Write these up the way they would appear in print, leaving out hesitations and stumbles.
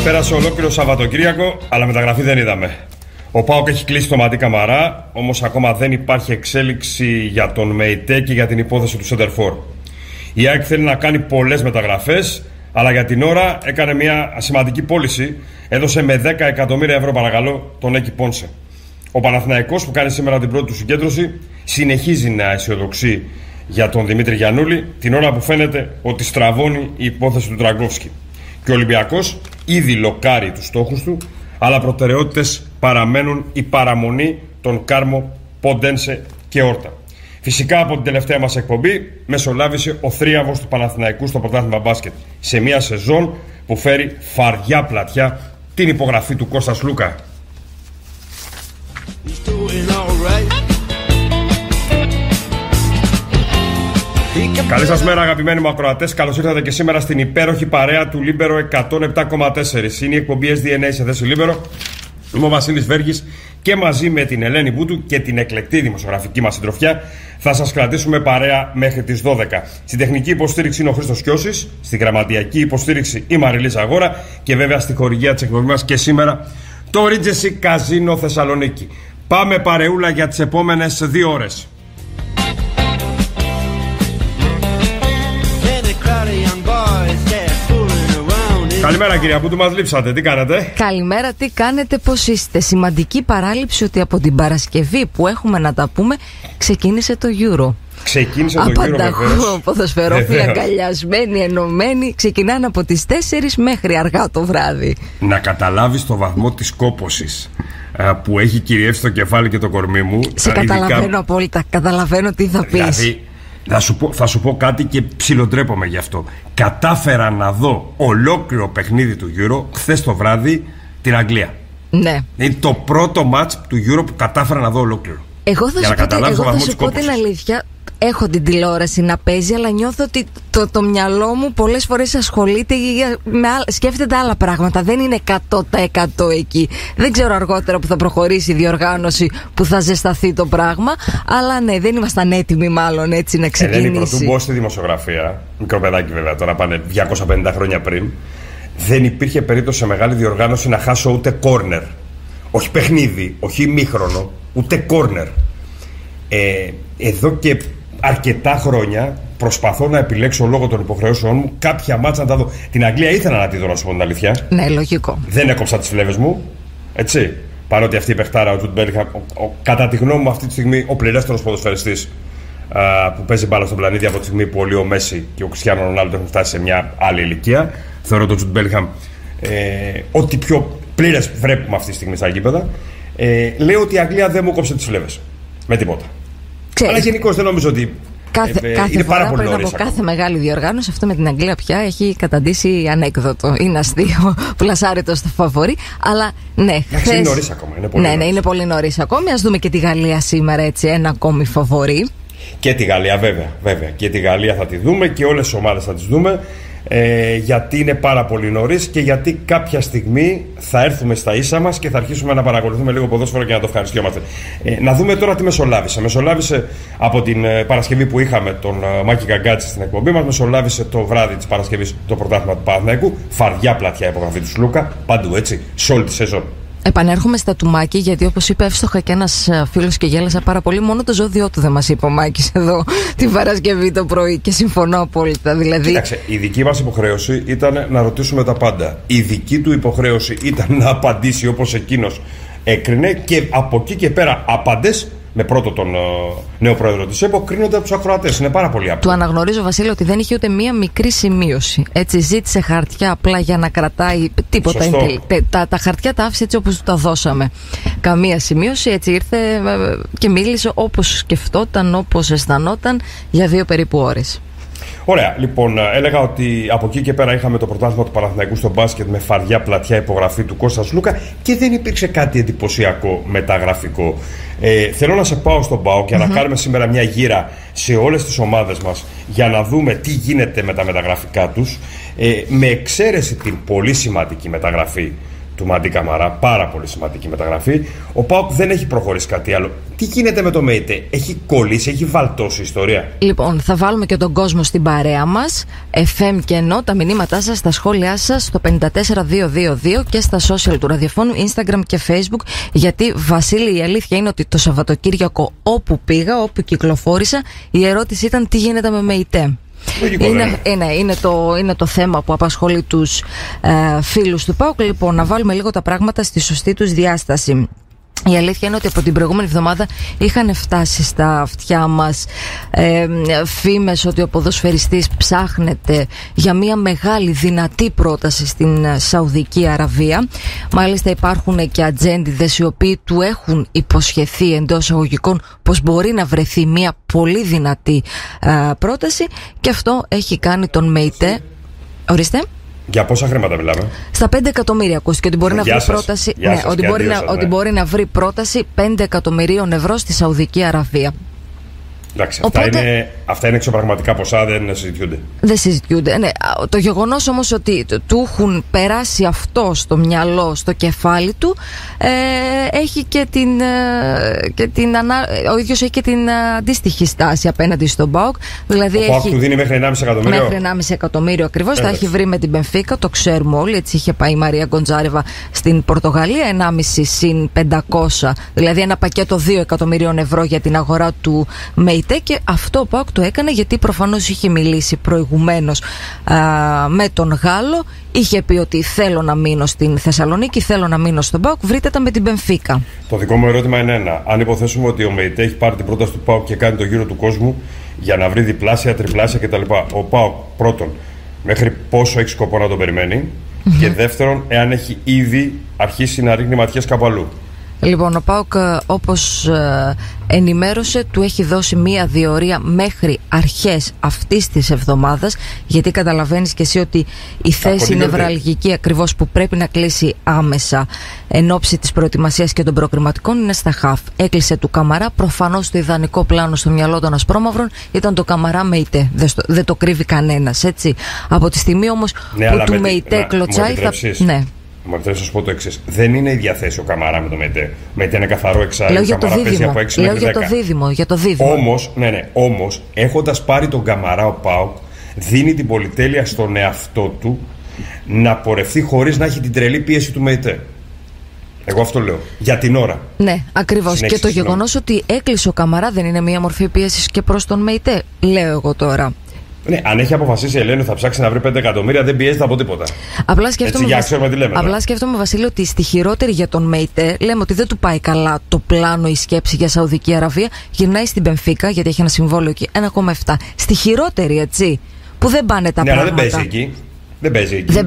Πέρασε ολόκληρο Σαββατοκύριακο, αλλά μεταγραφή δεν είδαμε. Ο ΠΑΟΚ έχει κλείσει το Μαντί Καμαρά, όμως ακόμα δεν υπάρχει εξέλιξη για τον ΜΕΙΤΕ και για την υπόθεση του Σεντερφόρ. Η ΑΕΚ θέλει να κάνει πολλές μεταγραφές, αλλά για την ώρα έκανε μια σημαντική πώληση. Έδωσε με 10 εκατομμύρια ευρώ, παρακαλώ, τον Έκη Πόνσε. Ο Παναθηναϊκός, που κάνει σήμερα την πρώτη του συγκέντρωση, συνεχίζει να αισιοδοξεί για τον Δημήτρη Γιαννούλη, την ώρα που φαίνεται ότι στραβώνει η υπόθεση του Τραγκόφσκι. Και ο Ολυμπιακός ήδη λοκάρει τους στόχους του, αλλά προτεραιότητες παραμένουν η παραμονή των Κάρμο, Ποντένσε και Όρτα. Φυσικά από την τελευταία μας εκπομπή μεσολάβησε ο θρίαβος του Παναθηναϊκού στο πρωτάθλημα μπάσκετ, σε μια σεζόν που φέρει φαρδιά πλατιά την υπογραφή του Κώστα Σλούκα. Καλή σας μέρα, αγαπημένοι μου ακροατές. Καλώς ήρθατε και σήμερα στην υπέροχη παρέα του Λίμπερο 107,4. Είναι η εκπομπή SDNA σε θέση Λίμπερο. Είμαι ο Βασίλης Βέργης και μαζί με την Ελένη Μπούτου και την εκλεκτή δημοσιογραφική μας συντροφιά θα σας κρατήσουμε παρέα μέχρι τις 12. Στην τεχνική υποστήριξη είναι ο Χρήστος Κιώσης, στην γραμματιακή υποστήριξη η Μαριλίζα Αγόρα και βέβαια στη χορηγία της εκπομπής μας και σήμερα το Regency Casino Θεσσαλονίκη. Πάμε παρεούλα για τις επόμενες 2 ώρες. Καλημέρα κυρία Μπούτου, μας λείψατε, τι κάνετε? Καλημέρα, τι κάνετε, πώς είστε? Σημαντική παράληψη ότι από την Παρασκευή που έχουμε να τα πούμε ξεκίνησε το Euro. Ξεκίνησε το Euro, βεβαίως. Ποδοσφαιρόφιλοι αγκαλιασμένοι, ενωμένοι, ξεκινάνε από τις 4 μέχρι αργά το βράδυ. Να καταλάβεις το βαθμό της κόπωσης που έχει κυριεύσει το κεφάλι και το κορμί μου. Σε καταλαβαίνω απόλυτα, καταλαβαίνω τι θα πεις. Δηλαδή, θα σου πω κάτι και ψιλοτρέπομαι γι' αυτό. Κατάφερα να δω ολόκληρο παιχνίδι του Euro χθες το βράδυ την Αγγλία. Ναι. Είναι το πρώτο μάτς του Euro που κατάφερα να δω ολόκληρο. Εγώ θα σου πω την αλήθεια. Έχω την τηλεόραση να παίζει, αλλά νιώθω ότι το μυαλό μου πολλές φορές ασχολείται σκέφτεται άλλα πράγματα. Δεν είναι 100% εκεί. Δεν ξέρω αργότερα που θα προχωρήσει η διοργάνωση που θα ζεσταθεί το πράγμα. Αλλά ναι, δεν ήμασταν έτοιμοι μάλλον έτσι να ξεκινήσει. Ελένη, πρωτού μπω στη δημοσιογραφία, μικρό παιδάκι βέβαια, τώρα πάνε 250 χρόνια πριν, δεν υπήρχε περίπτωση σε μεγάλη διοργάνωση να χάσω ούτε κόρνερ. Όχι παιχνίδι, όχι ημίχρονο, ούτε κόρνερ. Εδώ και αρκετά χρόνια προσπαθώ να επιλέξω λόγω των υποχρεώσεων μου κάποια μάτσα να τα δω. Την Αγγλία ήθελα να τη δω, να σου πω την αλήθεια. Ναι, λογικό. Δεν έκοψα τις φλέβες μου. Έτσι. Παρότι αυτή η παιχτάρα, ο Τζουντ Μπέλιγχαμ, κατά τη γνώμη μου αυτή τη στιγμή ο πληρέστερος ποδοσφαιριστής που παίζει μπάλα στον πλανήτη από τη στιγμή που ο Μέση και ο Κριστιάνο Ρονάλντο έχουν φτάσει σε μια άλλη ηλικία. Θεωρώ τον Τζουντ Μπέλιγχαμ ό,τι πιο πλήρες βλέπουμε αυτή τη στιγμή στα γήπεδα. Λέω ότι η Αγγλία δεν μου κόψε τις φλέβες. Με τίποτα. Αλλά γενικώς δεν νομίζω ότι είναι πάρα πολύ νωρίς. Από κάθε μεγάλη διοργάνωση, αυτό με την Αγγλία πια έχει καταντήσει ανέκδοτο. Είναι αστείο, πλασάρετο στο φαβορί. Αλλά ναι, είναι νωρίς ακόμα. Είναι πολύ νωρίς ακόμη. Ας δούμε και τη Γαλλία σήμερα, έτσι, ένα ακόμη φαβορί. Και τη Γαλλία, βέβαια. Και τη Γαλλία θα τη δούμε και όλες τις ομάδες θα τις δούμε. Γιατί είναι πάρα πολύ νωρίς και γιατί κάποια στιγμή θα έρθουμε στα ίσα μας και θα αρχίσουμε να παρακολουθούμε λίγο ποδόσφαιρο και να το ευχαριστιόμαστε. Να δούμε τώρα τι μεσολάβησε. Μεσολάβησε από την Παρασκευή που είχαμε τον Μάκη Καγκάτση στην εκπομπή μας. Μεσολάβησε το βράδυ της Παρασκευής το πρωτάθλημα του Παναθηναϊκού. Φαρδιά πλατιά υπογραφή του Σλούκα. Παντού έτσι, σε όλη τη σεζόν. Επανέρχομαι στα του Μάκη, γιατί όπως είπε εύστοχα και ένας φίλος και γέλασα πάρα πολύ, μόνο το ζώδιό του δεν μας είπε ο Μάκης εδώ την Παρασκευή το πρωί και συμφωνώ απόλυτα. Δηλαδή... Κοίταξε, η δική μας υποχρέωση ήταν να ρωτήσουμε τα πάντα. Η δική του υποχρέωση ήταν να απαντήσει όπως εκείνος έκρινε και από εκεί και πέρα απαντές με πρώτο τον νέο πρόεδρο της ΕΠΟ κρίνονται από τους ακροατές. Είναι πάρα πολύ απλό. Του αναγνωρίζω, Βασίλη, ότι δεν είχε ούτε μία μικρή σημείωση. Έτσι, ζήτησε χαρτιά απλά για να κρατάει τίποτα. Τα χαρτιά τα άφησε έτσι όπως του τα δώσαμε. Καμία σημείωση. Έτσι ήρθε και μίλησε όπως σκεφτόταν, όπως αισθανόταν για 2 περίπου ώρες. Ωραία, λοιπόν, έλεγα ότι από εκεί και πέρα είχαμε το πρωτάθλημα του Παναθηναϊκού στο μπάσκετ με φαρδιά πλατιά υπογραφή του Κώστα Σλούκα και δεν υπήρξε κάτι εντυπωσιακό μεταγραφικό. Θέλω να σε πάω στον ΠΑΟΚ και να κάνουμε σήμερα μια γύρα σε όλες τις ομάδες μας για να δούμε τι γίνεται με τα μεταγραφικά τους, με εξαίρεση την πολύ σημαντική μεταγραφή του Μαντί Καμαρά. Πάρα πολύ σημαντική μεταγραφή. Ο ΠΑΟΚ δεν έχει προχωρήσει κάτι άλλο. Τι γίνεται με το ΜΕΙΤΕ, έχει κολλήσει, έχει βαλτώσει η ιστορία? Λοιπόν, θα βάλουμε και τον κόσμο στην παρέα μας. FM και ενώ τα μηνύματά σας, τα σχόλιά σας στο 54222 και στα social του ραδιοφώνου, Instagram και Facebook. Γιατί, Βασίλη, η αλήθεια είναι ότι το Σαββατοκύριακο όπου πήγα, όπου κυκλοφόρησα, η ερώτηση ήταν τι γίνεται με ΜΕΙΤΕ. Είναι το θέμα που απασχολεί τους φίλους του ΠΑΟΚ. Λοιπόν, να βάλουμε λίγο τα πράγματα στη σωστή τους διάσταση. Η αλήθεια είναι ότι από την προηγούμενη εβδομάδα είχαν φτάσει στα αυτιά μας φήμες ότι ο ποδοσφαιριστής ψάχνεται για μια μεγάλη δυνατή πρόταση στην Σαουδική Αραβία. Μάλιστα υπάρχουν και ατζέντιδες οι οποίοι του έχουν υποσχεθεί εντός εισαγωγικών πως μπορεί να βρεθεί μια πολύ δυνατή πρόταση, και αυτό έχει κάνει τον ΜΕΙΤΕ. Ορίστε. Για πόσα χρήματα μιλάμε? Στα 5 εκατομμύρια ακούστηκε ότι μπορεί να βρει πρόταση. Ότι μπορεί να βρει πρόταση 5 εκατομμυρίων ευρώ στη Σαουδική Αραβία. Εντάξει, αυτά είναι εξωπραγματικά ποσά, δεν συζητιούνται. Δεν συζητιούνται. Ναι. Το γεγονός όμως ότι του έχουν περάσει αυτό στο μυαλό, στο κεφάλι του, έχει ο ίδιος έχει και την αντίστοιχη στάση απέναντι στον ΠΑΟΚ. Δηλαδή ο ΠΑΟΚ του δίνει μέχρι 1,5 εκατομμύριο. Μέχρι 1,5 εκατομμύριο ακριβώς. Τα έχει βρει με την Μπενφίκα, το ξέρουμε όλοι. Έτσι είχε πάει η Μαρία Γκοντζάρεβα στην Πορτογαλία. 1,5 συν 500, δηλαδή ένα πακέτο 2 εκατομμυρίων ευρώ για την αγορά του ΜΕΙΤΕ. Και αυτό ο ΠΑΟΚ το έκανε γιατί προφανώς είχε μιλήσει προηγουμένως με τον Γάλλο. Είχε πει ότι θέλω να μείνω στην Θεσσαλονίκη, θέλω να μείνω στον ΠΑΟΚ. Βρείτε τα με την Μπενφίκα. Το δικό μου ερώτημα είναι ένα. Αν υποθέσουμε ότι ο ΜΕΙΤΕ έχει πάρει την πρόταση του ΠΑΟΚ και κάνει το γύρο του κόσμου για να βρει διπλάσια, τριπλάσια κτλ. Ο ΠΑΟΚ πρώτον, μέχρι πόσο έχει σκοπό να τον περιμένει? Και δεύτερον, εάν έχει ήδη αρχίσει να ρίχνει ματιές κάπου αλλού? Λοιπόν, ο ΠΑΟΚ, όπως ενημέρωσε, του έχει δώσει μία διορία μέχρι αρχές αυτής της εβδομάδας, γιατί καταλαβαίνεις και εσύ ότι η θέση νευραλγική ακριβώς που πρέπει να κλείσει άμεσα εν ώψη της προετοιμασίας και των προκριματικών είναι στα χαφ. Έκλεισε του Καμαρά. Προφανώς το ιδανικό πλάνο στο μυαλό των Ασπρόμαυρων ήταν το Καμαρά ΜΕΙΤΕ. Δεν το κρύβει κανένας, έτσι. Από τη στιγμή όμως που του ΜΕΙΤΕ κλωτσάει ναι. Μου επιτρέψει να σου πω το εξής. Δεν είναι η διαθέση ο Καμαρά με το ΜΕΙΤΕ. ΜΕΙΤΕ είναι καθαρό εξάρι. Λέω για το δίδυμο. Λέω για το δίδυμο. Όμως, έχοντας πάρει τον Καμαρά, ο ΠΑΟΚ δίνει την πολυτέλεια στον εαυτό του να πορευτεί χωρίς να έχει την τρελή πίεση του ΜΕΙΤΕ. Εγώ αυτό λέω. Για την ώρα. Ναι, ακριβώς. Και το γεγονός ότι έκλεισε ο Καμαρά δεν είναι μια μορφή πίεσης και προς τον ΜΕΙΤΕ, λέω εγώ τώρα. Ναι, αν έχει αποφασίσει η Ελένη θα ψάξει να βρει 5 εκατομμύρια, δεν πιέζεται από τίποτα. Απλά σκέφτομαι, Βασίλη, ότι στη χειρότερη για τον ΜΕΙΤΕ λέμε ότι δεν του πάει καλά το πλάνο, η σκέψη για Σαουδική Αραβία. Γυρνάει στην Μπενφίκα, γιατί έχει ένα συμβόλαιο εκεί, 1,7. Στη χειρότερη, έτσι, που δεν πάνε τα πράγματα. Αλλά δεν παίζει εκεί. Δεν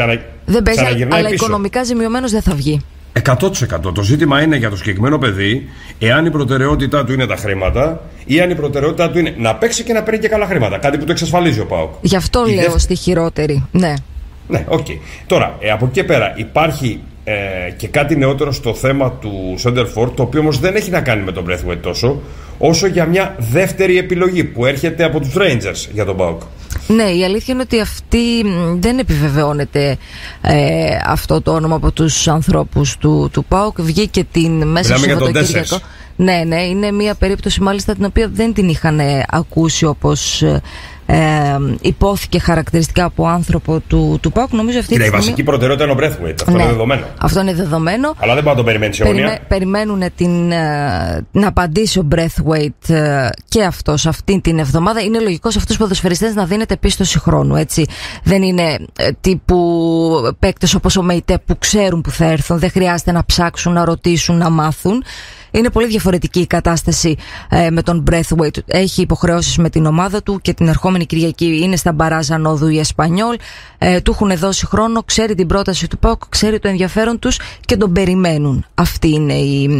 παίζει, αλλά οικονομικά ζημιωμένος δεν θα βγει. 100%. Το ζήτημα είναι για το συγκεκριμένο παιδί εάν η προτεραιότητά του είναι τα χρήματα ή αν η προτεραιότητά του είναι να παίξει και να παίρνει και καλά χρήματα. Κάτι που το εξασφαλίζει ο ΠΑΟΚ. Γι' αυτό λέω στη χειρότερη. Ναι. Ναι, οκ. Τώρα, από εκεί και πέρα υπάρχει και κάτι νεότερο στο θέμα του Σέντερφορ, το οποίο όμως δεν έχει να κάνει με τον Braithwaite τόσο, όσο για μια δεύτερη επιλογή που έρχεται από τους Rangers για τον ΠΑΟΚ. Ναι, η αλήθεια είναι ότι αυτή δεν επιβεβαιώνεται αυτό το όνομα από τους ανθρώπους του ΠΑΟΚ. Βγήκε μέσα στο Σαββατοκύριακο. Ναι, είναι μια περίπτωση μάλιστα την οποία δεν την είχαν ακούσει όπως υπόθηκε χαρακτηριστικά από άνθρωπο του ΠΑΟΚ. Νομίζω αυτή η βασική προτεραιότητα είναι ο Braithwaite. Αυτό είναι δεδομένο. Αυτό είναι δεδομένο. Αλλά δεν μπορεί να τον περιμένει σε αιώνια. Περιμένουν να απαντήσει ο Braithwaite και αυτός αυτή την εβδομάδα. Είναι λογικό σε αυτούς τους ποδοσφαιριστές να δίνεται πίστοση χρόνου. Έτσι. Δεν είναι τύπου παίκτες όπως ο ΜΕΙΤΕ που ξέρουν που θα έρθουν. Δεν χρειάζεται να ψάξουν, να ρωτήσουν, να μάθουν. Είναι πολύ διαφορετική η κατάσταση με τον Braithwaite. Έχει υποχρεώσεις με την ομάδα του και την ερχόμενη Κυριακή είναι στα μπαράζ ανόδου η Εσπανιόλ. Του έχουν δώσει χρόνο, ξέρει την πρόταση του ΠΑΟΚ, ξέρει το ενδιαφέρον τους και τον περιμένουν. Αυτή είναι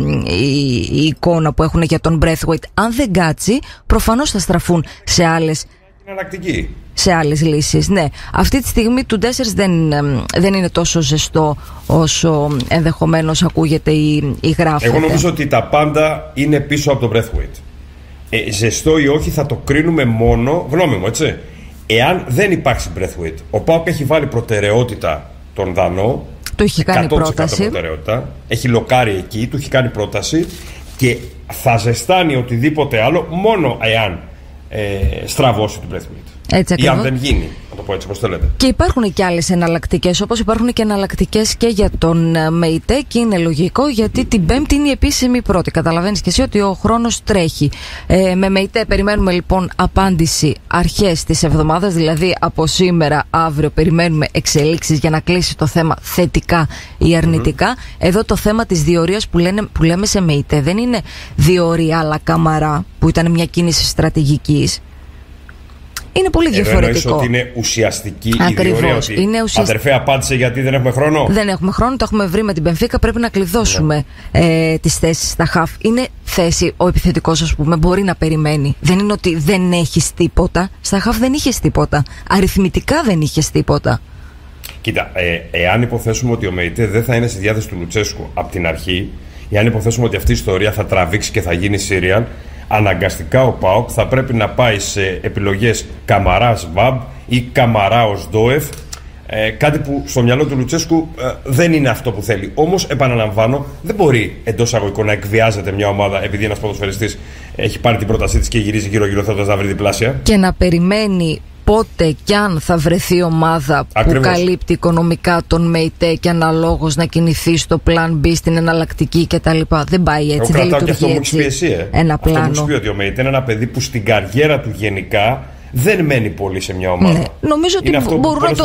η εικόνα που έχουν για τον Braithwaite. Αν δεν κάτσει, προφανώς θα στραφούν σε άλλες. Σε άλλες λύσεις, ναι. Αυτή τη στιγμή του Ντέσσερς δεν είναι τόσο ζεστό όσο ενδεχομένως ακούγεται ή γράφεται. Εγώ νομίζω ότι τα πάντα είναι πίσω από τον Braithwaite. Ζεστό ή όχι θα το κρίνουμε μόνο, γνώμη μου, έτσι, εάν δεν υπάρξει Braithwaite. Ο ΠΑΟΚ έχει βάλει προτεραιότητα τον Δανό Του έχει κάνει πρόταση. Προτεραιότητα. Έχει λοκάρει εκεί, του έχει κάνει πρόταση και θα ζεστάνει οτιδήποτε άλλο μόνο εάν στραβώσει την Breath Mint. Έτσι ή αν δεν γίνει, να το πω έτσι όπως το λέτε. Και υπάρχουν και άλλες εναλλακτικές, όπως υπάρχουν και εναλλακτικές και για τον ΜΕΙΤΕ, και είναι λογικό γιατί την Πέμπτη είναι η επίσημη πρώτη. Καταλαβαίνεις και εσύ ότι ο χρόνος τρέχει. Με ΜΕΙΤΕ περιμένουμε λοιπόν απάντηση αρχές της εβδομάδας, δηλαδή από σήμερα, αύριο περιμένουμε εξελίξεις για να κλείσει το θέμα θετικά ή αρνητικά. Εδώ το θέμα της διορίας που λέμε σε ΜΕΙΤΕ δεν είναι διορία αλλά Καμαρά, που ήταν μια κίνηση στρατηγικής. Είναι πολύ διαφορετικό. Ότι είναι ουσιαστική η διορία. Αδερφέ, απάντησε γιατί δεν έχουμε χρόνο. Δεν έχουμε χρόνο, το έχουμε βρει με την Μπενφίκα. Πρέπει να κλειδώσουμε τις θέσεις στα χαφ. Είναι θέση, ο επιθετικός, ας πούμε, μπορεί να περιμένει. Δεν είναι ότι δεν έχεις τίποτα. Στα χαφ δεν είχες τίποτα. Αριθμητικά δεν είχες τίποτα. Κοίτα, εάν υποθέσουμε ότι ο ΜΕΙΤΕ δεν θα είναι στη διάθεση του Λουτσέσκου από την αρχή, εάν υποθέσουμε ότι αυτή η ιστορία θα τραβήξει και θα γίνει Σύριαν, αναγκαστικά ο ΠΑΟΚ θα πρέπει να πάει σε επιλογές Καμαράς ΒΑΜ ή Καμαρά ως ΔΟΕΦ, κάτι που στο μυαλό του Λουτσέσκου δεν είναι αυτό που θέλει. Όμως, επαναλαμβάνω, δεν μπορεί εντός αγωγικών να εκβιάζεται μια ομάδα επειδή ένας ποδοσφαιριστής έχει πάρει την πρότασή της και γυρίζει γύρω-γύρω θέλοντας να βρει διπλάσια. Και να περιμένει πότε κι αν θα βρεθεί ομάδα που καλύπτει οικονομικά τον ΜΕΙΤΕ και αναλόγως να κινηθεί στο πλάν B, στην εναλλακτική κτλ. Δεν πάει έτσι, δεν λειτουργεί έτσι ένα πλάνο. Αυτό μου έχει πει ότι ο ΜΕΙΤΕ είναι ένα παιδί που στην καριέρα του γενικά δεν μένει πολύ σε μια ομάδα. Ναι. Νομίζω ότι μπορούν να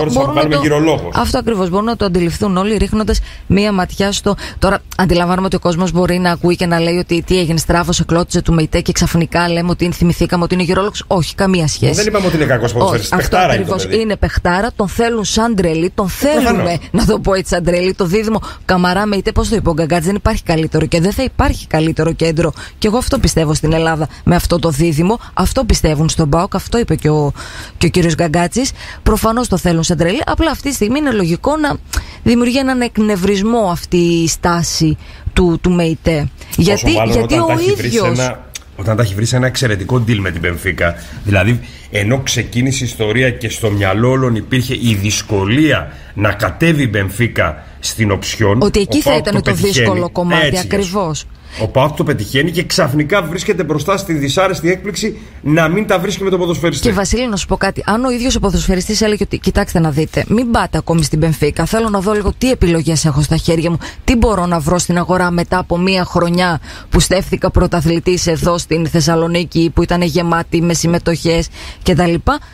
το. Αυτό ακριβώς. Μπορούν να το αντιληφθούν όλοι ρίχνοντας μία ματιά στο. Τώρα, αντιλαμβάνομαι ότι ο κόσμος μπορεί να ακούει και να λέει ότι τι έγινε, στράβωσε, κλώτιζε του ΜΕΙΤΕ και ξαφνικά λέμε ότι θυμηθήκαμε ότι είναι γυρολόγος. Όχι, καμία σχέση. Δεν είπαμε ότι είναι κακός ποδοσφαιριστής. Αυτό ακριβώς είναι παιχτάρα. Τον θέλουν σαν τρελή. Τον θέλουμε, να το πω έτσι, σαν τρελή. Το δίδυμο Καμαρά ΜΕΙΤΕ, πώς το είπε ο Γκαγκάτζης, δεν υπάρχει καλύτερο και δεν θα υπάρχει καλύτερο κέντρο. Και εγώ αυτό πιστεύω στην Ελλάδα με αυτό το δίδυμο. Αυτό πιστεύουν στον ΠΑΟΚ. Αυτό είπε και ο κύριος Γκαγκάτσης. Προφανώς το θέλουν σαν τρελή. Απλά αυτή τη στιγμή είναι λογικό να δημιουργεί έναν εκνευρισμό αυτή η στάση του ΜΕΙΤΕ. Γιατί ο ίδιος. Όταν τα έχει βρει σε ένα εξαιρετικό deal με την Μπενφίκα. Δηλαδή, ενώ ξεκίνησε η ιστορία και στο μυαλό όλων υπήρχε η δυσκολία να κατέβει η Μπενφίκα στην οψιόν. Ότι εκεί θα ήταν το δύσκολο κομμάτι, ακριβώς. Ο ΠΑΟΚ το πετυχαίνει και ξαφνικά βρίσκεται μπροστά στη δυσάρεστη έκπληξη να μην τα βρίσκει με τον ποδοσφαιριστή. Και Βασίλη, να σου πω κάτι. Αν ο ίδιος ο ποδοσφαιριστής έλεγε ότι κοιτάξτε να δείτε, μην πάτε ακόμη στην Μπενφίκα. Θέλω να δω λίγο τι επιλογές έχω στα χέρια μου, τι μπορώ να βρω στην αγορά μετά από μία χρονιά που στέφθηκα πρωταθλητής εδώ στην Θεσσαλονίκη, που ήταν γεμάτη με συμμετοχές κτλ.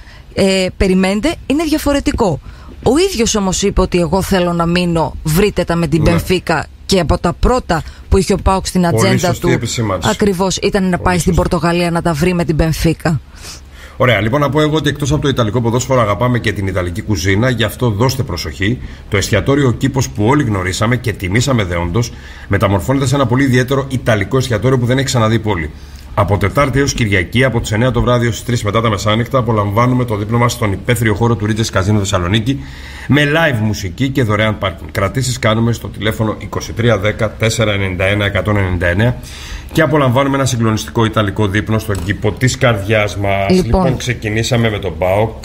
Περιμένετε, είναι διαφορετικό. Ο ίδιος όμως είπε ότι εγώ θέλω να μείνω, βρείτε τα με την Μπενφίκα. Και από τα πρώτα που είχε ο ΠΑΟΚ στην ατζέντα του, ακριβώς ήταν να πάει στην Πορτογαλία να τα βρει με την Μπενφίκα. Ωραία, λοιπόν, να πω εγώ ότι εκτός από το ιταλικό ποδόσφαιρο αγαπάμε και την ιταλική κουζίνα, γι' αυτό δώστε προσοχή. Το εστιατόριο Κήπος που όλοι γνωρίσαμε και τιμήσαμε δεόντως, μεταμορφώνεται σε ένα πολύ ιδιαίτερο ιταλικό εστιατόριο που δεν έχει ξαναδεί πόλη. Από Τετάρτη έως Κυριακή, από τις 9 το βράδυ έως τις 3 μετά τα μεσάνυχτα, απολαμβάνουμε το δείπνο μας στον υπαίθριο χώρο του Ρίτζες Καζίνο Θεσσαλονίκη με live μουσική και δωρεάν πάρκινγκ. Κρατήσεις κάνουμε στο τηλέφωνο 2310 491 199 και απολαμβάνουμε ένα συγκλονιστικό ιταλικό δείπνο στον κήπο της καρδιάς μας. Λοιπόν, ξεκινήσαμε με τον ΠΑΟΚ,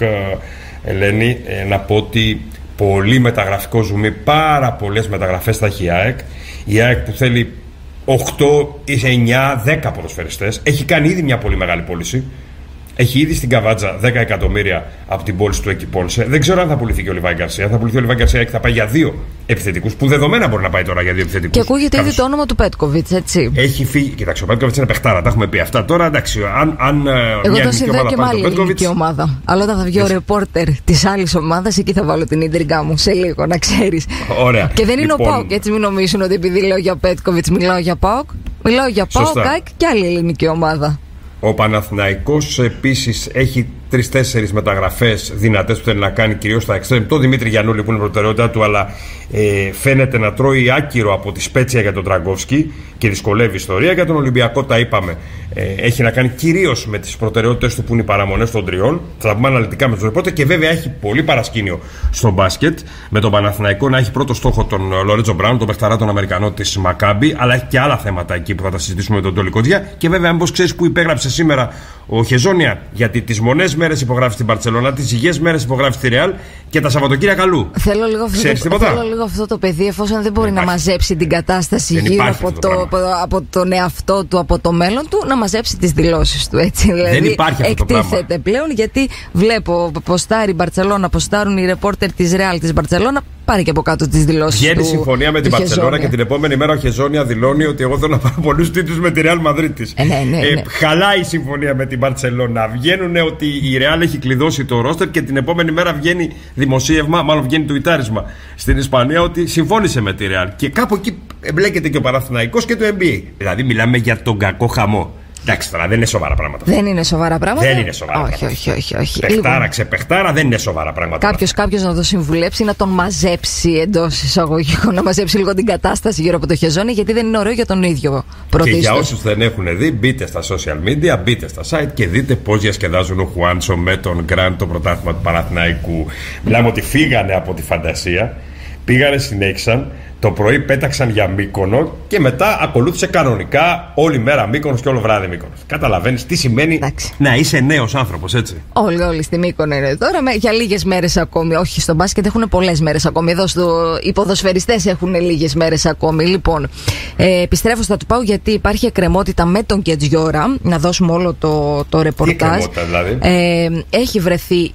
Ελένη, να πω ότι πολύ μεταγραφικό ζουμί, πάρα πολλές μεταγραφές θα έχει η ΑΕΚ. Η ΑΕΚ που θέλει 8, 9, 10 ποδοσφαιριστές. Έχει κάνει ήδη μια πολύ μεγάλη πώληση. Έχει ήδη στην Καβάτζα 10 εκατομμύρια από την πώληση του Εκυπόλσε. Δεν ξέρω αν θα πουληθεί και ο Λιβάη Γκαρσία. Θα πουληθεί ο Λιβάη Γκαρσία και θα πάει για 2 επιθετικούς, που δεδομένα μπορεί να πάει τώρα για 2 επιθετικούς. Και ακούγεται ήδη το όνομα του Πέτκοβιτς, έτσι. Έχει φύγει. Κοιτάξτε, ο Πέτκοβιτς είναι παιχτάρα, τα έχουμε πει αυτά. Τώρα εντάξει, αν εγώ το συνδέω και με άλλη ελληνική ομάδα. Αλλά όταν θα βγει ο ρεπόρτερ της άλλης ομάδας, εκεί θα βάλω την ίντριγκά μου σε λίγο, να ξέρεις. Ωραία. Και δεν είναι λοιπόν ο ΠΑΟΚ, έτσι μην νομίζουν ότι επειδή λέω για Πέτκοβιτς μιλάω για ΠΑΟΚ. Μιλάω για ΠΑΟΚ και άλλη ελληνική ομάδα. Ο Παναθηναϊκός επίσης έχει 3-4 μεταγραφές δυνατές που θέλει να κάνει, κυρίως στα εξτρέμ. Το Δημήτρη Γιαννούλη που είναι η προτεραιότητά του, αλλά φαίνεται να τρώει άκυρο από τη Σπέτσια για τον Τραγκόφσκι και δυσκολεύει η ιστορία. Για τον Ολυμπιακό τα είπαμε. Έχει να κάνει κυρίως με τις προτεραιότητες του που είναι οι παραμονές των τριών. Θα τα πούμε αναλυτικά με τους ρεπόρτερ και βέβαια έχει πολύ παρασκήνιο στο μπάσκετ. Με τον Παναθηναϊκό να έχει πρώτο στόχο τον Λορέτζο Μπράουν, τον παιχταρά τον Αμερικανό της Μακάμπι, αλλά έχει και άλλα θέματα εκεί που θα τα συζητήσουμε με τον Τολικοντζιά. Και βέβαια, μήπως ξέρεις που υπέγραψε σήμερα ο Χεζόνια, γιατί τις μονές μέρες υπογράφει στην Μπαρτσελόνα, τις υγιές μέρες υπογράφει στη Ρεάλ και τα Σαββατοκύριακα αλλού. Θέλω λίγο αυτό το παιδί, εφόσον δεν μπορεί να μαζέψει την κατάσταση γύρω από τον εαυτό του, από το μέλλον του, να μαζέψει τις δηλώσεις του. Έτσι. Δηλαδή, δεν υπάρχει αυτό το πράγμα. Εκτίθεται πλέον, γιατί βλέπω ποστάρει η Μπαρτσελόνα, ποστάρουν οι ρεπόρτερ της Ρεάλ της Μπαρτσελόνα. Πάρει και από κάτω τις δηλώσεις του. Βγαίνει συμφωνία με την Μπαρτσελόνα και την επόμενη μέρα ο Χεζόνια δηλώνει ότι εγώ θέλω να πάρω πολλούς τίτλους με τη Ρεάλ Μαδρίτης. Ναι. Χαλάει η συμφωνία με την Μπαρτσελόνα. Βγαίνουν ότι η Ρεάλ έχει κλειδώσει το ρόστερ και την επόμενη μέρα βγαίνει δημοσίευμα, μάλλον βγαίνει το ιτάρισμα στην Ισπανία ότι συμφώνησε με τη Ρεάλ. Και κάπου εκεί εμπλέκεται και ο Παναθηναϊκός και το NBA. Δηλαδή μιλάμε για τον κακό χαμό. Εντάξει, τώρα δεν είναι σοβαρά πράγματα. Δεν είναι σοβαρά πράγματα. Δεν είναι σοβαρά πράγματα. Όχι. Πεχτάρα, ξεπεχτάρα, δεν είναι σοβαρά πράγματα. Κάποιος να το συμβουλέψει, να τον μαζέψει εντός εισαγωγικών, να μαζέψει λίγο την κατάσταση γύρω από το Χεζόνι, γιατί δεν είναι ωραίο για τον ίδιο πρωτίστως. Και για όσους δεν έχουν δει, μπείτε στα social media, μπείτε στα site και δείτε πώς διασκεδάζουν ο Χουάντσο με τον Γκραντ το πρωτάθλημα του Παναθηναϊκού. Μιλάμε ότι φύγανε από τη φαντασία, πήγανε, συνέχισαν. Το πρωί πέταξαν για Μύκονο και μετά ακολούθησε κανονικά όλη μέρα Μύκονος και όλο βράδυ Μύκονος. Καταλαβαίνεις τι σημαίνει να είσαι νέος άνθρωπος, έτσι. Όλοι στη Μύκονο είναι τώρα για λίγες μέρες ακόμη. Όχι, στο μπάσκετ έχουν πολλές μέρες ακόμη. Εδώ οι ποδοσφαιριστές έχουν λίγες μέρες ακόμη. Λοιπόν, επιστρέφω στα του Πάου, γιατί υπάρχει εκκρεμότητα με τον Κετζιόρα. Να δώσουμε όλο το ρεπορτάζ. Δηλαδή. Έχει βρεθεί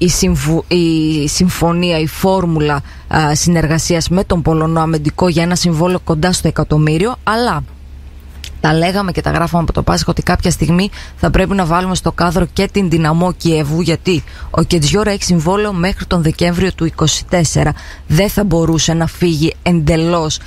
η συμφωνία, η φόρμουλα συνεργασίας με τον Πολωνό αμυντικό για ένα συμβόλαιο κοντά στο 1.000.000, αλλά τα λέγαμε και τα γράφαμε από το Πάσχα ότι κάποια στιγμή θα πρέπει να βάλουμε στο κάδρο και την Δυναμό Κιέβου, γιατί ο Κετζιόρα έχει συμβόλαιο μέχρι τον Δεκέμβριο του 2024. Δεν θα μπορούσε να φύγει εντελώς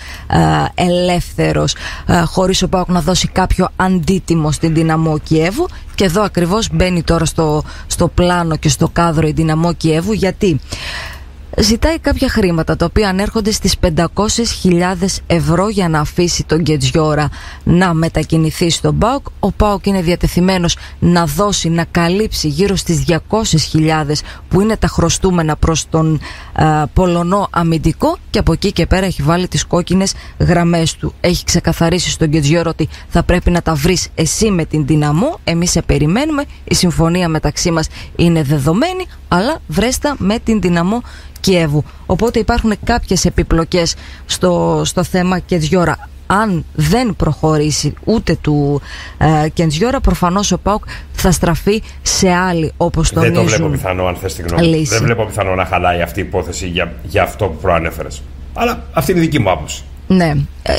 ελεύθερος χωρίς ο ΠΑΟΚ να δώσει κάποιο αντίτιμο στην Δυναμό Κιέβου. Και εδώ ακριβώς μπαίνει τώρα στο πλάνο και στο κάδρο η Δυναμό Κιέβου, γιατί ζητάει κάποια χρήματα τα οποία ανέρχονται στις 500.000 ευρώ για να αφήσει τον Κετζιόρα να μετακινηθεί στον ΠΑΟΚ. Ο ΠΑΟΚ είναι διατεθειμένος να δώσει, να καλύψει γύρω στις 200.000 που είναι τα χρωστούμενα προς τον Πολωνό αμυντικό, και από εκεί και πέρα έχει βάλει τις κόκκινες γραμμές του. Έχει ξεκαθαρίσει στον Κετζιόρα ότι θα πρέπει να τα βρεις εσύ με την Δυναμό, εμείς σε περιμένουμε, η συμφωνία μεταξύ μας είναι δεδομένη, αλλά βρέστα με την Δυναμό Κιέβου. Οπότε υπάρχουν κάποιες επιπλοκές στο θέμα Κετζιόρα. Αν δεν προχωρήσει ούτε του Κετζιόρα, προφανώς ο ΠΑΟΚ θα στραφεί σε άλλη, όπως τονίζουν. Δεν το βλέπω πιθανό, αν θες τη γνώμη. Δεν βλέπω πιθανό να χαλάει αυτή η υπόθεση για αυτό που προανέφερες. Αλλά αυτή είναι η δική μου άποψη. Ναι,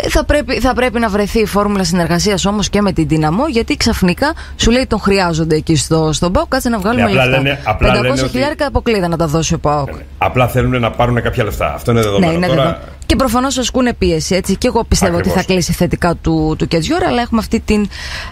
θα πρέπει να βρεθεί η φόρμουλα συνεργασίας όμως και με την Δυναμό, γιατί ξαφνικά σου λέει τον χρειάζονται εκεί στον ΠΑΟΚ, κάτσε να βγάλουμε λεφτά. 500.000 αποκλείδα να τα δώσει ο ΠΑΟΚ. Απλά θέλουν να πάρουν κάποια λεφτά. Αυτό είναι δεδομένο. Ναι, τώρα. Και προφανώς ασκούν πίεση, έτσι. Και εγώ πιστεύω ότι θα κλείσει θετικά του Κετζιόρα, αλλά έχουμε αυτή την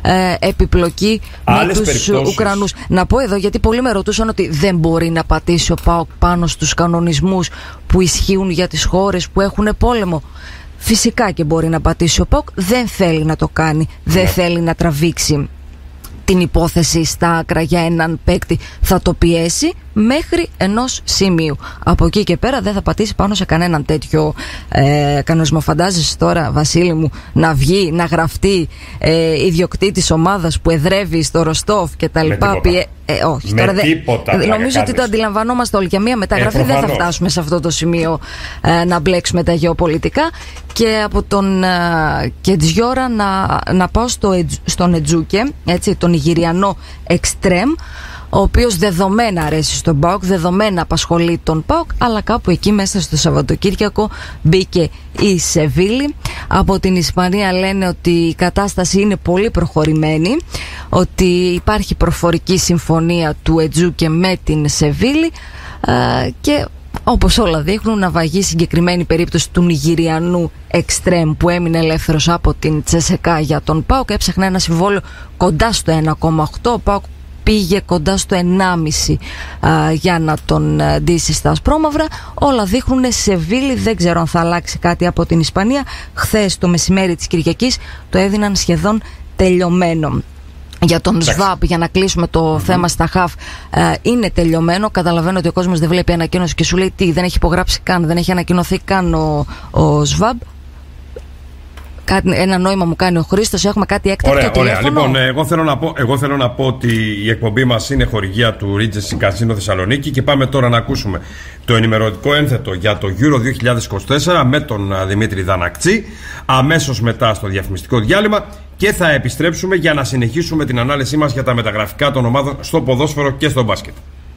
επιπλοκή με τους Ουκρανούς. Να πω εδώ, γιατί πολλοί με ρωτούσαν ότι δεν μπορεί να πατήσει ο ΠΑΟΚ πάνω στους κανονισμούς που ισχύουν για τις χώρες που έχουν πόλεμο. Φυσικά και μπορεί να πατήσει ο ΠΑΟΚ, δεν θέλει να το κάνει, δεν θέλει να τραβήξει την υπόθεση στα άκρα για έναν παίκτη, θα το πιέσει μέχρι ενός σημείου. Από εκεί και πέρα δεν θα πατήσει πάνω σε κανέναν τέτοιο κανονισμό. Φαντάζεσαι τώρα, Βασίλη μου, να βγει, να γραφτεί ιδιοκτήτης ομάδας που εδρεύει στο Ροστόφ και τα λοιπά. Όχι, με τώρα τίποτα. Νομίζω ότι το αντιλαμβανόμαστε όλοι. Για μία μεταγραφή δεν θα φτάσουμε σε αυτό το σημείο να μπλέξουμε τα γεωπολιτικά. Και από τον Κετζιόρα να πάω στον Ετζούκε, έτσι, τον Ιγυριανό εξτρέμ, ο οποίος δεδομένα αρέσει στον ΠΑΟΚ, δεδομένα απασχολεί τον ΠΑΟΚ, αλλά κάπου εκεί μέσα στο Σαββατοκύριακο μπήκε η Σεβίλη. Από την Ισπανία λένε ότι η κατάσταση είναι πολύ προχωρημένη, ότι υπάρχει προφορική συμφωνία του Ετζούκε με την Σεβίλη και όπως όλα δείχνουν να βαγεί συγκεκριμένη περίπτωση του Νιγηριανού εξτρέμ που έμεινε ελεύθερος από την Τσεσεκά για τον ΠΑΟΚ. Έψαχνε ένα συμβόλαιο κοντά στο 1,8, ο ΠΑΟΚ πήγε κοντά στο 1,5 για να τον ντύσει στα ασπρόμαυρα. Όλα δείχνουν Σεβίλη, δεν ξέρω αν θα αλλάξει κάτι από την Ισπανία. Χθες το μεσημέρι της Κυριακής το έδιναν σχεδόν τελειωμένο. Για τον ΣΒΑΠ, για να κλείσουμε το θέμα στα ΧΑΦ, είναι τελειωμένο. Καταλαβαίνω ότι ο κόσμος δεν βλέπει ανακοίνωση και σου λέει τι, δεν έχει υπογράψει καν, δεν έχει ανακοινωθεί καν ο ΣΒΑΠ. ένα νόημα μου κάνει ο Χρήστος. Έχουμε κάτι έκτακτο τηλέφωνο. Λοιπόν, εγώ θέλω να πω ότι η εκπομπή μας είναι χορηγία του Regency Casino Θεσσαλονίκη και πάμε τώρα να ακούσουμε το ενημερωτικό ένθετο για το Euro 2024 με τον Δημήτρη Δανακτσή, αμέσως μετά στο διαφημιστικό διάλειμμα, και θα επιστρέψουμε για να συνεχίσουμε την ανάλυση μας για τα μεταγραφικά των ομάδων στο ποδόσφαιρο και στο μπάσκετ.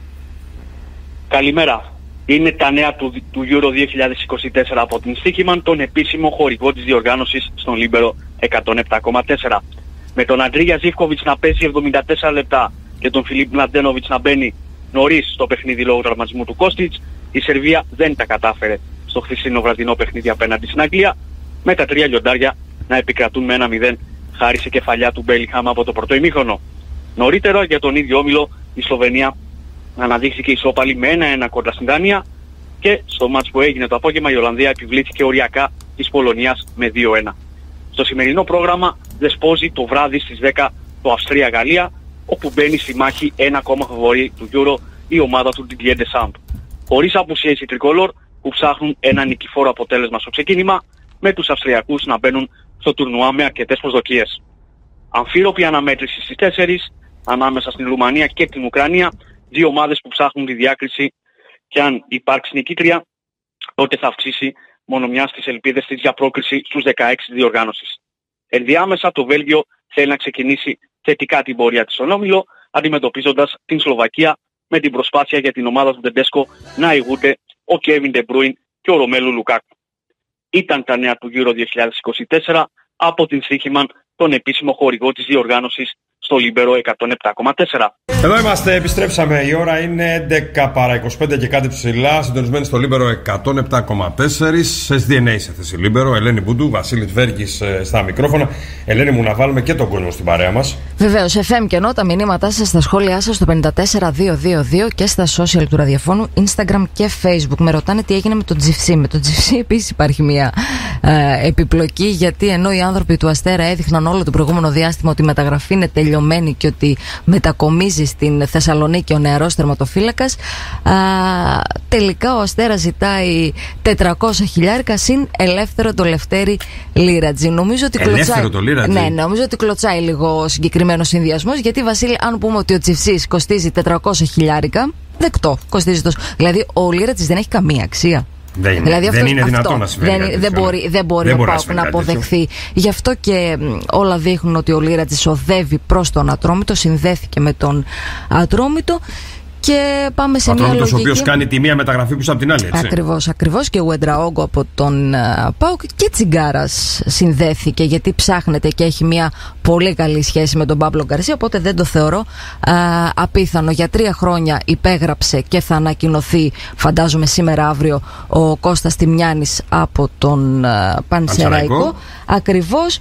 Καλημέρα. Είναι τα νέα του Euro 2024 από την Στίχημαν, τον επίσημο χορηγό της διοργάνωσης στον Λίμπερο 107,4. Με τον Αντρίγια Ζίβκοβιτς να παίζει 74 λεπτά και τον Φιλίπ Μλαντένοβιτς να μπαίνει νωρίς στο παιχνίδι λόγω τραυματισμού του Κόστιτς, η Σερβία δεν τα κατάφερε στο χθεσινό βραδινό παιχνίδι απέναντι στην Αγγλία, με τα 3 λιοντάρια να επικρατούν με 1-0 χάρη σε κεφαλιά του Μπέλιγχαμ από το πρώτο ημίχρονο. Νωρίτερα για τον ίδιο όμιλο η Σλοβενία αναδείχθηκε ισόπαλη με 1-1 κόντρα στην Δανία και στο μάτς που έγινε το απόγευμα η Ολλανδία επιβλήθηκε οριακά της Πολωνίας με 2-1. Στο σημερινό πρόγραμμα δεσπόζει το βράδυ στις 10 το Αυστρία-Γαλλία, όπου μπαίνει στη μάχη ένα ακόμα φαβορί του Euro η ομάδα του Didier Deschamps. Χωρίς απουσίες οι τρικόλορ που ψάχνουν ένα νικηφόρο αποτέλεσμα στο ξεκίνημα, με τους Αυστριακούς να μπαίνουν στο τουρνουά με αρκετές προσδοκίες. Αμφίροπη αναμέτρηση στις 4 ανάμεσα στην Ρουμανία και την Ουκρανία, δύο ομάδες που ψάχνουν τη διάκριση, και αν υπάρξει νικήτρια τότε θα αυξήσει μόνο μια στις ελπίδες της για πρόκριση στους 16 διοργάνωσης. Ενδιάμεσα το Βέλγιο θέλει να ξεκινήσει θετικά την πορεία της στον όμιλο, αντιμετωπίζοντας την Σλοβακία με την προσπάθεια για την ομάδα του Τεντέσκο να ηγούνται ο Κέβιν Ντε Μπρούιν και ο Ρομέλου Λουκάκου. Ήταν τα νέα του Euro 2024 από την Στίχημαν, τον επίσημο χορηγό της διοργάνωσης στο Λίμπερο 107,4. Εδώ είμαστε, επιστρέψαμε. Η ώρα είναι 11 παρά 25 και κάτι ψηλά. Συντονισμένοι στο Λίμπερο 107,4. SDNA σε θέση Λίμπερο. Ελένη Μπούντου, Βασίλης Βέργης στα μικρόφωνα. Ελένη μου, να βάλουμε και τον κόσμο στην παρέα μας. Βεβαίως, FM και ενώ τα μηνύματά σας, τα σχόλιά σας στο 54222 και στα social του ραδιοφώνου, Instagram και Facebook. Με ρωτάνε τι έγινε με το GFC. Με το GFC επίσης υπάρχει μια επιπλοκή, γιατί ενώ οι άνθρωποι του Αστέρα έδειχναν όλο το προηγούμενο διάστημα ότι η μεταγραφή είναι τελειωμένη και ότι μετακομίζει στην Θεσσαλονίκη ο νεαρός τερματοφύλακας, τελικά ο Αστέρας ζητάει 400 χιλιάρικα συν ελεύθερο το Λευτέρη Λίρατζι. Νομίζω ότι ελεύθερο το Λίρατζι. Ναι, νομίζω ότι κλωτσάει λίγο ο συγκεκριμένος συνδυασμός, γιατί Βασίλη, αν πούμε ότι ο Τσιφσής κοστίζει 400 χιλιάρικα, δεκτό, κοστίζει τόσο. Δηλαδή ο Λίρατζης δεν έχει καμία αξία. Δεν είναι δυνατόν να συμβαίνει. Δεν μπορεί ο ΠΑΟΚ να αποδεχθεί. Γι' αυτό και όλα δείχνουν ότι ο Λίρατζης οδεύει προς τον Ατρόμητο, συνδέθηκε με τον Ατρόμητο. Και πάμε σε μια λογική. Ο οποίος κάνει τη μία μεταγραφή πίσω από την άλλη, έτσι. Ακριβώς. Και ο Ουεντραόγκο από τον ΠΑΟΚ και Τσιγκάρας συνδέθηκε, γιατί ψάχνεται και έχει μια πολύ καλή σχέση με τον Παύλο Γκαρσία. Οπότε δεν το θεωρώ απίθανο. Για 3 χρόνια υπέγραψε και θα ανακοινωθεί, φαντάζομαι σήμερα αύριο, ο Κώστας Τιμιάνης από τον Πανσεραϊκό. Ακριβώς.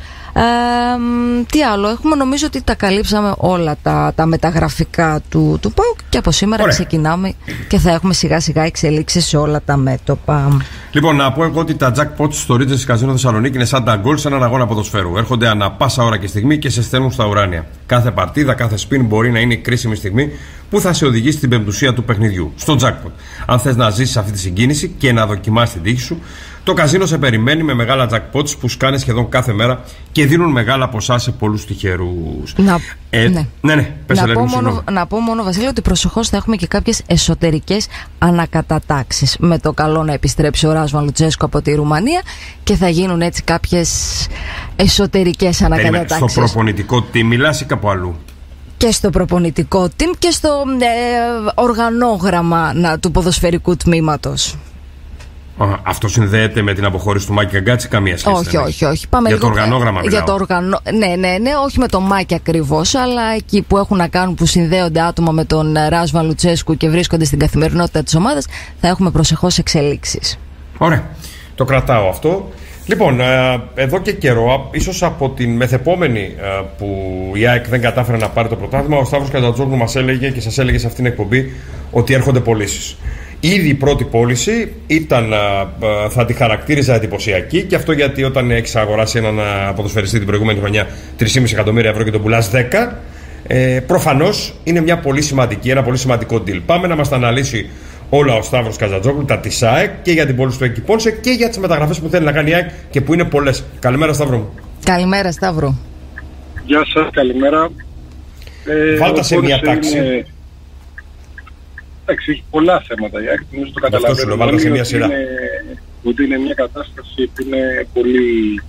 Τι άλλο έχουμε? Νομίζω ότι τα καλύψαμε όλα τα μεταγραφικά του ΠΑΟΚ και από σήμερα ξεκινάμε και θα έχουμε σιγά σιγά εξελίξεις σε όλα τα μέτωπα. Λοιπόν, να πω εγώ ότι τα jackpots στο Regency Casino Θεσσαλονίκη είναι σαν τα γκολ σε έναν αγώνα ποδοσφαίρου. Έρχονται ανά πάσα ώρα και στιγμή και σε στέλνουν στα ουράνια. Κάθε παρτίδα, κάθε spin μπορεί να είναι η κρίσιμη στιγμή που θα σε οδηγήσει στην πεμπτουσία του παιχνιδιού, στο jackpot. Αν θες να ζήσεις αυτή τη συγκίνηση και να δοκιμάσεις την τύχη σου, το καζίνο σε περιμένει με μεγάλα jackpots που σκάνε σχεδόν κάθε μέρα και δίνουν μεγάλα ποσά σε πολλούς τυχερούς. Να πω μόνο, Βασίλη, ότι προσεχώς θα έχουμε και κάποιες εσωτερικές ανακατατάξεις. Με το καλό να επιστρέψει ο Ράσβαν Λουτσέσκο από τη Ρουμανία και θα γίνουν έτσι κάποιες εσωτερικές ανακατατάξεις. Στο προπονητικό team μιλάς ή κάπου αλλού? Και στο προπονητικό team και στο οργανόγραμμα του ποδοσφαιρικού τμήματος. Αυτό συνδέεται με την αποχώρηση του Μάκη Αγκάτση? Καμία σχέση? Όχι. Πάμε για το οργανόγραμμα μιλάω. Ναι, όχι με το Μάκη ακριβώς, αλλά εκεί που έχουν να κάνουν, που συνδέονται άτομα με τον Ράσβαν Λουτσέσκου και βρίσκονται στην καθημερινότητα της ομάδας, θα έχουμε προσεχώς εξελίξεις. Ωραία, το κρατάω αυτό. Λοιπόν, εδώ και καιρό, ίσως από την μεθεπόμενη που η ΑΕΚ δεν κατάφερε να πάρει το πρωτάθλημα, ο Σταύρος Κατατζόγλου μας έλεγε και σας έλεγε σε αυτήν την εκπομπή ότι έρχονται πωλήσεις. Ήδη η πρώτη πώληση θα τη χαρακτήριζα εντυπωσιακή, και αυτό γιατί όταν έχεις αγοράσει έναν ποδοσφαιριστή την προηγούμενη χρονιά 3,5 εκατομμύρια ευρώ και τον πουλάς 10, προφανώς είναι ένα πολύ σημαντικό deal. Πάμε να μας τα αναλύσει όλα ο Σταύρος Καζατζόγλου, τα της ΑΕΚ και για την πώληση του Έκη Πόνσε και για τις μεταγραφές που θέλει να κάνει η ΑΕΚ και που είναι πολλές. Καλημέρα, Σταύρο μου. Καλημέρα, Σταύρο. Γεια σας, καλημέρα. Βάλτε σε μια τάξη. Εντάξει, έχει πολλά θέματα η ΑΕΚ, νομίζω το καταλαβαίνω. Βάλτε σε μια σειρά. Ότι είναι μια κατάσταση που είναι πολύ...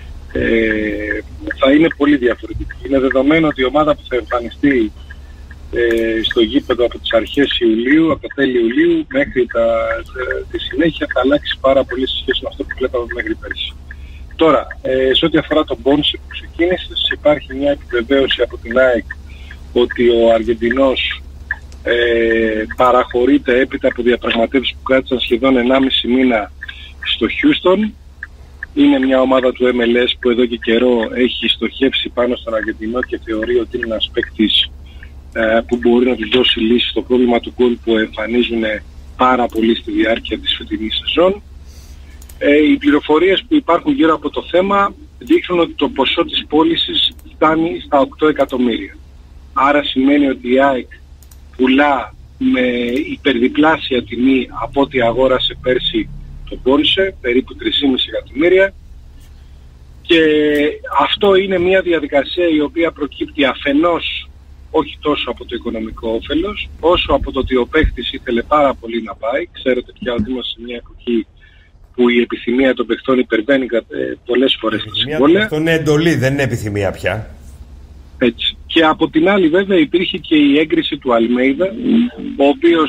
θα είναι πολύ διαφορετική. Είναι δεδομένο ότι η ομάδα που θα εμφανιστεί στο γήπεδο από τις αρχές Ιουλίου, από τα τέλη Ιουλίου μέχρι τη συνέχεια θα αλλάξει πάρα πολύ σε σχέση με αυτό που βλέπαμε μέχρι πέρσι. Τώρα, σε ό,τι αφορά τον Πόνσε που ξεκίνησε, υπάρχει μια επιβεβαίωση από την ΑΕΚ ότι ο Αργεντινός παραχωρείται έπειτα από διαπραγματεύσεις που κράτησαν σχεδόν 1,5 μήνα στο Χιούστον. Είναι μια ομάδα του MLS που εδώ και καιρό έχει στοχεύσει πάνω στον Αργεντινό και θεωρεί ότι είναι ένας παίκτης που μπορεί να τους δώσει λύση στο πρόβλημα του γκολ που εμφανίζουν πάρα πολύ στη διάρκεια της φετινής σεζόν. Οι πληροφορίες που υπάρχουν γύρω από το θέμα δείχνουν ότι το ποσό της πώλησης φτάνει στα 8 εκατομμύρια. Άρα σημαίνει ότι η ΑΕΚ πουλά με υπερδιπλάσια τιμή από ό,τι αγόρασε πέρσι το Πόνσε, περίπου 3,5 εκατομμύρια. Και αυτό είναι μια διαδικασία η οποία προκύπτει αφενός όχι τόσο από το οικονομικό όφελος, όσο από το ότι ο παίχτης ήθελε πάρα πολύ να πάει. Ξέρετε πια ότι είμαστε σε μια εποχή που η επιθυμία των παιχτών υπερβαίνει πολλές φορές τα συμβόλαια. Αυτό είναι εντολή, δεν είναι επιθυμία πια. Έτσι. Και από την άλλη βέβαια υπήρχε και η έγκριση του Αλμέιδα, ο οποίος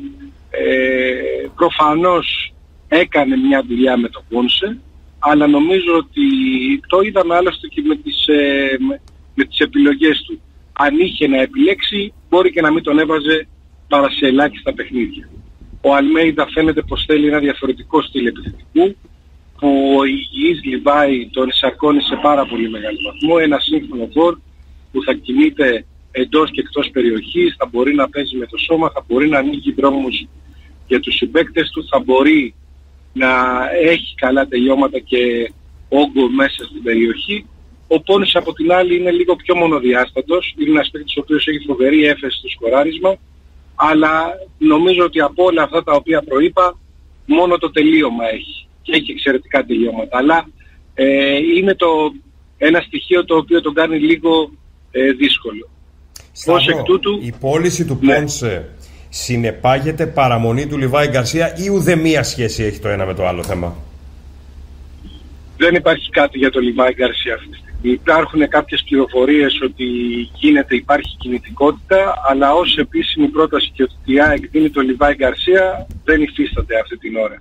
προφανώς έκανε μια δουλειά με τον Πόνσε, αλλά νομίζω ότι το είδαμε άλλωστε και με τις επιλογές του. Αν είχε να επιλέξει, μπορεί και να μην τον έβαζε παρά σε ελάχιστα παιχνίδια. Ο Αλμέιδα φαίνεται πως θέλει ένα διαφορετικό στυλ επιθετικού, που ο υγιής Λιβάη τον εισαρκώνει σε πάρα πολύ μεγάλο βαθμό. Ένα σύγχρονο φορ που θα κινείται εντός και εκτός περιοχής, θα μπορεί να παίζει με το σώμα, θα μπορεί να ανοίγει δρόμους για τους συμπαίκτες του, θα μπορεί να έχει καλά τελειώματα και όγκο μέσα στην περιοχή. Ο Πόνης από την άλλη είναι λίγο πιο μονοδιάστατος, είναι ένας παίκτης ο οποίος έχει φοβερή έφεση στο σκοράρισμα, αλλά νομίζω ότι από όλα αυτά τα οποία προείπα μόνο το τελείωμα έχει και έχει εξαιρετικά τελειώματα, αλλά είναι ένα στοιχείο το οποίο τον κάνει λίγο δύσκολο. Ως εκ τούτου, η πώληση του Πόνσε συνεπάγεται παραμονή του Λιβάη Γκαρσία ή ουδέμια σχέση έχει το ένα με το άλλο θέμα? Δεν υπάρχει κάτι για το Λιβάη Γκαρσία αυτή τη στιγμή. Υπάρχουν κάποιες πληροφορίες ότι υπάρχει κινητικότητα, αλλά ως επίσημη πρόταση και ότι η ΑΕΚ δίνει το Λιβάη Γκαρσία δεν υφίσταται αυτή την ώρα.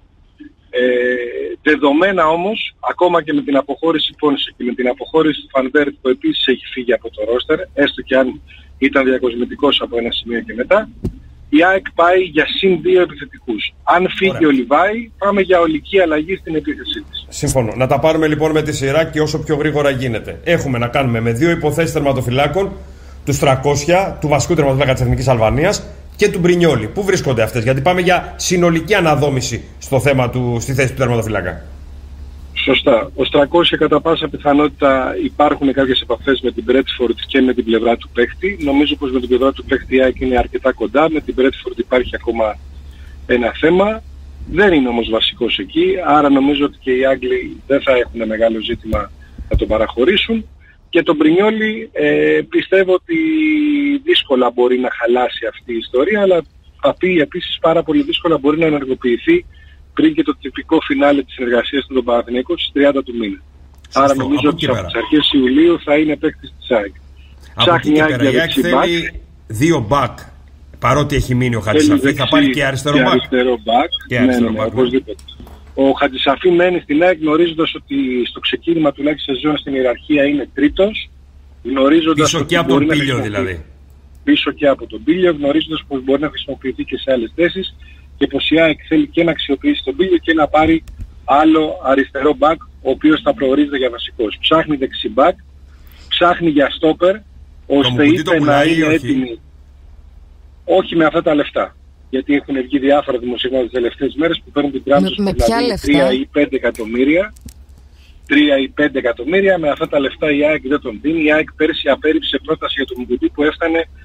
Δεδομένα όμως, ακόμα και με την αποχώρηση Πόνσε και με την αποχώρηση του Φανβέρτ που επίσης έχει φύγει από το ρόστερ, έστω και αν ήταν διακοσμητικός από ένα σημείο και μετά, η ΑΕΚ πάει για συν 2 επιθετικούς. Αν φύγει ο Λιβάη, πάμε για ολική αλλαγή στην επίθεσή της. Συμφωνώ. Να τα πάρουμε λοιπόν με τη σειρά και όσο πιο γρήγορα γίνεται. Έχουμε να κάνουμε με δύο υποθέσεις τερματοφυλάκων, τους 300, του βασικού τερματοφυλάκα της Εθνικής Αλβανίας και του Μπρινιόλι. Πού βρίσκονται αυτές? Γιατί πάμε για συνολική αναδόμηση στο θέμα στη θέση του τερματοφυλάκα. Σωστά. Ως 300 κατά πάσα πιθανότητα υπάρχουν κάποιες επαφές με την Μπρέτφορντ και με την πλευρά του παίχτη. Νομίζω πως με την πλευρά του παίχτη η ΑΕΚ είναι αρκετά κοντά. Με την Μπρέτφορντ υπάρχει ακόμα ένα θέμα. Δεν είναι όμως βασικός εκεί. Άρα νομίζω ότι και οι Άγγλοι δεν θα έχουν μεγάλο ζήτημα να τον παραχωρήσουν. Και τον Μπρινιόλι πιστεύω ότι δύσκολα μπορεί να χαλάσει αυτή η ιστορία, αλλά θα πει επίσης πάρα πολύ δύσκολα μπορεί να ενεργοποιηθεί πριν και το τυπικό φινάλε της συνεργασίας του τον Παναθηναϊκό στις 30 του μήνα. Άρα νομίζω ότι από τις αρχές Ιουλίου θα είναι παίκτης της ΑΕΚ. Ψάχνει η ΑΕΚ για θέλει δύο μπακ, παρότι έχει μείνει ο Χατζησαφή, θα πάρει και αριστερό μπακ. Ναι, οπωσδήποτε. Ο Χατζησαφή μένει στην ΑΕΚ γνωρίζοντας ότι στο ξεκίνημα τουλάχιστον σεζόν στην ιεραρχία είναι τρίτος. Πίσω και από τον Πίλιο δηλαδή. Πίσω και από τον Πίλιο, γνωρίζοντας πως μπορεί να χρησιμοποιηθεί και σε άλλες θέσεις και πως η ΑΕΚ θέλει και να αξιοποιήσει τον Πίλιο και να πάρει άλλο αριστερό μπακ, ο οποίος θα προορίζεται για βασικός. Ψάχνει δεξί μπακ, ψάχνει για στόπερ, ώστε είτε να είναι έτοιμη. Όχι με αυτά τα λεφτά. Γιατί έχουν βγει διάφορα δημοσιεύματα τις τελευταίες μέρες που παίρνουν την τράπεζα με ποια λεφτά? 3 ή 5 εκατομμύρια. 3 ή 5 εκατομμύρια. Με αυτά τα λεφτά η ΑΕΚ δεν τον δίνει. Η ΑΕΚ πέρσι απέρριψε πρόταση για το Μουκουτί που έφτανε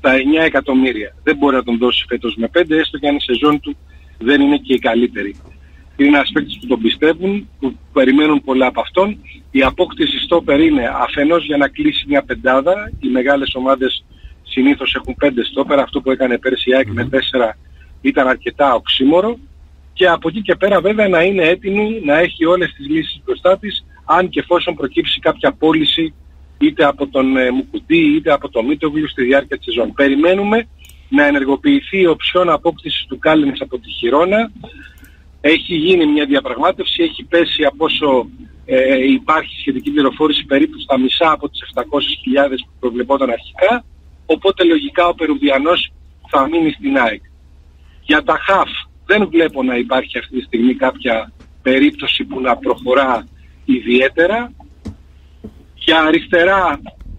στα 9 εκατομμύρια. Δεν μπορεί να τον δώσει φέτος με 5, έστω και αν η σεζόν του δεν είναι και η καλύτερη. Είναι ένας παίκτης που τον πιστεύουν, που περιμένουν πολλά από αυτόν. Η απόκτηση στόπερ είναι αφενός για να κλείσει μια πεντάδα. Οι μεγάλες ομάδες συνήθως έχουν 5 στόπερ. Αυτό που έκανε πέρσι η ΑΕΚ με 4 ήταν αρκετά οξύμορο. Και από εκεί και πέρα βέβαια να είναι έτοιμη να έχει όλες τις λύσεις μπροστά της, αν και εφόσον προκύψει κάποια πώληση είτε από τον Μουκουντή είτε από τον Μίτογλου στη διάρκεια της σεζόν. Περιμένουμε να ενεργοποιηθεί η οψιόν απόκτησης του Κάλινς από τη Χιρόνα. Έχει γίνει μια διαπραγμάτευση, έχει πέσει από όσο υπάρχει σχετική πληροφόρηση περίπου στα μισά από τις 700.000 που προβλεπόταν αρχικά, οπότε λογικά ο Περουβιανός θα μείνει στην ΑΕΚ. Για τα χαφ δεν βλέπω να υπάρχει αυτή τη στιγμή κάποια περίπτωση που να προχωρά ιδιαίτερα. Για αριστερά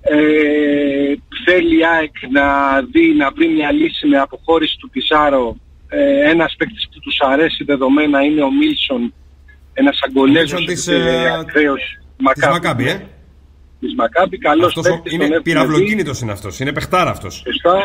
θέλει η ΑΕΚ να βρει μια λύση με αποχώρηση του Πισάρο. Ένας παίκτης που τους αρέσει δεδομένα είναι ο Μίλσον, ένας Αγκολέζος της Μακάμπι. Της Μακάμπι, καλός παίκτης. Είναι πυραυλοκίνητος είναι αυτός, είναι παιχτάρα αυτός.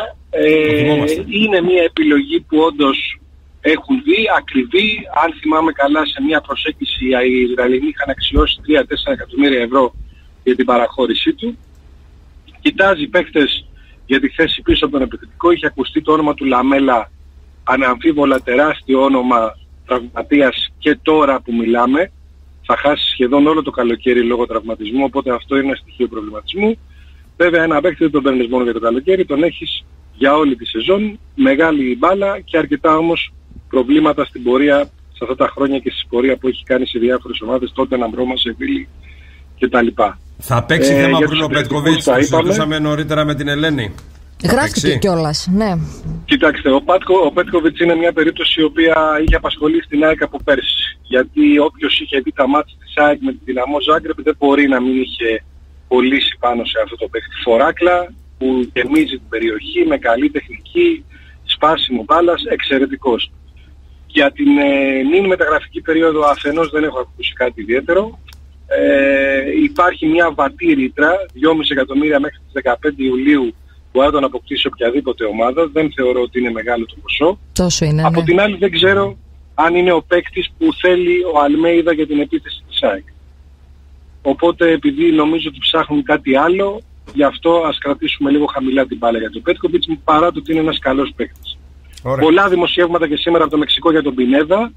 Είναι μια επιλογή που όντως έχουν δει, ακριβή. Αν θυμάμαι καλά, σε μια προσέγγιση οι Ισραηλινοί είχαν αξιώσει 3-4 εκατομμύρια ευρώ για την παραχώρησή του. Κοιτάζει παίκτες για τη θέση πίσω από τον επιθετικό. Είχε ακουστεί το όνομα του Λαμέλα, αναμφίβολα τεράστιο όνομα τραυματίας, και τώρα που μιλάμε θα χάσει σχεδόν όλο το καλοκαίρι λόγω τραυματισμού, οπότε αυτό είναι ένα στοιχείο προβληματισμού. Βέβαια ένα παίκτη δεν τον παίρνεις μόνο για το καλοκαίρι, τον έχεις για όλη τη σεζόν, μεγάλη μπάλα και αρκετά όμως προβλήματα στην πορεία σε αυτά τα χρόνια και στη πορεία που έχει κάνει σε διάφορες ομάδες, τότε να Ρώμα, Σεβίλη κτλ. Θα παίξει θέμα Μπρούνο Πέτκοβιτς, το συζητούσαμε νωρίτερα με την Ελένη. Γράφτηκε κιόλας, ναι. Κοιτάξτε, ο Πέτκοβιτς είναι μια περίπτωση η οποία είχε απασχολήσει την ΑΕΚ από πέρσι. Γιατί όποιος είχε δει τα μάτς της ΑΕΚ με την Δυναμό Ζάγκρεπ δεν μπορεί να μην είχε πωλήσει πάνω σε αυτό το παίκτη. Φοράκλα που γεμίζει την περιοχή με καλή τεχνική, σπάσιμο μπάλας, εξαιρετικός. Για την νυν μεταγραφική περίοδο αφενός δεν έχω ακούσει κάτι ιδιαίτερο. Υπάρχει μια βατή ρήτρα, 2,5 εκατομμύρια μέχρι τις 15 Ιουλίου, που θα τον αποκτήσει οποιαδήποτε ομάδα. Δεν θεωρώ ότι είναι μεγάλο το ποσό. Τόσο είναι, από ναι. την άλλη δεν ξέρω αν είναι ο παίκτης που θέλει ο Αλμέιδα για την επίθεση της ΑΕΚ. Οπότε επειδή νομίζω ότι ψάχνουν κάτι άλλο, γι' αυτό ας κρατήσουμε λίγο χαμηλά την μπάλα για τον Πέτκοβιτς, παρά το ότι είναι ένας καλός παίκτης. Πολλά δημοσιεύματα και σήμερα από το Μεξικό για τον Πινέδα.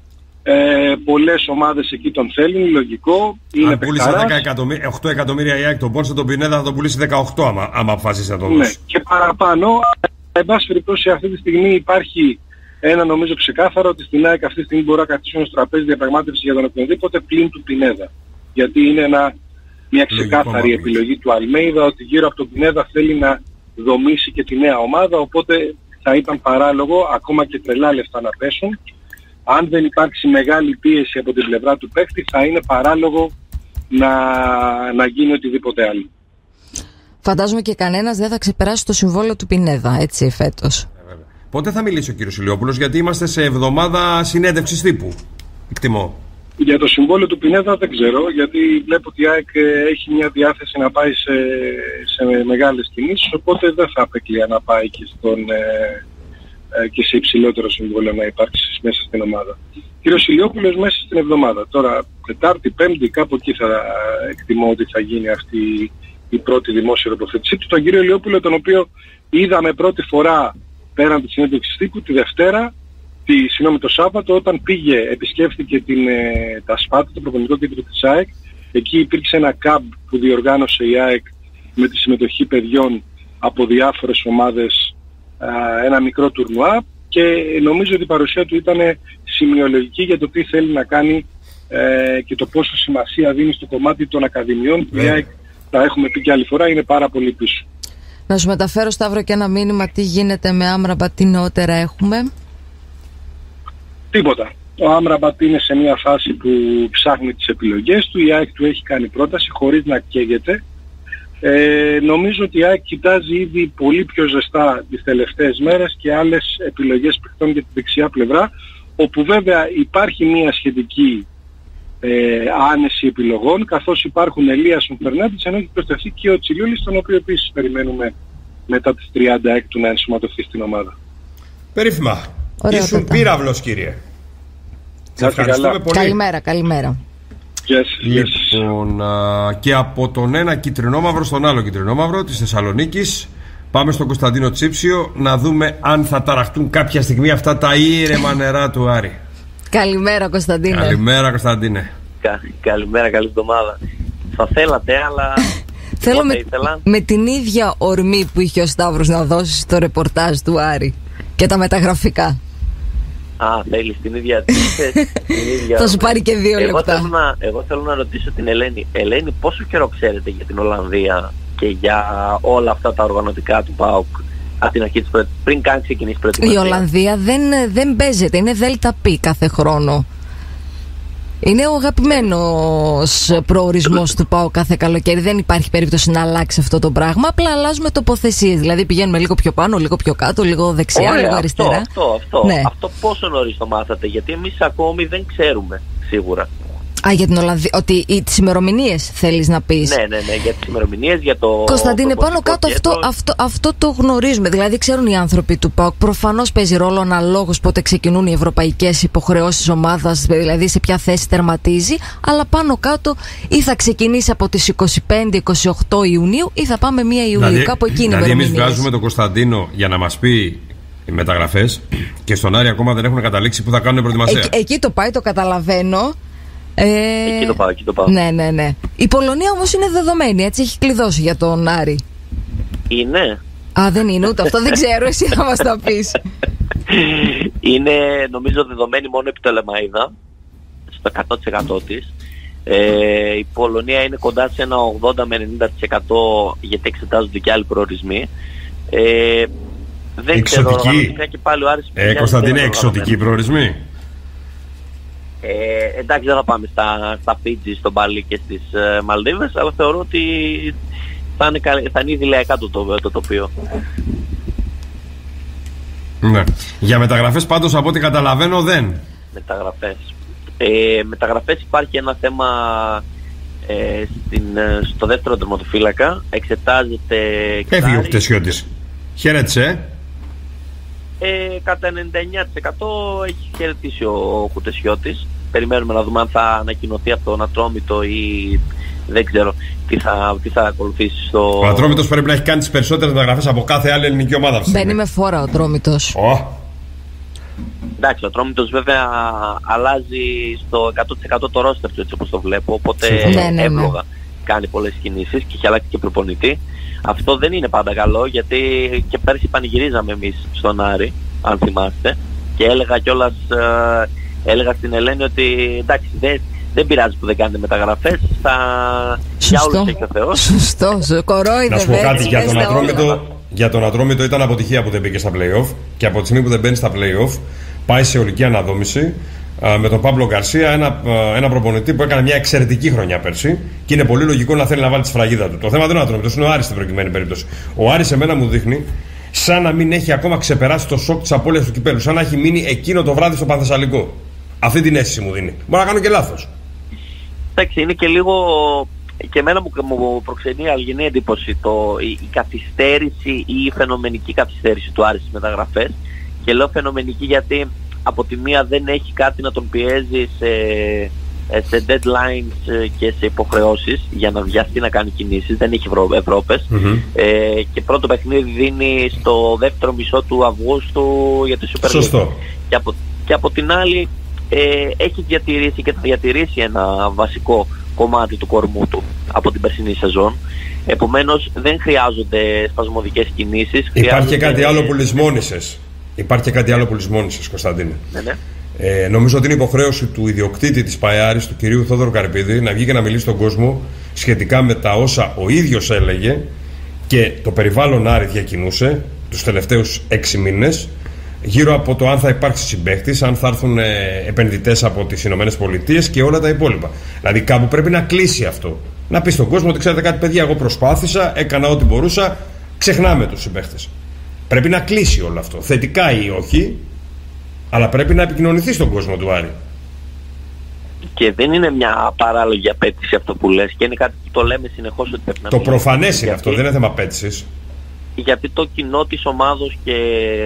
Πολλές ομάδες εκεί τον θέλουν, λογικό. Αν πούλησε 8 εκατομμύρια η ΑΕΚ τον πόνσε, τον Πινέδα θα τον πουλήσει 18 άμα αποφασίσει να τον δώσει. Ναι, και παραπάνω. Εν πάση περιπτώσει αυτή τη στιγμή υπάρχει ένα νομίζω ξεκάθαρο ότι στην ΑΕΚ αυτή τη στιγμή μπορεί να καθίσουν στο τραπέζι διαπραγμάτευση για τον οποιονδήποτε πλην του Πινέδα. Γιατί είναι μια ξεκάθαρη επιλογή του Αλμέιδα ότι γύρω από τον Πινέδα θέλει να δομήσει και τη νέα ομάδα, οπότε θα ήταν παράλογο ακόμα και τρελά λεφτά να πέσουν. Αν δεν υπάρξει μεγάλη πίεση από την πλευρά του παίκτη, θα είναι παράλογο να γίνει οτιδήποτε άλλο. Φαντάζομαι και κανένας δεν θα ξεπεράσει το συμβόλαιο του Πινέδα, έτσι, φέτος. Πότε θα μιλήσει ο κύριος Ηλιόπουλος, γιατί είμαστε σε εβδομάδα συνέντευξης τύπου, εκτιμώ. Για το συμβόλαιο του Πινέδα δεν ξέρω, γιατί βλέπω ότι η ΑΕΚ έχει μια διάθεση να πάει σε μεγάλες κινήσεις, οπότε δεν θα απεκλεία να πάει και σε υψηλότερο συμβόλαιο να υπάρξει μέσα στην ομάδα. Κύριος Ηλιόπουλος μέσα στην εβδομάδα. Τώρα, Τετάρτη, Πέμπτη, κάπου εκεί θα εκτιμώ ότι θα γίνει αυτή η πρώτη δημόσια τοποθέτησή του. Τον κύριο Ηλιόπουλο, τον οποίο είδαμε πρώτη φορά πέραν της συνέντευξης τύπου τη Δευτέρα, το Σάββατο, όταν επισκέφθηκε τα ΣΠΑΤ, το προπονητικό κέντρο της ΑΕΚ. Εκεί υπήρξε ένα κάμπ που διοργάνωσε η ΑΕΚ με τη συμμετοχή παιδιών από διάφορες ομάδες, ένα μικρό τουρνουά, και νομίζω ότι η παρουσία του ήταν σημειολογική για το τι θέλει να κάνει και το πόσο σημασία δίνει στο κομμάτι των ακαδημιών που η ΑΕΚ, τα έχουμε πει και άλλη φορά, είναι πάρα πολύ πίσω. Να σου μεταφέρω, Σταύρο, και ένα μήνυμα τι γίνεται με Άμραμπατ, τι νεότερα έχουμε. Τίποτα. Ο Άμραμπατ είναι σε μια φάση που ψάχνει τις επιλογές του, η ΑΕΚ του έχει κάνει πρόταση χωρίς να καίγεται. Νομίζω ότι η ΑΕΚ κοιτάζει ήδη πολύ πιο ζεστά τις τελευταίες μέρες και άλλες επιλογές παιχτών για τη δεξιά πλευρά, όπου βέβαια υπάρχει μια σχετική άνεση επιλογών, καθώς υπάρχουν Ελίασον Φερνάντες, ενώ έχει προσθεθεί και ο Τσιλιούλης, τον οποίο επίσης περιμένουμε μετά τις 36 του να ενσωματωθεί στην ομάδα. Περίφημα. Ήσουν πύραυλος, κύριε. Σε ευχαριστούμε πολύ. Καλημέρα. Λοιπόν, και από τον ένα κυτρινόμαυρο στον άλλο κυτρινόμαυρο της Θεσσαλονίκης πάμε στον Κωνσταντίνο Τσίψιο να δούμε αν θα ταραχτούν κάποια στιγμή αυτά τα ήρεμα νερά του Άρη. Καλημέρα, Κωνσταντίνε. Καλημέρα, καλή εβδομάδα. Θα θέλατε, αλλά θέλω με την ίδια ορμή που είχε ο Σταύρος να δώσει το ρεπορτάζ του Άρη και τα μεταγραφικά. Θέλεις την ίδια. Θα σου πάρει και 2 λεπτά. Εγώ θέλω να ρωτήσω την Ελένη. Ελένη, πόσο καιρό ξέρετε για την Ολλανδία και για όλα αυτά τα οργανωτικά του ΠΑΟΚ από την αρχή πριν καν ξεκινήσει προετοιμασία? Η Ολλανδία δεν παίζεται, είναι ΔΠ κάθε χρόνο. Είναι ο αγαπημένος προορισμός του ΠΑΟΚ κάθε καλοκαίρι. Δεν υπάρχει περίπτωση να αλλάξει αυτό το πράγμα. Απλά αλλάζουμε τοποθεσίες. Δηλαδή πηγαίνουμε λίγο πιο πάνω, λίγο πιο κάτω, λίγο δεξιά, λίγο αριστερά. Ναι. Αυτό πόσο νωρίς το μάθατε? Γιατί εμείς ακόμη δεν ξέρουμε σίγουρα. Για την Ολλανδία, ότι τις ημερομηνίες θέλεις να πεις? Ναι, για τις ημερομηνίες, για το. Κωνσταντίνε, πάνω κάτω αυτό το γνωρίζουμε. Δηλαδή, ξέρουν οι άνθρωποι του ΠΑΟΚ. Προφανώς παίζει ρόλο αναλόγως πότε ξεκινούν οι ευρωπαϊκές υποχρεώσεις ομάδας, δηλαδή σε ποια θέση τερματίζει. Αλλά πάνω κάτω ή θα ξεκινήσει από τις 25-28 Ιουνίου ή θα πάμε 1 Ιουλίου. Κάπου εκεί είναι η ημερομηνία. ημερομηνίες. Δηλαδή, εμείς βγάζουμε τον Κωνσταντίνο για να μας πει οι μεταγραφές και στον Άρη ακόμα δεν έχουν καταλήξει που θα κάνουν προετοιμασία. Εκεί το πάει, το καταλαβαίνω. Εκεί το πάω. Ναι. Η Πολωνία όμως είναι δεδομένη, έτσι, έχει κλειδώσει για τον Άρη. Είναι. Δεν είναι ούτε αυτό, δεν ξέρω, εσύ θα μας τα πεις. Είναι νομίζω δεδομένη μόνο επί Τελεμαΐδα, στο 100% της. Η Πολωνία είναι κοντά σε ένα 80 με 90% γιατί εξετάζονται και άλλοι προορισμοί. Δεν εξωτική. Ξέρω, και πάλι ο Άρης Κωνσταντίνε, εξωτική προορισμοί. Εντάξει, δεν θα πάμε στα Φίτζι, στον Μπάλι και στις Μαλδίβες, αλλά θεωρώ ότι θα είναι ιδηλιακά το τοπίο. Ναι. Για μεταγραφές πάντως από ό,τι καταλαβαίνω δεν. Μεταγραφές υπάρχει ένα θέμα στο δεύτερο τερματοφύλακα. Εξετάζεται. Έφυγε ο Χτεσιώτης. Χαιρέτησε. Κατά 99% έχει χαιρετήσει ο Κουτεσιώτης. Περιμένουμε να δούμε αν θα ανακοινωθεί από τον Ατρόμητο ή δεν ξέρω τι θα ακολουθήσει στο. Ο Ατρόμητος πρέπει να έχει κάνει τις περισσότερες μεταγραφές από κάθε άλλη ελληνική ομάδα. Μπαίνει με φόρα ο Ατρόμητος. Εντάξει, ο Ατρόμητος βέβαια αλλάζει στο 100% το ρόστερ του, έτσι όπως το βλέπω. Οπότε εύλογα κάνει πολλές κινήσεις και έχει αλλάξει και προπονητή. Αυτό δεν είναι πάντα καλό, γιατί και πέρσι πανηγυρίζαμε εμείς στον Άρη, αν θυμάστε, και έλεγα κιόλας, έλεγα στην Ελένη ότι εντάξει, δεν πειράζει που δεν κάνετε μεταγραφές, για όλους έχει ο Θεός. Σωστός, κορόιδε. Να σου πω κάτι για τον Ατρόμητο, ήταν αποτυχία που δεν μπήκε στα play-off και από τη στιγμή που δεν μπαίνει στα play-off πάει σε ολική αναδόμηση με τον Παύλο Γκαρσία, ένα προπονητή που έκανε μια εξαιρετική χρονιά πέρσι και είναι πολύ λογικό να θέλει να βάλει τη σφραγίδα του. Το θέμα δεν είναι ο Ατρόμητος, είναι ο Άρης στην προκειμένη περίπτωση. Ο Άρης εμένα μου δείχνει σαν να μην έχει ακόμα ξεπεράσει το σοκ της απώλειας του κυπέλου, σαν να έχει μείνει εκείνο το βράδυ στο Πανθεσσαλικό. Αυτή την αίσθηση μου δίνει. Μπορεί να κάνω και λάθος. Εντάξει, είναι και λίγο. Και εμένα μου προξενεί αλγινή εντύπωση η καθυστέρηση ή η φαινομενική καθυστέρηση του Άρη στις μεταγραφές. Και λέω φαινομενική γιατί από τη μία δεν έχει κάτι να τον πιέζει σε deadlines και σε υποχρεώσεις για να βιαστεί να κάνει κινήσεις, δεν έχει Ευρώπες. Και πρώτο παιχνίδι δίνει στο δεύτερο μισό του Αυγούστου για τη Super League. Σωστό. Και από την άλλη έχει διατηρήσει και θα διατηρήσει ένα βασικό κομμάτι του κορμού του από την περσινή σεζόν. Επομένως δεν χρειάζονται σπασμωδικές κινήσεις. Υπάρχει και κάτι άλλο που λησμόνησες. Κωνσταντίνε. Ναι. Νομίζω ότι είναι υποχρέωση του ιδιοκτήτη της ΠΑΕΑΡης, του κυρίου Θόδωρου Καρυπίδη, να βγει και να μιλήσει στον κόσμο σχετικά με τα όσα ο ίδιος έλεγε και το περιβάλλον Άρη διακινούσε τους τελευταίους 6 μήνες γύρω από το αν θα υπάρξει συμπαίκτης, αν θα έρθουν επενδυτές από τις ΗΠΑ και όλα τα υπόλοιπα. Δηλαδή κάπου πρέπει να κλείσει αυτό. Να πει στον κόσμο ότι ξέρετε κάτι, παιδιά, εγώ προσπάθησα, έκανα ό,τι μπορούσα, ξεχνάμε τους συμπαίκτες. Πρέπει να κλείσει όλο αυτό. Θετικά ή όχι, αλλά πρέπει να επικοινωνηθεί στον κόσμο του Άρη. Και δεν είναι μια παράλογη απέτηση αυτό που λες, και είναι κάτι που το λέμε συνεχώς ότι πρέπει να. Το προφανές είναι αυτό, δεν είναι θέμα απέτησης. γιατί το κοινό της ομάδος και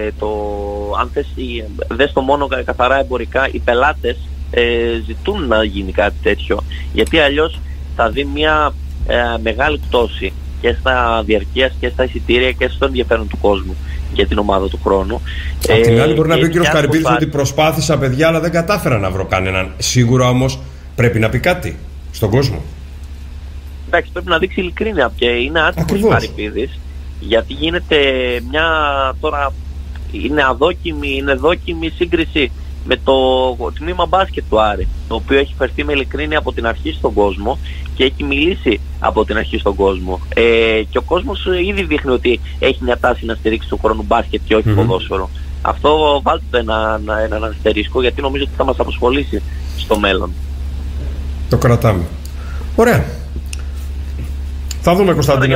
αν θες, δες το μόνο καθαρά εμπορικά, οι πελάτες ζητούν να γίνει κάτι τέτοιο, γιατί αλλιώς θα δει μια μεγάλη πτώση και στα διαρκείας και στα εισιτήρια και στο ενδιαφέρον του κόσμου για την ομάδα του χρόνου. Απ' την άλλη, μπορεί να πει ο κ. Καρυπίδης ότι προσπάθησα, παιδιά, αλλά δεν κατάφερα να βρω κανέναν. Σίγουρα όμως πρέπει να πει κάτι στον κόσμο. Εντάξει, πρέπει να δείξει ειλικρίνεια και είναι άτιμος ο Καρυπίδης, γιατί γίνεται μια τώρα είναι δόκιμη σύγκριση με το τμήμα μπάσκετ του Άρη, το οποίο έχει φερθεί με ειλικρίνεια από την αρχή στον κόσμο και έχει μιλήσει από την αρχή στον κόσμο. Και ο κόσμος ήδη δείχνει ότι έχει μια τάση να στηρίξει του χρόνου μπάσκετ και όχι ποδόσφαιρο. Αυτό βάλτε έναν αστερίσκο, γιατί νομίζω ότι θα μας απασχολήσει στο μέλλον. Το κρατάμε. Ωραία. Θα δούμε, Κωνσταντίνε.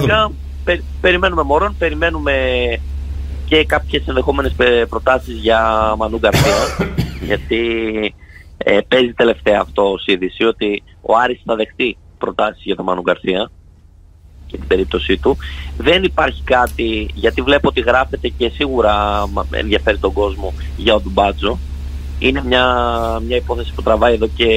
Περιμένουμε Μωρόν, περιμένουμε και κάποιες ενδεχόμενες προτάσεις για Μανού Γκαρσία, γιατί παίζει τελευταία αυτό ως είδηση, ότι ο Άρης θα δεχτεί προτάσεις για τον Μανού Γκαρσία και την περίπτωσή του. Δεν υπάρχει κάτι, γιατί βλέπω ότι γράφεται και σίγουρα ενδιαφέρει τον κόσμο για ο Ντουμπάτζο. Είναι μια υπόθεση που τραβάει εδώ και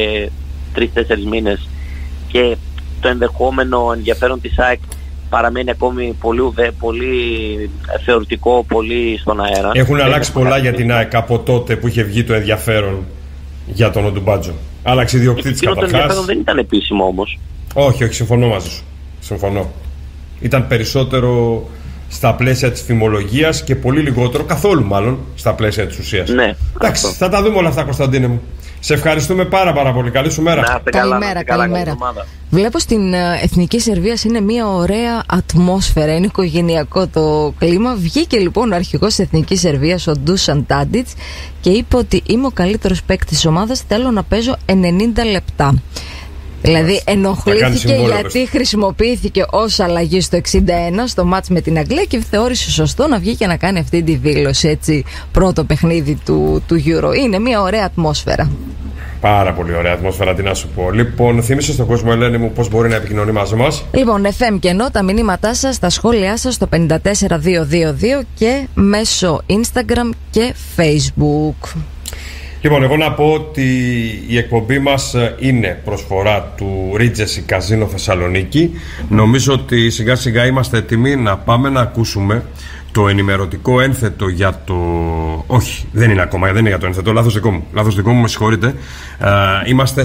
3-4 μήνες και το ενδεχόμενο ενδιαφέρον της ΑΕΚ παραμένει ακόμη πολύ θεωρητικό, πολύ στον αέρα. Έχουν αλλάξει πολλά για την ΑΕΚ από τότε που είχε βγει το ενδιαφέρον για τον Ντουμπάτζο. Άλλαξε ιδιοκτήτης καταρχάς. Το ενδιαφέρον δεν ήταν επίσημο όμως. Όχι, συμφωνώ μαζί σου. Συμφωνώ. Ήταν περισσότερο στα πλαίσια της φημολογίας και πολύ λιγότερο, καθόλου μάλλον, στα πλαίσια της ουσίας. Ναι. Εντάξει, θα τα δούμε όλα αυτά, Κωνσταντίνε μου. Σε ευχαριστούμε πάρα πολύ. Καλή σου μέρα. Καλημέρα. Βλέπω στην Εθνική Σερβίας είναι μια ωραία ατμόσφαιρα, είναι οικογενειακό το κλίμα. Βγήκε λοιπόν ο αρχηγός της Εθνικής Σερβίας, ο Ντούσαν Τάντιτς, και είπε ότι είμαι ο καλύτερος παίκτης της ομάδας, θέλω να παίζω 90 λεπτά. Δηλαδή ενοχλήθηκε γιατί χρησιμοποιήθηκε ως αλλαγή στο 61 στο μάτς με την Αγγλία και θεώρησε σωστό να βγει και να κάνει αυτή τη δήλωση, έτσι, πρώτο παιχνίδι του Euro. Είναι μια ωραία ατμόσφαιρα. Πάρα πολύ ωραία ατμόσφαιρα, τι να σου πω. Λοιπόν, θύμισε στον κόσμο, Ελένη μου, πώς μπορεί να επικοινωνεί μαζί μας. Λοιπόν, FM και ενώ τα μηνύματά σας, τα σχόλιά σας στο 54222 και μέσω Instagram και Facebook. Λοιπόν, εγώ να πω ότι η εκπομπή μας είναι προσφορά του Regency Casino Θεσσαλονίκη. Νομίζω ότι σιγά σιγά είμαστε έτοιμοι να πάμε να ακούσουμε το ενημερωτικό ένθετο για το... Όχι, δεν είναι ακόμα, δεν είναι για το ένθετο, λάθος δικό μου, με συγχωρείτε. Είμαστε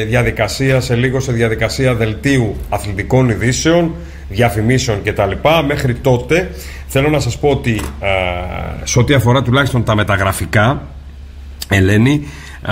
σε λίγο σε διαδικασία δελτίου αθλητικών ειδήσεων, διαφημίσεων κτλ. Μέχρι τότε θέλω να σας πω ότι σε ό,τι αφορά τουλάχιστον τα μεταγραφικά, Ελένη,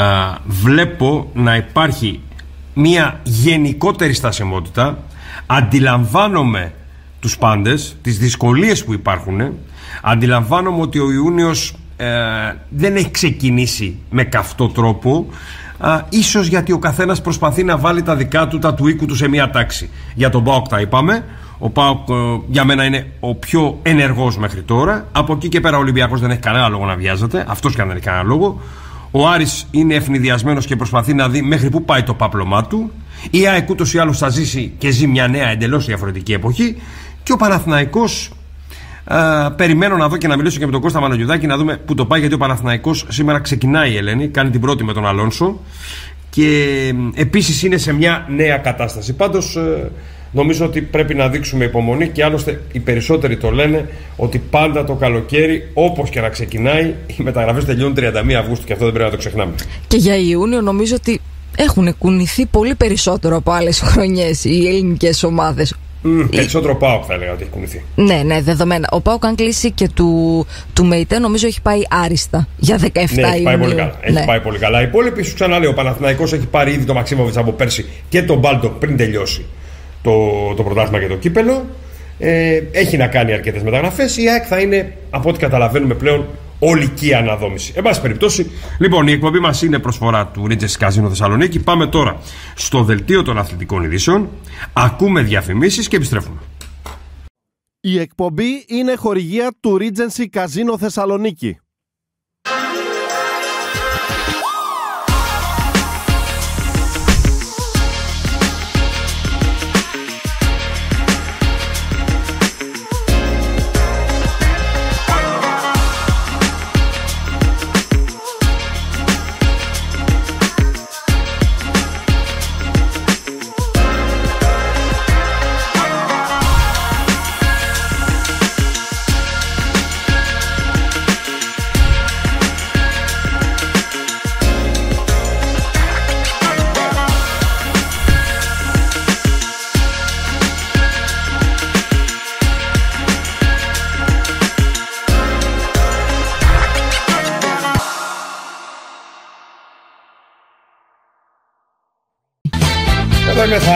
βλέπω να υπάρχει μια γενικότερη στασιμότητα. Αντιλαμβάνομαι τους πάντες, τις δυσκολίες που υπάρχουν. Αντιλαμβάνομαι ότι ο Ιούνιος δεν έχει ξεκινήσει με καυτό τρόπο, ίσως γιατί ο καθένας προσπαθεί να βάλει τα δικά του, τα του οίκου του σε μια τάξη. Για τον ΠΑΟΚ τα είπαμε. Ο ΠΑΟΚ για μένα είναι ο πιο ενεργός μέχρι τώρα. Από εκεί και πέρα ο Ολυμπιακός δεν έχει κανένα λόγο να βιάζεται. Αυτός και αν δεν έχει κανένα λόγο. Ο Άρης είναι ευνηδιασμένος και προσπαθεί να δει μέχρι πού πάει το πάπλωμά του. Η ΑΕΚ ούτως ή άλλως θα ζήσει και ζει μια νέα εντελώς διαφορετική εποχή. Και ο Παναθηναϊκός, περιμένω να δω και να μιλήσω και με τον Κώστα Μανογιουδάκη να δούμε πού το πάει, γιατί ο Παναθηναϊκός σήμερα ξεκινάει, η Ελένη, κάνει την πρώτη με τον Αλόνσο και επίσης είναι σε μια νέα κατάσταση. Πάντως νομίζω ότι πρέπει να δείξουμε υπομονή και άλλωστε οι περισσότεροι το λένε ότι πάντα το καλοκαίρι, όπως και να ξεκινάει, οι μεταγραφές τελειώνουν 31 Αυγούστου και αυτό δεν πρέπει να το ξεχνάμε. Και για Ιούνιο νομίζω ότι έχουν κουνηθεί πολύ περισσότερο από άλλες χρονιές οι ελληνικές ομάδες. Περισσότερο ΠΑΟΚ θα έλεγα ότι έχει κουνηθεί. Ναι, δεδομένα. Ο ΠΑΟΚ, αν κλείσει και του ΜΕΙΤΕ, νομίζω έχει πάει άριστα για 17 Ιουνίου. Έχει πάει πολύ καλά. Έχει πάει πολύ καλά. Οι υπόλοιποι, σου ξαναλέω, ο Παναθηναϊκός έχει πάρει ήδη το Μαξίμοβιτς από πέρσι και τον Μπάλντοκ πριν τελειώσει το πρωτάθλημα και το κύπελο. Έχει να κάνει αρκετές μεταγραφές. Η ΑΕΚ θα είναι, από ό,τι καταλαβαίνουμε πλέον, ολική αναδόμηση. Εν πάση περιπτώσει, λοιπόν, η εκπομπή μας είναι προσφορά του Regency Casino Θεσσαλονίκη. Πάμε τώρα στο δελτίο των αθλητικών ειδήσεων. Ακούμε διαφημίσεις και επιστρέφουμε. Η εκπομπή είναι χορηγία του Regency Casino Θεσσαλονίκη.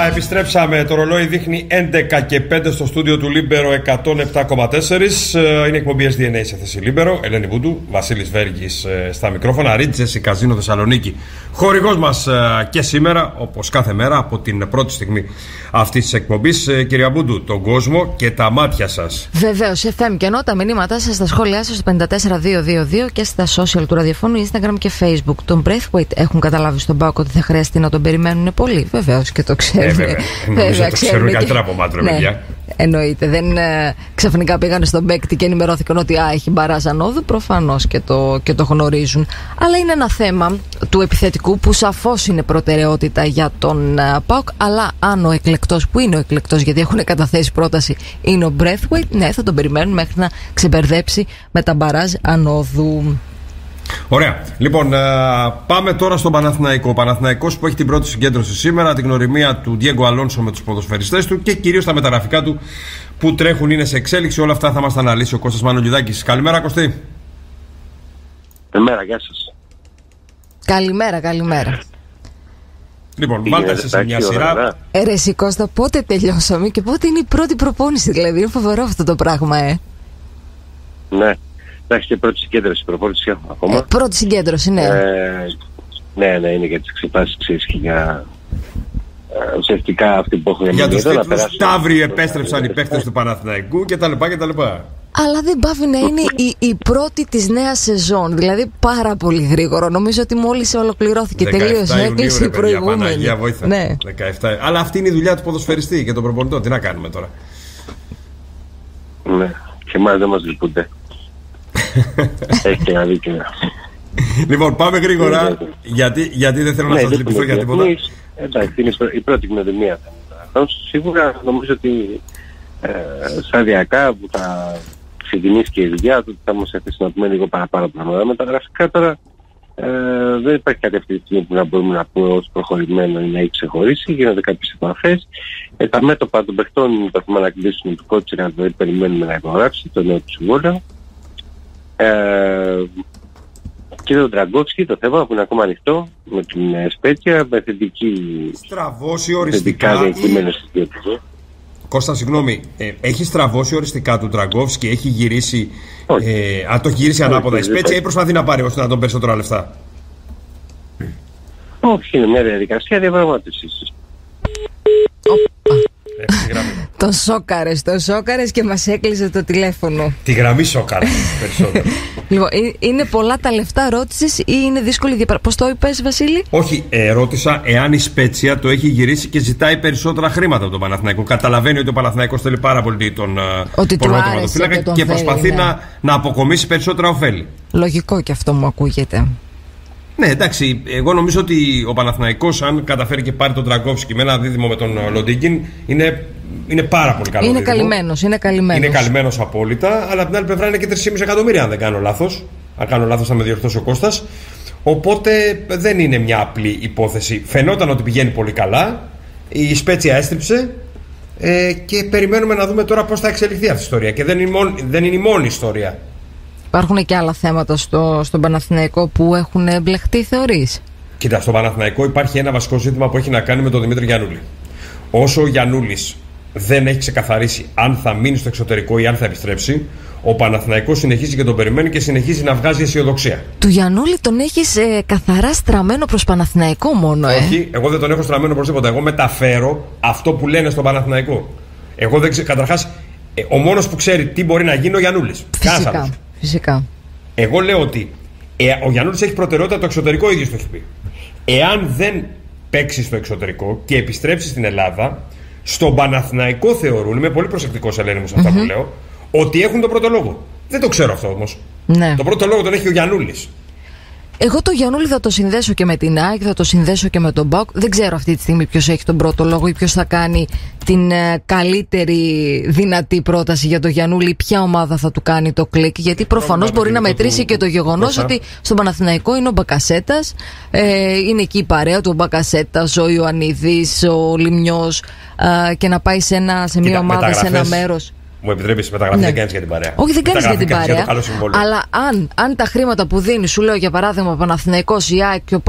Επιστρέψαμε. Το ρολόι δείχνει 11 και 5 στο στούντιο του Λίμπερο 107,4. Είναι εκπομπή SDNA σε θέση Λίμπερο. Ελένη Βούντου, Βασίλης Βέργης στα μικρόφωνα. Regency Casino Θεσσαλονίκη. Χορηγός μας και σήμερα, όπως κάθε μέρα, από την πρώτη στιγμή αυτής της εκπομπής. Κυρία Βούντου, τον κόσμο και τα μάτια σας. Βεβαίως, FM και ενώ τα μηνύματά σας, στα σχόλιά σας στο 54222 και στα social του ραδιοφώνου, Instagram και Facebook. Τον Braithwaite έχουν καταλάβει στον ΠΑΟΚ ότι θα χρειαστεί να τον περιμένουν πολύ. Βεβαίως και το ξέρουν. Βέβαια, το ξέρουν καλύτερα από μάτρε, παιδιά. Εννοείται. Δεν ξαφνικά πήγανε στον παίκτη και ενημερώθηκαν ότι έχει μπαράζ ανόδου. Προφανώς και το γνωρίζουν. Αλλά είναι ένα θέμα του επιθετικού που σαφώς είναι προτεραιότητα για τον ΠΑΟΚ. Αλλά αν ο εκλεκτός, που είναι ο εκλεκτός, γιατί έχουν καταθέσει πρόταση, είναι ο Braithwaite, ναι, θα τον περιμένουν μέχρι να ξεμπερδέψει με τα μπαράζ ανόδου. Ωραία. Λοιπόν, πάμε τώρα στον Παναθηναϊκό. Ο Παναθηναϊκός που έχει την πρώτη συγκέντρωση σήμερα, την γνωριμία του Διέγκο Αλόνσο με τους ποδοσφαιριστές του και κυρίως τα μεταγραφικά του που τρέχουν, είναι σε εξέλιξη. Όλα αυτά θα μας τα αναλύσει ο Κώστας Μανολιδάκης. Καλημέρα, Κωστή. Καλημέρα, γεια σας. Καλημέρα. Λοιπόν, βάλτε σε μια σειρά. Ρε εσύ Κώστα, πότε τελειώσαμε και πότε είναι η πρώτη προπόνηση, δηλαδή? Είναι φοβερό αυτό το πράγμα, Ναι. Εντάξει, και πρώτη συγκέντρωση, προπόνηση έχουμε ακόμα. Πρώτη συγκέντρωση, ναι. Ναι, είναι για τις εξετάσεις, ξέρεις, και για ουσιαστικά αυτοί που έχουν για τους τίτλους. Ταύροι επέστρεψαν οι παίκτες του Παναθηναϊκού κτλ. Αλλά δεν πάβει να είναι η πρώτη της νέας σεζόν. Δηλαδή πάρα πολύ γρήγορο. Νομίζω ότι μόλις ολοκληρώθηκε, τελείωσε, έκλεισε η προηγούμενη. Παναγία, βοήθεια. Ναι. 17. Αλλά αυτή είναι η δουλειά του ποδοσφαιριστή και των προπονητών. Τι να κάνουμε τώρα. Ναι, και εμάς δεν μας λυπούνται. Έχει και αδίκιο. Λοιπόν, πάμε γρήγορα. Γιατί δεν θέλω να σας λυπηθώ για τίποτα. Εντάξει, είναι η πρώτη γνωριμία. Σίγουρα νομίζω ότι σταδιακά που θα ξεκινήσει και η δουλειά του, θα μας αφήσει να πούμε λίγο παραπάνω πράγματα. Μεταγραφικά τώρα δεν υπάρχει κάτι αυτή τη στιγμή που να μπορούμε να πούμε ως προχωρημένο ή να έχει ξεχωρίσει. Γίνονται κάποιες επαφές. Τα μέτωπα των παιχτών προσπαθούμε να κλείσουμε του Κότσιρα, δηλαδή περιμένουμε να υπογράψει το νέο του συμβόλαιο. Και τον Τραγκόφσκι, το θέμα που είναι ακόμα ανοιχτό με την Σπέτσια, με θετική στραβώσει οριστικά Κώστα, συγγνώμη, έχει στραβώσει οριστικά του Τραγκόφσκι, έχει γυρίσει αν το έχει γυρίσει ανάποδα η Σπέτσια ή προσπαθεί να πάρει ώστε να τον περισσότερα λεφτά? Όχι, είναι μια διαδικασία διαπραγμάτευσης. Το σόκαρες και μας έκλεισε το τηλέφωνο. Τη γραμμή σόκαρα περισσότερο. Λοιπόν, είναι πολλά τα λεφτά, ρώτησες, ή είναι δύσκολη διαπραγμάτευση? Πώς το είπες, Βασίλη? Όχι, ρώτησα εάν η Σπέτσια το έχει γυρίσει και ζητάει περισσότερα χρήματα από τον Παναθηναϊκό. Καταλαβαίνει ότι ο Παναθηναϊκός θέλει πάρα πολύ τον τερματοφύλακα και προσπαθεί να αποκομίσει περισσότερα ωφέλη. Λογικό και αυτό μου ακούγεται. Ναι, εντάξει, εγώ νομίζω ότι ο Παναθηναϊκός, αν καταφέρει και πάρει τον Τραγκόφσκι με ένα δίδυμο με τον Λοντίγκιν, είναι πάρα πολύ καλό. Είναι καλυμμένος. Είναι καλυμμένος απόλυτα, αλλά από την άλλη πλευρά είναι και 3,5 εκατομμύρια, αν δεν κάνω λάθος. Αν κάνω λάθος θα με διορθώσει ο Κώστας. Οπότε δεν είναι μια απλή υπόθεση. Φαινόταν ότι πηγαίνει πολύ καλά. Η Σπέτσια έστριψε και περιμένουμε να δούμε τώρα πώς θα εξελιχθεί αυτή η ιστορία. Και δεν είναι η μόνη ιστορία. Υπάρχουν και άλλα θέματα στον Παναθηναϊκό που έχουν μπλεχτεί, θεωρείς? Κοίτα, στον Παναθηναϊκό υπάρχει ένα βασικό ζήτημα που έχει να κάνει με τον Δημήτρη Γιαννούλη. Όσο ο Γιαννούλης δεν έχει ξεκαθαρίσει αν θα μείνει στο εξωτερικό ή αν θα επιστρέψει, ο Παναθηναϊκός συνεχίζει και τον περιμένει και συνεχίζει να βγάζει αισιοδοξία. Του Γιαννούλη τον έχεις καθαρά στραμμένο προς Παναθηναϊκό μόνο, Όχι, εγώ δεν τον έχω στραμμένο προς τίποτα. Εγώ μεταφέρω αυτό που λένε στον Παναθηναϊκό. Εγώ δεν ξέρω. Καταρχάς, ο μόνος που ξέρει τι μπορεί να γίνει ο Γιαννούλης. Φυσικά. Εγώ λέω ότι ο Γιαννούλης έχει προτεραιότητα το εξωτερικό, ίδιος το έχει πει. Εάν δεν παίξει στο εξωτερικό και επιστρέψει στην Ελλάδα, στον Παναθηναϊκό θεωρούν, είμαι πολύ προσεκτικός, Ελένη μου, σε αυτά που λέω, ότι έχουν τον πρώτο λόγο. Δεν το ξέρω αυτό όμως. Ναι. Το πρώτο λόγο τον έχει ο Γιαννούλης. Εγώ το Γιαννούλη θα το συνδέσω και με την ΑΕΚ, θα το συνδέσω και με τον ΠΑΟΚ. Δεν ξέρω αυτή τη στιγμή ποιος έχει τον πρώτο λόγο ή ποιος θα κάνει την καλύτερη δυνατή πρόταση για τον Γιαννούλη, ποια ομάδα θα του κάνει το κλικ. Γιατί προφανώς μπορεί να μετρήσει και το γεγονός ότι στον Παναθηναϊκό είναι ο Μπακασέτας, είναι εκεί η παρέα του, ο Μπακασέτας, ο Ιωαννίδης, ο Λιμνιός, και να πάει σε μια ομάδα, σε ένα μέρος. Μου επιτρέπεις, μεταγραφή δεν κάνεις για την παρέα. Όχι, δεν κάνεις για την παρέα. Αλλά αν τα χρήματα που δίνει, σου λέω για παράδειγμα, ο Παναθηναϊκός, η ΑΕΚ και ο ΠΑΕΚ,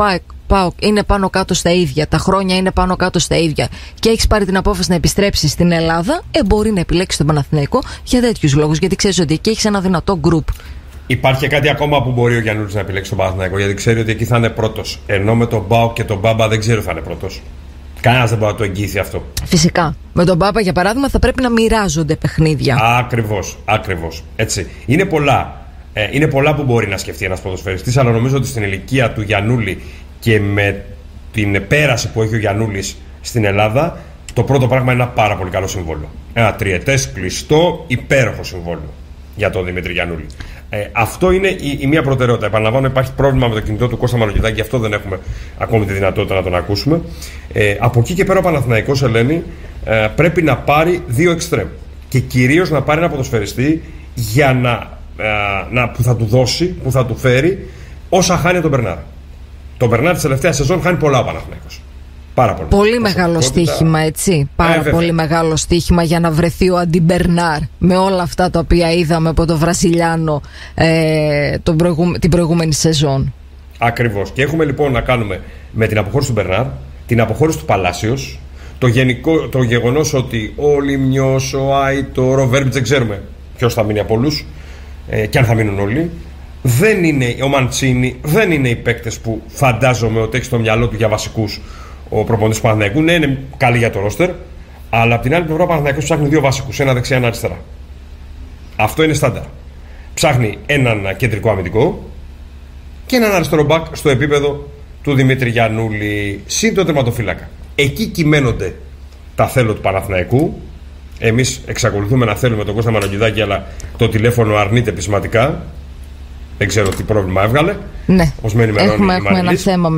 ΠΑΟΚ είναι πάνω κάτω στα ίδια, τα χρόνια είναι πάνω κάτω στα ίδια και έχεις πάρει την απόφαση να επιστρέψεις στην Ελλάδα, μπορεί να επιλέξεις τον Παναθηναϊκό για τέτοιους λόγους, γιατί ξέρεις ότι εκεί έχεις ένα δυνατό γκρουπ. Υπάρχει κάτι ακόμα που μπορεί ο Γιαννούλης να επιλέξει τον Παναθηναϊκό, γιατί ξέρει ότι εκεί θα είναι πρώτος. Ενώ με τον ΠΑΟΚ και τον Μπάμπα δεν ξέρει ότι θα είναι πρώτος. Κανένας δεν μπορεί να το εγγυηθεί αυτό. Φυσικά. Με τον Μπάμπα, για παράδειγμα, θα πρέπει να μοιράζονται παιχνίδια. Ακριβώς. Έτσι. Είναι πολλά που μπορεί να σκεφτεί ένας ποδοσφαιριστής, αλλά νομίζω ότι στην ηλικία του Γιαννούλη και με την πέραση που έχει ο Γιαννούλης στην Ελλάδα, το πρώτο πράγμα είναι ένα πάρα πολύ καλό συμβόλαιο. Ένα τριετές, κλειστό, υπέροχο συμβόλαιο για τον Δημήτρη Γιαννούλη. Αυτό είναι η μία προτεραιότητα. Επαναλαμβάνω, υπάρχει πρόβλημα με το κινητό του Κώστα Μανολιδάκη, γι' αυτό δεν έχουμε ακόμη τη δυνατότητα να τον ακούσουμε. Από εκεί και πέρα ο Παναθηναϊκός, Ελένη, πρέπει να πάρει 2 εξτρέμ. Και κυρίως να πάρει ένα ποδοσφαιριστή για που θα του δώσει, που θα του φέρει όσα χάνει τον Μπερνάρ. Τον Μπερνάρ της τελευταίας σεζόν χάνει πολλά ο Παναθηναϊκός. Πάρα πολύ. Πολύ μεγάλο στοίχημα, έτσι. Πάρα πολύ μεγάλο στοίχημα για να βρεθεί ο Αντι-Μπερνάρ με όλα αυτά τα οποία είδαμε από τον Βραζιλιάνο την προηγούμενη σεζόν. Ακριβώς. Και έχουμε λοιπόν να κάνουμε με την αποχώρηση του Μπερνάρ, την αποχώρηση του Παλάσιος, το γεγονός ότι ο Λιμνιός, ο Άιτο, ο Βέρμπιτς, δεν ξέρουμε ποιος θα μείνει από όλους και αν θα μείνουν όλοι. Δεν είναι ο Μαντσίνη, δεν είναι οι παίκτες που φαντάζομαι ότι έχει στο μυαλό του για βασικούς ο προπονητής του Παναθηναϊκού. Ναι, είναι καλή για το ρόστερ, αλλά από την άλλη πλευρά ο Παναθηναϊκός ψάχνει 2 βασικούς, ένα δεξιά, ένα αριστερά. Αυτό είναι στάνταρ. Ψάχνει έναν κεντρικό αμυντικό και έναν αριστερό μπακ στο επίπεδο του Δημήτρη Γιαννούλη, συν το τερματοφύλακα. Εκεί κυμαίνονται τα θέλω του Παναθηναϊκού. Εμείς εξακολουθούμε να θέλουμε τον Κώστα Μανολιδάκη, αλλά το τηλέφωνο αρνείται επισηματικά. Δεν ξέρω τι πρόβλημα έβγαλε. Ναι, έχουμε ένα θέμα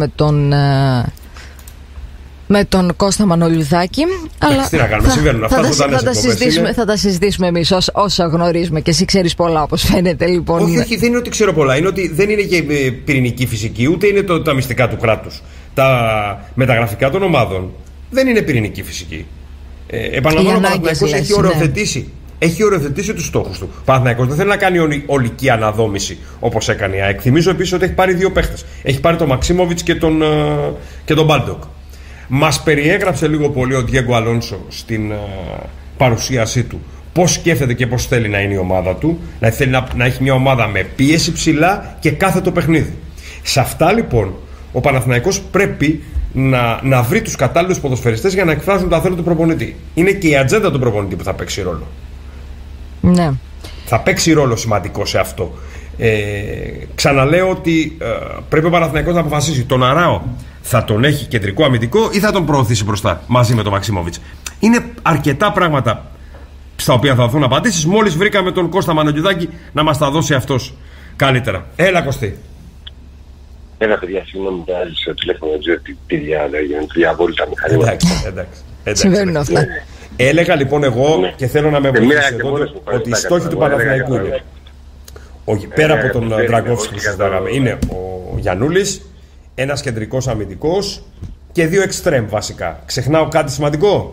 με τον Κώστα Μανολιδάκη. Αλλά τι να κάνουμε, συμβαίνουν αυτά. Θα τα συζητήσουμε εμείς όσα γνωρίζουμε, και εσύ ξέρεις πολλά, όπως φαίνεται, λοιπόν. Όχι, δεν είναι ότι ξέρω πολλά. Είναι ότι δεν είναι και πυρηνική φυσική, ούτε είναι τα μυστικά του κράτους. Τα μεταγραφικά των ομάδων δεν είναι πυρηνική φυσική. Επαναλαμβάνω, ο Παναθηναϊκός έχει οριοθετήσει τους στόχους του. Ο Παναθηναϊκός δεν θέλει να κάνει ολική αναδόμηση όπως έκανε η ΑΕΚ. Θυμίζω επίσης ότι έχει πάρει 2 παίχτες. Έχει πάρει τον Μαξίμοβιτς και τον Μπάλντοκ. Μας περιέγραψε λίγο πολύ ο Διέγκο Αλόνσο στην παρουσίασή του πώς σκέφτεται και πώς θέλει να είναι η ομάδα του. Να θέλει να έχει μια ομάδα με πίεση ψηλά και κάθετο παιχνίδι. Σε αυτά λοιπόν ο Παναθηναϊκός πρέπει να βρει τους κατάλληλους ποδοσφαιριστές για να εκφράζουν τα θέλω του προπονητή. Είναι και η ατζέντα του προπονητή που θα παίξει ρόλο. Ναι. Θα παίξει ρόλο σημαντικό σε αυτό. Ξαναλέω ότι πρέπει ο Παναθηναϊκός να αποφασίσει τον Αράο θα τον έχει κεντρικό αμυντικό ή θα τον προωθήσει μπροστά μαζί με τον Μαξίμοβιτς. Είναι αρκετά πράγματα στα οποία θα δοθούν απαντήσεις. Μόλις βρήκαμε τον Κώστα Μανολιδάκη να μας τα δώσει αυτός καλύτερα. Έλα, Κωστή. Έλα, παιδιά, συγγνώμη, δεν άλυσε το τηλέφωνο, δεν ξέρω τι διαβόλυτα μηχανήματα. Εντάξει. Συμβαίνουν αυτά. Έλεγα λοιπόν εγώ και θέλω να με βοηθήσει εδώ ότι οι στόχοι του Παναθηναϊκού είναι πέρα από τον Ντραγκόφσκι που συζητάγαμε, είναι ο Γιαννούλης, ένας κεντρικός αμυντικός και 2 εξτρέμ βασικά. Ξεχνάω κάτι σημαντικό?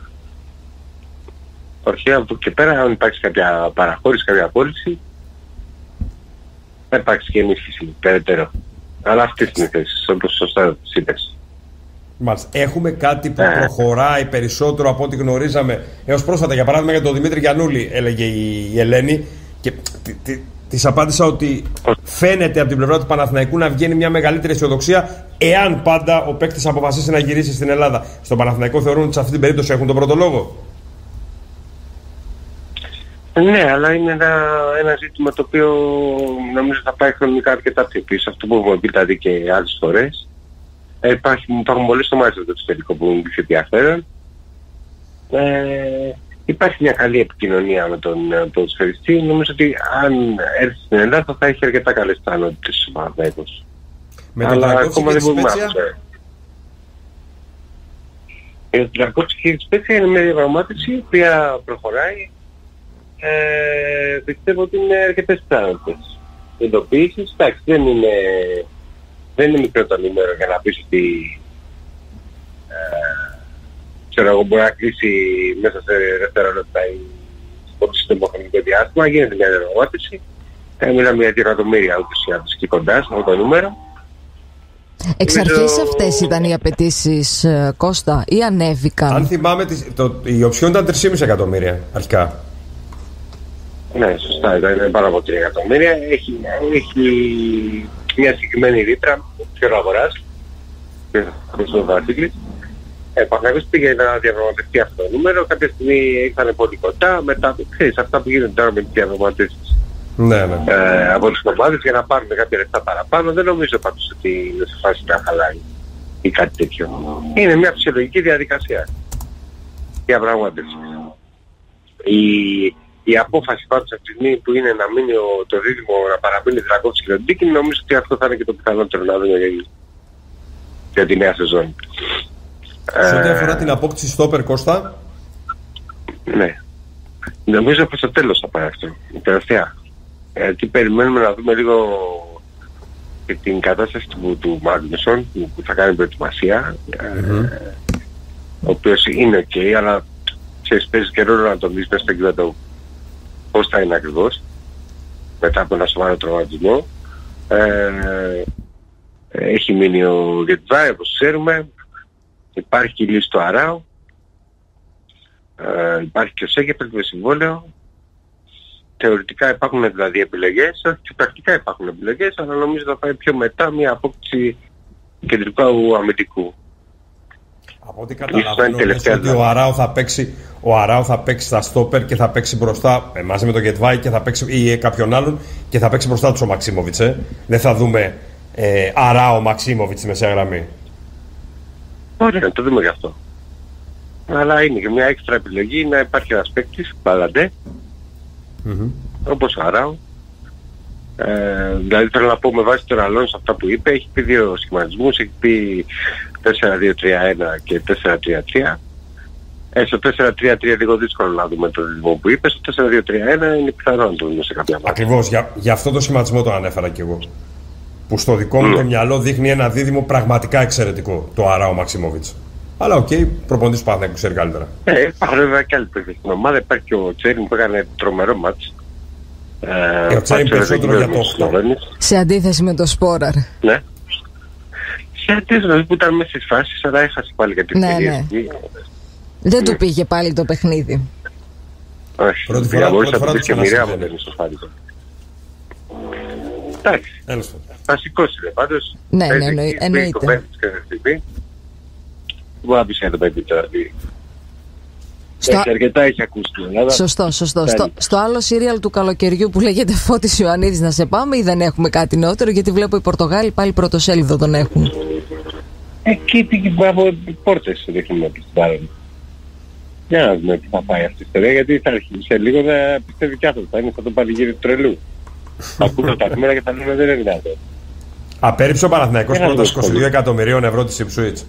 Όχι, από και πέρα αν υπάρξει κάποια παραχώρηση, κάποια απόλυση, θα υπάρξει και ενίσχυση περαιτέρω. Αλλά αυτές είναι οι θέσεις, όπως σωστά τις είπες. Μάλιστα. Έχουμε κάτι που προχωράει περισσότερο από ό,τι γνωρίζαμε έως πρόσφατα. Για παράδειγμα, για τον Δημήτρη Γιαννούλη, έλεγε η Ελένη, και της απάντησα ότι φαίνεται από την πλευρά του Παναθηναϊκού να βγαίνει μια μεγαλύτερη αισιοδοξία, εάν πάντα ο παίκτης αποφασίσει να γυρίσει στην Ελλάδα. Στον Παναθηναϊκό θεωρούν ότι σε αυτή την περίπτωση έχουν τον πρώτο λόγο. Ναι, αλλά είναι ένα ζήτημα το οποίο νομίζω θα πάει χρονικά αρκετά πιο πίσω. Αυτό που έχουμε πει δηλαδή και άλλες φορές. Υπάρχουν πολλές ομάδες στο εξωτερικό που έχουν ενδιαφέρον. Υπάρχει μια καλή επικοινωνία με τον ποδοσφαιριστή. Νομίζω ότι αν έρθει στην Ελλάδα θα έχει αρκετά καλές πιθανότητες στους Παναθηναϊκούς. Αλλά ακόμα δεν μπορούμε να το Τρακότσι και η Σπέτσια είναι μια διαπραγμάτευση η οποία προχωράει. Πιστεύω ότι είναι αρκετές πιθανότητες. Εντοπίσεις, εντάξει, δεν είναι μικρό το νούμερο για να πεις ότι ξέρω εγώ μπορεί να κλείσει μέσα σε δευτερόλεπτα ή πολύ σύντομο χρονικό διάστημα. Γίνεται μια διαπραγμάτευση. Μιλάμε για 2 εκατομμύρια ούτως ή άλλως εκεί κοντά σε αυτό το νούμερο. Εξ αρχής αυτές ήταν οι απαιτήσεις, Κώστα, ή ανέβηκαν? Αν θυμάμαι, η οψιόν ήταν 3,5 εκατομμύρια αρχικά. Ναι, σωστά, ήταν πάνω από 3 εκατομμύρια. Έχει μια συγκεκριμένη ρήτρα, πιο αγοράς, στο Βασίλη. Ο Παναθηναϊκός πήγε να διαπραγματευτεί αυτό το νούμερο, κάποια στιγμή ήρθαν πολύ κοντά, μετά, ξέρεις, αυτά που γίνονται τώρα με τις διαπραγματεύσεις. Ναι. Από τις ομάδες για να πάρουν κάποια λεφτά παραπάνω. Δεν νομίζω πάντως ότι είναι σε φάση να χαλάει ή κάτι τέτοιο. Είναι μια φυσιολογική διαδικασία διαπραγμάτευση. Η απόφαση πάντως από τη στιγμή που είναι να μείνει το δίδυμο, να παραμείνει Δρακόφσκι και τον Ντίκιν, νομίζω ότι αυτό θα είναι και το πιθανότερο να δούμε για τη νέα σεζόν. Σε ό,τι αφορά την απόκτηση στόπερ, Κώστα. Ναι. Νομίζω πως στο τέλος θα πάει αυτό, τελευταία. Γιατί περιμένουμε να δούμε λίγο και την κατάσταση του Μάγνουσον που θα κάνει προετοιμασία, ο οποίος είναι ok, αλλά ξέρεις, παίζει και ρόλο να τον δεις μέσα στο κύβετο πώς θα είναι ακριβώς μετά από ένα σοβαρό τραυματισμό. Έχει μείνει ο Γετβάη, όπως ξέρουμε. Υπάρχει και η λύση του Αράου. Υπάρχει και ο Σέκεφελτ με συμβόλαιο. Θεωρητικά υπάρχουν δηλαδή επιλογές, και πρακτικά υπάρχουν επιλογές, αλλά νομίζω θα πάει πιο μετά μια απόκτηση κεντρικού αμυντικού. Από ό,τι καταλαβαίνω ότι ο Αράου θα παίξει στα στόπερ και θα παίξει μπροστά μαζί με τον Γετβάη και θα παίξει, ή κάποιον άλλον, και θα παίξει μπροστά τους ο Μαξίμοβιτς. Δεν θα δούμε Αράου Μαξίμοβιτς στη μεσαία γραμμή. Ωραία, το δούμε γι' αυτό. Αλλά είναι και μια έξτρα επιλογή να υπάρχει ένας παίκτης, Μπαλαντέ, όπως ο Αράου. Δηλαδή θέλω να πω με βάση τον Αλόνσο αυτά που είπε, έχει πει δύο σχηματισμούς, έχει πει 4-2-3-1 και 4-3-3. Στο 4-3-3 λίγο δύσκολο να δούμε το δίδυμο που είπε, στο 4-2-3-1 είναι πιθανό να το δούμε σε κάποια μάτια. Ακριβώς, για αυτό το σχηματισμό το ανέφερα κι εγώ. Που στο δικό μου το μυαλό δείχνει ένα δίδυμο πραγματικά εξαιρετικό, το Αράου Μαξίμοβιτς. Αλλά οκ, προπονητής του Παναθηναϊκού ξέρει καλύτερα. Υπάρχουν βέβαια και άλλοι παίκτες στην ομάδα. Υπάρχει και ο Τσέριν που έκανε τρομερό μάτς. Και ο Τσέριν περισσότερο για το 8. Σε αντίθεση με το Σπόραρ. Ναι. Σε αντίθεση που ήταν μέσα στις φάσεις, αλλά έχασε πάλι για την ευκαιρία. Δεν του πήγε πάλι το παιχνίδι. Όχι, πρώτη φορά να του και μοιραία από δεν ισοφάριζε. Εντάξει. Βασικός είναι πάντως. Ναι, εννοείται. Μπορεί να πεις για το παιδί τώρα. Αρκετά έχει ακούσει την Ελλάδα. Σωστό. Στο άλλο σύριαλ του καλοκαιριού που λέγεται Φώτης Ιωαννίδης να σε πάμε, ή δεν έχουμε κάτι νεότερο? Γιατί βλέπω οι Πορτογάλοι πάλι πρωτοσέλιδο τον έχουν. Εκεί από πόρτες δείχνουμε την πάρουν. Για να δούμε τι θα πάει αυτή η ιστορία, γιατί θα αρχίσει σε λίγο να πιστεύει κι άνθρωπος. Θα είναι σαν το πανηγύρι του τρελού. Θα ακούσω τα νούμερα και θα λέμε δεν είναι δυνατό. Απέρριψε ο Παναθηναϊκός πρόταση 22 εκατομμυρίων ευρώ της Ipswich.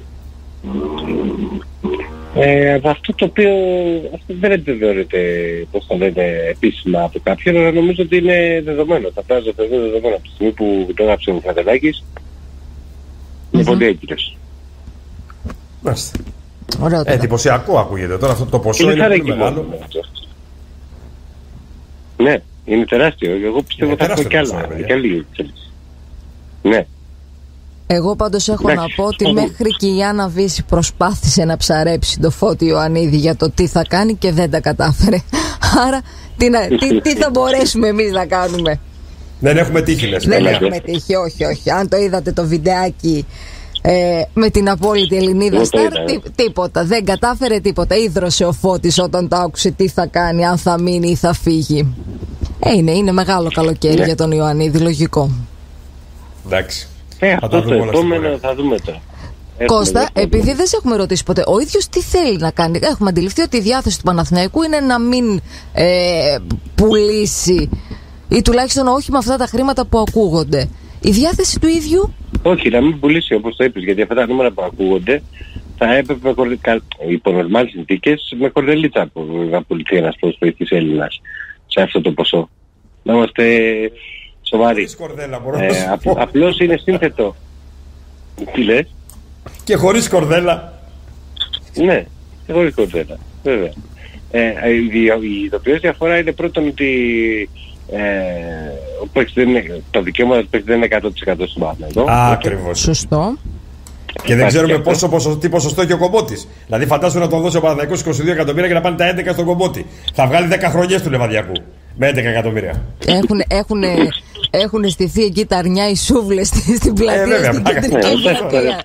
Αυτό το οποίο δεν επιβεβαιώνεται, πώς θα λένε, επίσημα από κάποιον, αλλά νομίζω ότι είναι δεδομένο. Θα πρέπει να είναι δεδομένο από τη στιγμή που το έγραψε ο Φρατελάκης. Είναι πολύ έγκυρος. Μάλιστα. Εντυπωσιακό ακούγεται τώρα, αυτό το ποσό είναι πολύ μεγάλο. Ναι, είναι τεράστιο. Εγώ πιστεύω ότι θα έχω κι άλλα. Ναι. Εγώ πάντως έχω να πω ότι μέχρι και η Άννα Βύση προσπάθησε να ψαρέψει το Φώτη Ιωαννίδη για το τι θα κάνει και δεν τα κατάφερε. Άρα τι θα μπορέσουμε εμείς να κάνουμε? Δεν έχουμε τύχη, λες. Δεν έχουμε τύχη, όχι. Αν το είδατε το βιντεάκι με την απόλυτη Ελληνίδα Σταρ, τίποτα. Δεν κατάφερε τίποτα. Ίδρωσε ο Φώτης όταν το άκουσε τι θα κάνει, αν θα μείνει ή θα φύγει. Είναι μεγάλο καλοκαίρι για τον Ιωαννίδη, λογικό. Εντάξει. Αυτό το επόμενο θα δούμε τώρα. Κώστα, επειδή δεν σε έχουμε ρωτήσει ποτέ, ο ίδιος τι θέλει να κάνει? Έχουμε αντιληφθεί ότι η διάθεση του Παναθηναϊκού είναι να μην πουλήσει, ή τουλάχιστον όχι με αυτά τα χρήματα που ακούγονται. Η διάθεση του ίδιου? Όχι, να μην πουλήσει όπως το είπες, γιατί αυτά τα νούμερα που ακούγονται θα έπρεπε υπό νορμάλες συνθήκες με κορδελίτσα να πουληθεί ένας προσφυγής Έλληνας σε αυτό το ποσό. Να είμαστε σοβαροί. Απλώς είναι σύνθετο. Τι λες? Και χωρίς κορδέλα. Ναι, και χωρίς κορδέλα, βέβαια. Η ειδοποιώς διαφορά είναι πρώτον ότι το δικαίωμα του παίκτη δεν είναι 100% στον Παναθηναϊκό. Ακριβώς. Σωστό. Και δεν ξέρουμε τι ποσοστό έχει ο Κομπότης. Δηλαδή, φαντάσου να τον δώσει ο Παναθηναϊκός 22 εκατομμύρια και να πάνε τα 11 στον Κομπότη. Θα βγάλει 10 χρονιές του Λεβαδιακού με 11 εκατομμύρια. Έχουν στηθεί εκεί τα αρνιά οι σούβλες στην πλατεία, στην κεντρική πλατεία.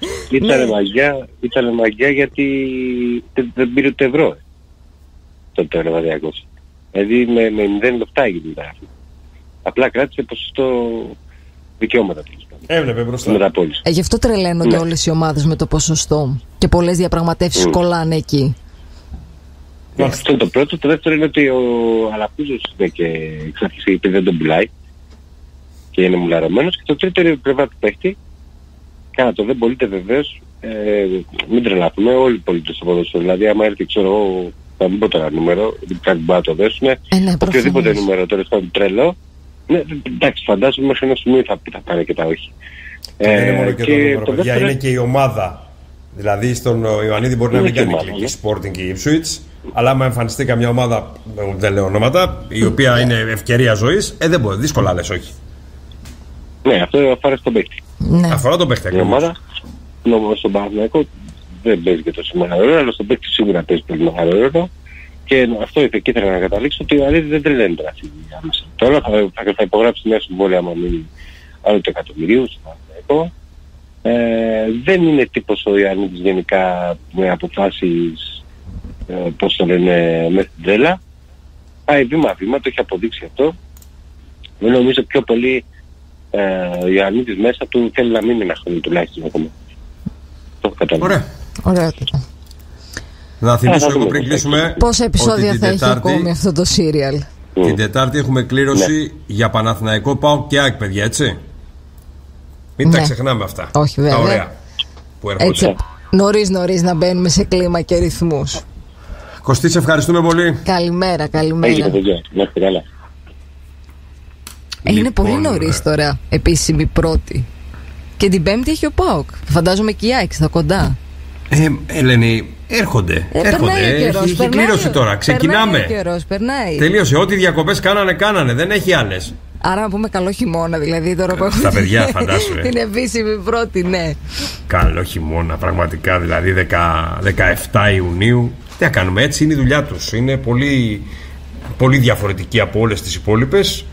Ήταν μαγιά γιατί δεν πήρε ούτε ευρώ τότε ο Λεβαδιακός. Δηλαδή με 0 λεπτά έγινε η μεταγραφή. Απλά κράτησε ποσοστό δικαιώματα. Έβλεπε μπροστά. Γι' αυτό τρελαίνονται όλες οι ομάδες με το ποσοστό. Και πολλές διαπραγματεύσεις κολλάνε εκεί. Αυτό είναι το πρώτο. Το δεύτερο είναι ότι ο Αλαπούζος είναι και εξ αρχής είπε δεν τον πουλάει. Και είναι μουλαρωμένος. Και το τρίτο είναι η πλευρά του παίχτη. Κάνα το δεν πωλείται βεβαίως. Μην τρελαθούμε. Όλοι οι πολίτες στο ποδόσφαιρο. Δηλαδή άμα έρθει ξέρω εγώ, θα μην πω τώρα νούμερο, κάτι μπορεί να το δέσουμε. Οποιοδήποτε νούμερο τώρα στο τρελό. Ναι, εντάξει, φαντάζομαι μέχρι ένα σημείο θα πάνε και τα όχι. Δεν είναι μόνο και το νούμερο, παιδιά, είναι και η ομάδα. Δηλαδή στον Ιωαννίδη μπορεί να μην κάνει κλική Sporting ή Ipswich, αλλά άμα εμφανιστεί καμιά ομάδα, δεν λέω ονόματα, η οποία είναι ευκαιρία ζωής, δεν μπορεί, δύσκολα λες όχι. Ναι, αυτό αφορά στον παίκτη. Αφορά τον παίκτη. Η ομάδα, στον Παναθηναϊκό δεν παίζει και τόσο μεγάλο ρόλο, αλλά στον παίκτη σίγουρα παίζει πολύ μεγάλο ρόλο. Και αυτό ήθελα να καταλήξω ότι ο Ιωαννίδης δεν τρελαίνει τώρα αυτή τη άμεσα. Τώρα θα υπογράψει μια συμβόλαια άμα μείνει άλλο το εκατομμυρίου στο Παναθηναϊκό. Δεν είναι τύπος ο Ιωαννίδης γενικά με αποφάσεις πώς το λένε μέσα στην τρέλα. Πάει βήμα-βήμα, το έχει αποδείξει αυτό. Δεν νομίζω πιο πολύ ο Ιωαννίδης μέσα του θέλει να μείνει ένα χρόνο τουλάχιστον ακόμα. Το έχω καταλάβει. Ωραία. Να θυμίσω εγώ πριν κλείσουμε πόσα επεισόδια θα έχει ακόμη αυτό το σύριαλ. Την Τετάρτη έχουμε κλήρωση για Παναθηναϊκό ΠΑΟΚ και ΑΕΚ, παιδιά, έτσι. Μην τα ξεχνάμε αυτά. Όχι, βέβαια. Τα ωραία που έρχονται. Έτσι, νωρίς να μπαίνουμε σε κλίμα και ρυθμούς. Κωστή, σε ευχαριστούμε πολύ. Καλημέρα. Είναι πολύ νωρίς τώρα, επίσημη πρώτη. Και την Πέμπτη έχει ο ΠΑΟΚ. Φαντάζομαι και η ΑΕΚ στα κοντά. Ελένη, έρχονται. Έχει κλήρωση τώρα. Ξεκινάμε. Περνάει. Τελείωσε. Ό,τι διακοπές κάνανε. Δεν έχει άλλες. Άρα να πούμε καλό χειμώνα, δηλαδή τώρα που έχουμε. Τα παιδιά, φαντάσου. Την επίσημη πρώτη, ναι. Καλό χειμώνα, πραγματικά. Δηλαδή 17 Ιουνίου. Τι θα κάνουμε, έτσι είναι η δουλειά τους. Είναι πολύ, πολύ διαφορετική από όλες τις υπόλοιπες.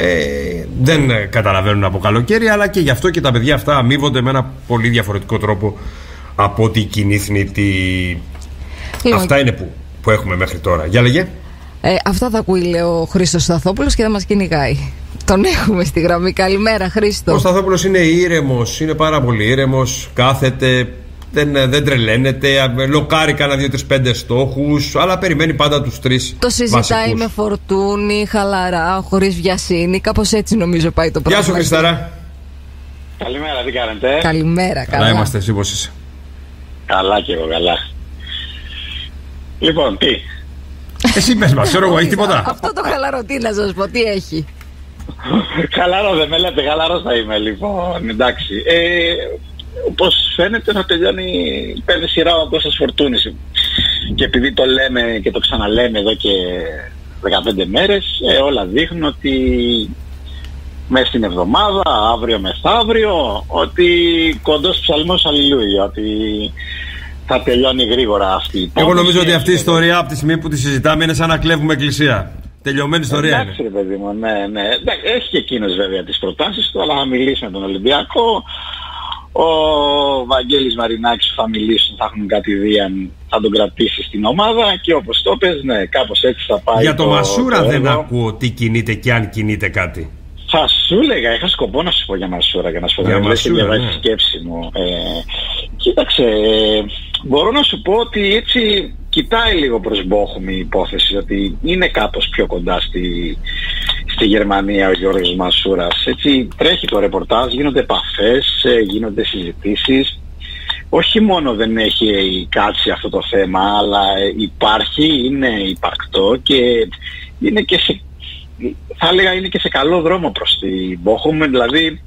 Δεν καταλαβαίνουν από καλοκαίρι, αλλά και γι' αυτό και τα παιδιά αυτά αμείβονται με ένα πολύ διαφορετικό τρόπο από ό,τι η κοινή θνήτη. Αυτά είναι που έχουμε μέχρι τώρα. Για λέγε. Αυτά θα ακούει, λέει ο Χρήστος Σταθόπουλος και θα μας κυνηγάει. Τον έχουμε στη γραμμή. Καλημέρα, Χρήστο. Ο Σταθόπουλος είναι ήρεμος, είναι πάρα πολύ ήρεμος. Κάθεται, δεν τρελαίνεται. Λοκάρει κάνα 2-3-5 στόχους, αλλά περιμένει πάντα τους 3. Το συζητάει βασικούς. Με φορτούνη, χαλαρά, χωρίς βιασύνη. Κάπως έτσι νομίζω πάει το πράγμα. Γεια σου, Χριστάρα. Καλημέρα, τι κάνετε? Καλημέρα, καλά είμαστε, εσύ πώς είσαι? Καλά και εγώ, καλά. Λοιπόν, τι? Εσύ πες μας, ξέρω εγώ, έχει τίποτα? Αυτό το χαλαρό, τι να σας πω, τι έχει? Χαλαρό δεν με λέτε, χαλαρός θα είμαι, λοιπόν, εντάξει. Όπως φαίνεται θα τελειώνει, παίρνει σειρά ο Κώστας Φορτούνης. Και επειδή το λέμε και το ξαναλέμε εδώ και 15 μέρες, όλα δείχνουν ότι μέσα στην εβδομάδα, αύριο μεθαύριο, ότι κοντός ψαλμός αλληλούια, ότι θα τελειώνει γρήγορα αυτή η υπόθεση. Εγώ νομίζω ότι αυτή η ιστορία από τη στιγμή που τη συζητάμε είναι σαν να κλέβουμε εκκλησία. Τελειωμένη ιστορία είναι. Εντάξει, ρε παιδί μου, ναι. Έχει και εκείνος βέβαια τις προτάσεις του, αλλά θα μιλήσει με τον Ολυμπιακό. Ο Βαγγέλης Μαρινάκης θα μιλήσουν, θα έχουν κάτι δίαν, θα τον κρατήσει στην ομάδα και όπως το πες, ναι, κάπως έτσι θα πάει. Για το Μασούρα δεν ακούω τι κινείται και αν κινείται κάτι. Θα σου έλεγα, είχα σκοπό να σου πω για Μασούρα και να σου πω για Μασούρα, ναι. Σκέψη μου. Κοίταξε, μπορώ να σου πω ότι έτσι κοιτάει λίγο προς Μπόχουμ η υπόθεση, ότι είναι κάπως πιο κοντά στη Γερμανία ο Γιώργος Μασούρας. Έτσι τρέχει το ρεπορτάζ, γίνονται επαφές, γίνονται συζητήσεις. Όχι μόνο δεν έχει κάτσει αυτό το θέμα, αλλά υπάρχει, είναι υπαρκτό και είναι και σε, θα έλεγα είναι και σε καλό δρόμο προς την Μπόχουμ. Δηλαδή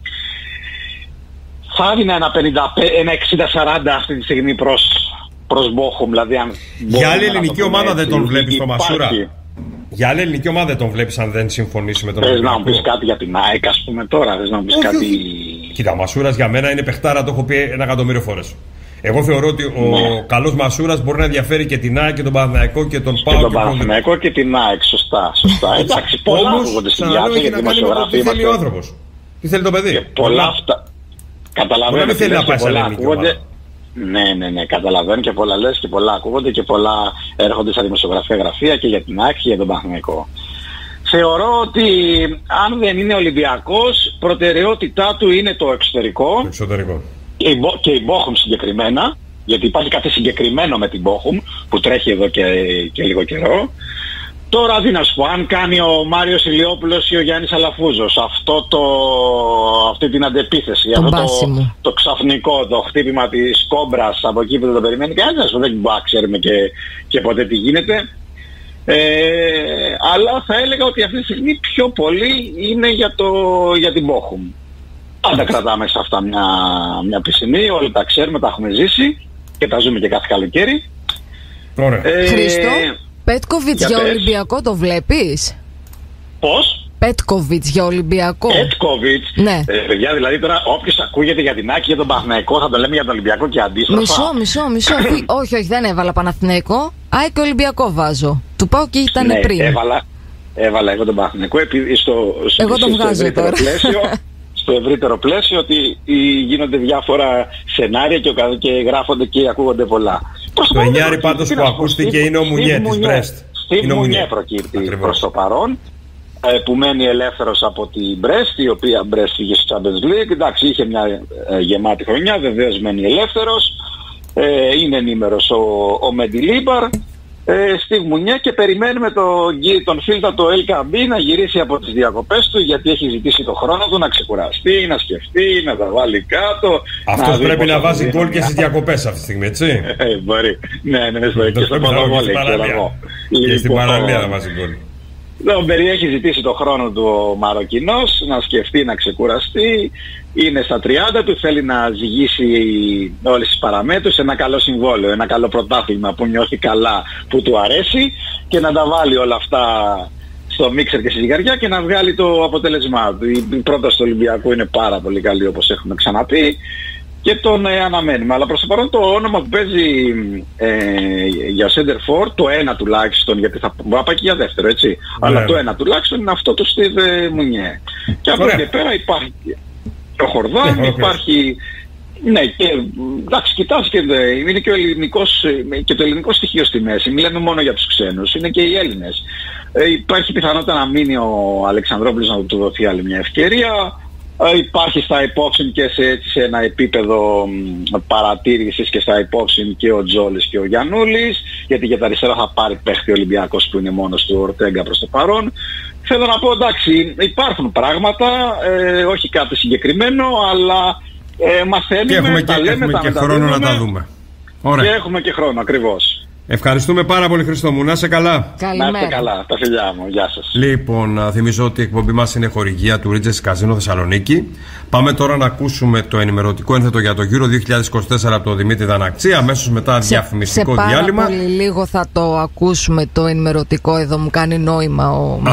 θα έδινε ένα 60-40 αυτή τη στιγμή προς Μπόχουμ. Δηλαδή, αν για άλλη ελληνική ομάδα δεν τον βλέπεις στο Μασούρα? Για άλλη ελληνική ομάδα δεν τον βλέπεις αν δεν συμφωνήσει με τον Ολυμπιακό. Ολυμπιακό. Θες να μου πεις κάτι για την ΑΕΚ, ας πούμε τώρα, θες να μου πεις κάτι... Κοίτα, ο Μασούρας για μένα είναι παιχτάρα, το έχω πει 1.000.000 φορές. Εγώ θεωρώ ότι ο καλός Μασούρας μπορεί να ενδιαφέρει και την ΑΕΚ και τον Παναθηναϊκό και τον ΠΑΟΚ. Και τον Παναθηναϊκό και την ΑΕΚ, σωστά. Εντάξει, πολλά ακούγονται στην διάρκεια για τη δημοσιογραφία. Τι θέλει ο άνθρωπος, τι θέλει το παιδί. Πολλά αυτά. Καταλαβαίνω δεν θέλει να πάει σε ελληνική ομάδα. Ναι, καταλαβαίνω και πολλά λες και πολλά ακούγονται και πολλά έρχονται στα δημοσιογραφία γραφεία και για την ΑΕΚ και για τον Παναθηναϊκό. Θεωρώ ότι αν δεν είναι Ολυμπιακός, προτεραιότητά του είναι το εξωτερικό. Το εξωτερικό. Και η Bochum συγκεκριμένα, γιατί υπάρχει κάτι συγκεκριμένο με την Bochum που τρέχει εδώ και λίγο καιρό. Τώρα τι να σου πω, αν κάνει ο Μάριος Ηλιόπουλος ή ο Γιάννης Αλαφούζος αυτή την αντεπίθεση, το ξαφνικό, το χτύπημα της κόμπρας από εκεί που δεν το περιμένει κανένας, δεν μπορεί να ξέρουμε και ποτέ τι γίνεται. Αλλά θα έλεγα ότι αυτή τη στιγμή πιο πολύ είναι για την Bochum. Πάντα κρατάμε σε αυτά μια πισινή, όλοι τα ξέρουμε, τα έχουμε ζήσει και τα ζούμε και κάθε καλοκαίρι. Χρήστο, Πέτκοβιτς για Ολυμπιακό το βλέπεις? Πώς? Πέτκοβιτς για Ολυμπιακό. Πέτκοβιτς. Ναι. Παιδιά, δηλαδή τώρα όποιος ακούγεται για την ΑΕΚ και τον Παναθηναϊκό θα το λέμε για τον Ολυμπιακό και αντίστροφα. Μισό. όχι, δεν έβαλα Παναθηναϊκό. ΑΕΚ και Ολυμπιακό βάζω. Του πάω και ήταν πριν. Έβαλα εγώ τον Παναθηναϊκό επειδή εγώ τον βγάζω τώρα. Στο ευρύτερο πλαίσιο ότι γίνονται διάφορα σενάρια και γράφονται και ακούγονται πολλά. Το εννιάρι πάντως που ακούστηκε είναι ο Μουνιέ της Μπρέστ. Στη Μουνιέ προκύπτει προς το παρόν, που μένει ελεύθερος από την Μπρέστ, η οποία Μπρέστ είχε στο Champions League. Εντάξει, είχε μια γεμάτη χρονιά, βεβαίως μένει ελεύθερος. Είναι ενήμερος ο Μεντιλίμπαρ. Στη Μουνιέ και περιμένουμε τον φίλτατο LKB να γυρίσει από τις διακοπές του, γιατί έχει ζητήσει το χρόνο του να ξεκουραστεί, να σκεφτεί, να τα βάλει κάτω. Αυτός πρέπει να βάζει γκολ και στις διακοπές αυτή τη στιγμή, έτσι? Μπορεί. Ναι, και στο ποδοβόλι, ξέρω εγώ. Και στην παραλία να βάζει γκολ. Τον περιέχει ζητήσει το χρόνο του ο Μαροκινός να σκεφτεί, να ξεκουραστεί. Είναι στα 30 του, θέλει να ζυγίσει όλες τις παραμέτρους, ένα καλό συμβόλαιο, ένα καλό πρωτάθλημα που νιώθει καλά, που του αρέσει και να τα βάλει όλα αυτά στο μίξερ και στη ζυγαριά και να βγάλει το αποτέλεσμά του. Η πρόταση του Ολυμπιακού είναι πάρα πολύ καλή, όπως έχουμε ξαναπεί, και τον αναμένουμε. Αλλά προς το παρόν το όνομα που παίζει για center for, το ένα τουλάχιστον, γιατί θα πάει και για δεύτερο, έτσι, αλλά το ένα τουλάχιστον είναι αυτό του Steve Μουνιέ. Και από εκεί πέρα υπάρχει ο Χορδάν, υπάρχει... Ναι, και εντάξει, κοιτάς και είναι και το ελληνικό στοιχείο στη μέση. Μιλάμε μόνο για τους ξένους, είναι και οι Έλληνες. Υπάρχει πιθανότητα να μείνει ο Αλεξανδρόπουλος, να του δοθεί άλλη μια ευκαιρία. Υπάρχει στα υπόψη και σε ένα επίπεδο παρατήρησης και στα υπόψη και ο Τζόλης και ο Γιαννούλης, γιατί για τα αριστερά θα πάρει παίχτη ο Ολυμπιακός που είναι μόνος του, Ορτέγκα προς το παρόν. Θέλω να πω, εντάξει, υπάρχουν πράγματα, όχι κάτι συγκεκριμένο, αλλά μαθαίνουμε, και έχουμε και χρόνο να τα δούμε. Ωραία. Και έχουμε και χρόνο, ακριβώς. Ευχαριστούμε πάρα πολύ, Χριστό μου. Να είσαι καλά. Καλημέρα. Να είστε καλά. Τα φιλιά μου. Γεια σας. Λοιπόν, θυμίζω ότι η εκπομπή μας είναι χορηγία του Regency Casino Θεσσαλονίκη. Πάμε τώρα να ακούσουμε το ενημερωτικό ένθετο για το Euro 2024 από τον Δημήτρη Δαναξή. Αμέσως μετά διαφημιστικό διάλειμμα. Σε πάρα πολύ λίγο θα το ακούσουμε το ενημερωτικό. Εδώ μου κάνει νόημα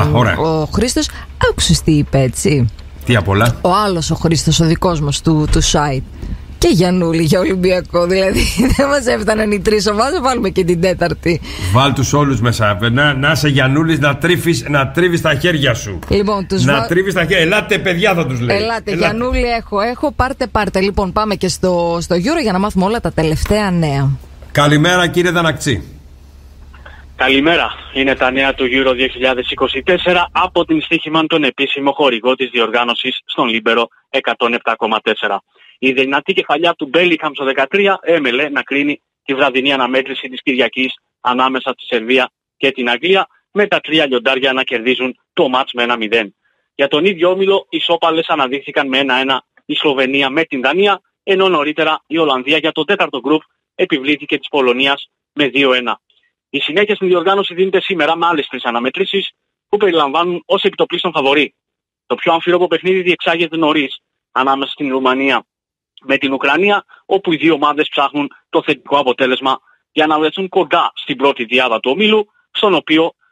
ο Χρήστος. Άκουσες τι είπε, έτσι? Τι απ' όλα? Ο άλλος ο Χρήστος, ο δικός μας του site. Και Γιαννούλη για Ολυμπιακό, δηλαδή δεν μας έφταναν οι τρεις ομάδες, βάλουμε και την τέταρτη. Βάλ τους όλους μέσα, να είσαι Γιαννούλης, να τρίβεις τα χέρια σου. Λοιπόν, να τρίβεις τα χέρια, ελάτε παιδιά θα τους λέει. Ελάτε. Γιαννούλη έχω, πάρτε. Λοιπόν, πάμε και στο Euro για να μάθουμε όλα τα τελευταία νέα. Καλημέρα κύριε Δαναξή. Καλημέρα. Είναι τα νέα του Euro 2024 από την Στοίχημαν, τον επίσημο χορηγό της διοργάνωσης στον Λίμπερο 107,4. Η δυνατή κεφαλιά του Μπέλιγχαμ στο 13 έμελε να κρίνει τη βραδινή αναμέτρηση της Κυριακής ανάμεσα στη Σερβία και την Αγγλία, με τα τρία λιοντάρια να κερδίζουν το μάτς με 1-0. Για τον ίδιο όμιλο οι σόπαλες αναδείχθηκαν με 1-1 η Σλοβενία με την Δανία, ενώ νωρίτερα η Ολλανδία για το τέταρτο γκρουπ επιβλήθηκε της Πολωνίας με 2-1. Η συνέχεια στην διοργάνωση δίνεται σήμερα με άλλες τρεις αναμετρήσεις που περιλαμβάνουν ως επιτοπλίστων φαβορί. Το πιο αμφίροπο παιχνίδι διεξάγεται νωρίς ανάμεσα στην Ρουμανία με την Ουκρανία, όπου οι δύο ομάδες ψάχνουν το θετικό αποτέλεσμα για να βρεθούν κοντά στην πρώτη διάδα του ομίλου, στον οποίο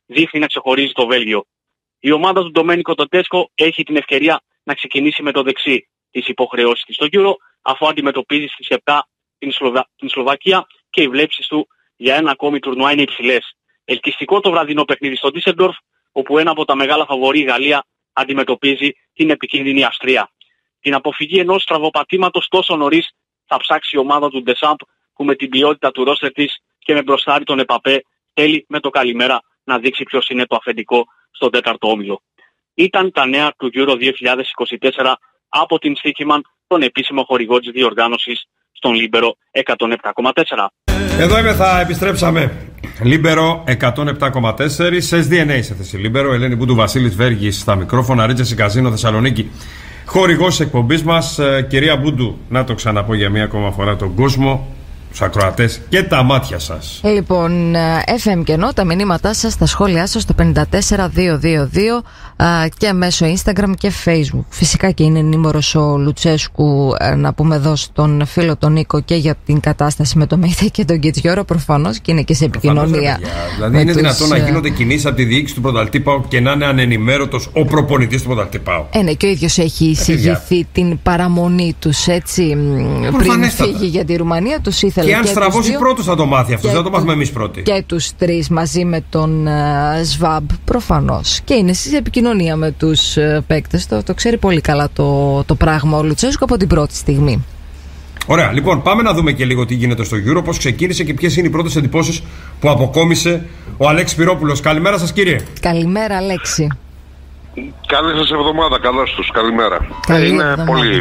δείχνει να ξεχωρίζει το Βέλγιο. Η ομάδα του Ντομένικο Τοντέσκο έχει την ευκαιρία να ξεκινήσει με το δεξί της υποχρεώσης της στο Euro, αφού αντιμετωπίζει στις 7 την Σλοβακία και οι βλέψεις του για ένα ακόμη τουρνουά είναι υψηλές. Ελκυστικό το βραδινό παιχνίδι στο Ντίσσελντορφ, όπου ένα από τα μεγάλα φαβορί η Γαλλία αντιμετωπίζει την επικίνδυνη Αυστρία. Την αποφυγή ενός στραβοπατήματος τόσο νωρίς θα ψάξει η ομάδα του Ντεσάμπ, που με την ποιότητα του ρόστερ της και με μπροστάρι τον Επαπέ θέλει με το καλημέρα να δείξει ποιος είναι το αφεντικό στον τέταρτο όμιλο. Ήταν τα νέα του Euro 2024 από την Στίχημαν, τον επίσημο χορηγό της διοργάνωσης στον Λίμπερο 107,4. Εδώ είμαι, θα επιστρέψαμε. Λίμπερο 107,4. SDNA σε θέση Λίμπερο. Ελένη Μπούντου, Βασίλης Βέργης στα μικρόφωνα. Regency Casino Θεσσαλονίκη, χορηγός εκπομπής μας. Κυρία Μπούντου, να το ξαναπώ για μία ακόμα φορά τον κόσμο, τους ακροατές και τα μάτια σας. Λοιπόν, FM Κενό, τα μηνύματά σας, τα σχόλιά σας στο 54222 και μέσω Instagram και Facebook. Φυσικά και είναι ενήμερος ο Λουτσέσκου, να πούμε εδώ στον φίλο τον Νίκο, και για την κατάσταση με το ΜΕΙΤΕ και τον Κιτζιόρο προφανώς, και είναι και σε επικοινωνία. Δηλαδή είναι δυνατόν να γίνονται κινήσεις από τη διοίκηση του Πρωταθλητή ΠΑΟΚ και να είναι ανενημέρωτος ο προπονητής του Πρωταθλητή ΠΑΟΚ? Ναι, και ο ίδιος έχει εισηγηθεί την παραμονή τους, έτσι, πριν φύγει για τη Ρουμανία. Τους ήθελε. Και αν στραβώσει πρώτος θα το μάθει αυτός, δεν θα το μάθουμε εμείς πρώτοι. Και τους τρεις μαζί με τον ΣΒΑΜ προφανώς. Και είναι σε επικοινωνία με τους παίκτες. Το ξέρει πολύ καλά το πράγμα ο Λουτσέσκου από την πρώτη στιγμή. Ωραία, λοιπόν, πάμε να δούμε και λίγο τι γίνεται στο Euro, πώς ξεκίνησε και ποιες είναι οι πρώτες εντυπώσεις που αποκόμισε ο Αλέξης Πυρόπουλος. Καλημέρα σας, κύριε. Καλημέρα, Αλέξη. Καλή σας εβδομάδα, καλώς τους, καλημέρα. Είναι πολύ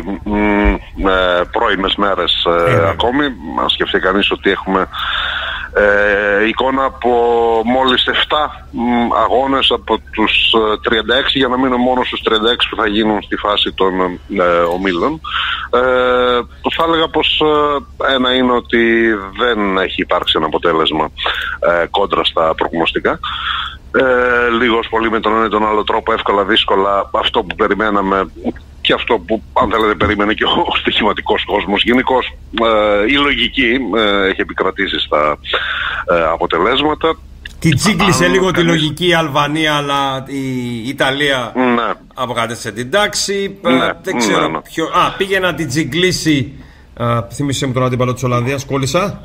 πρώιμες μέρες ακόμη. Αν σκεφτεί κανείς ότι έχουμε εικόνα από μόλις 7 αγώνες από τους 36, για να μείνω μόνο στους 36 που θα γίνουν στη φάση των ομίλων. Θα έλεγα πως ένα είναι ότι δεν έχει υπάρξει ένα αποτέλεσμα κόντρα στα προγνωστικά. Λίγος πολύ με τον ένα ή τον άλλο τρόπο, εύκολα δύσκολα, αυτό που περιμέναμε και αυτό που, αν θέλετε, περίμενε και ο στοιχηματικός κόσμος. Γενικώς η λογική έχει επικρατήσει στα αποτελέσματα. Την τσίγκλισε λίγο τη λογική η Αλβανία, αλλά η Ιταλία αποκατέστησε την τάξη. Δεν ξέρω ποιο. Πήγε να την τσιγκλίσει. Θύμισε μου τον αντίπαλο της Ολλανδίας, κόλλησα.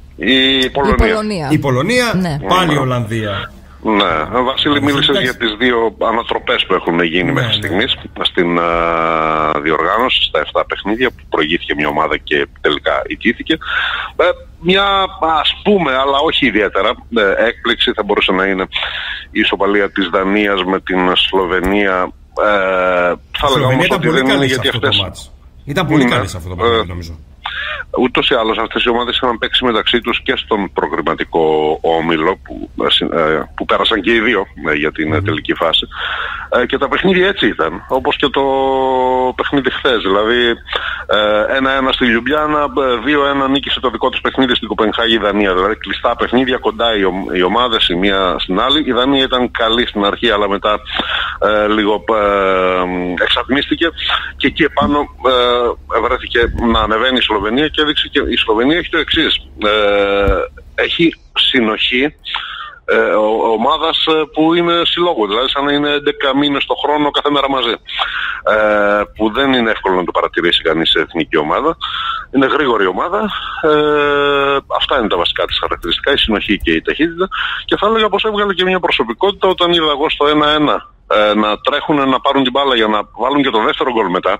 Η Πολωνία, πάλι η Ολλανδία. Ναι, Βασίλη, μίλησες για τις δύο ανατροπές που έχουν γίνει μέχρι στιγμής στην διοργάνωση, στα 7 παιχνίδια που προηγήθηκε μια ομάδα και τελικά ιτήθηκε. Μια, ας πούμε, αλλά όχι ιδιαίτερα, έκπληξη θα μπορούσε να είναι η ισοπαλία της Δανίας με την Σλοβενία. Θα έλεγα όμως ότι δεν είναι, γιατί αυτές ήταν πολύ καλή σε αυτό το παιχνίδι, νομίζω. Ούτως ή άλλως αυτές οι ομάδες είχαν παίξει μεταξύ τους και στον προκριματικό όμιλο που πέρασαν και οι δύο για την τελική φάση, και τα παιχνίδια έτσι ήταν, όπως και το παιχνίδι χθες. Δηλαδή 1-1 στη Λιουμπλιάνα, 2-1 νίκησε το δικό τους παιχνίδι στην Κοπενχάγη η Δανία. Δηλαδή κλειστά παιχνίδια, κοντά οι ομάδες η μία στην άλλη. Η Δανία ήταν καλή στην αρχή, αλλά μετά λίγο εξατμίστηκε και εκεί επάνω βρέθηκε να ανεβαίνει η Σλοβενία, και έδειξε, και η Σλοβενία έχει το εξής. Έχει συνοχή ομάδας που είναι συλλόγου, δηλαδή σαν να είναι 11 μήνες το χρόνο κάθε μέρα μαζί, που δεν είναι εύκολο να το παρατηρήσει κανείς σε εθνική ομάδα. Είναι γρήγορη ομάδα. Αυτά είναι τα βασικά της χαρακτηριστικά, η συνοχή και η ταχύτητα, και θα έλεγα πως έβγαλε και μια προσωπικότητα όταν είδα εγώ στο 1-1 να τρέχουν να πάρουν την μπάλα για να βάλουν και το δεύτερο γκολ μετά.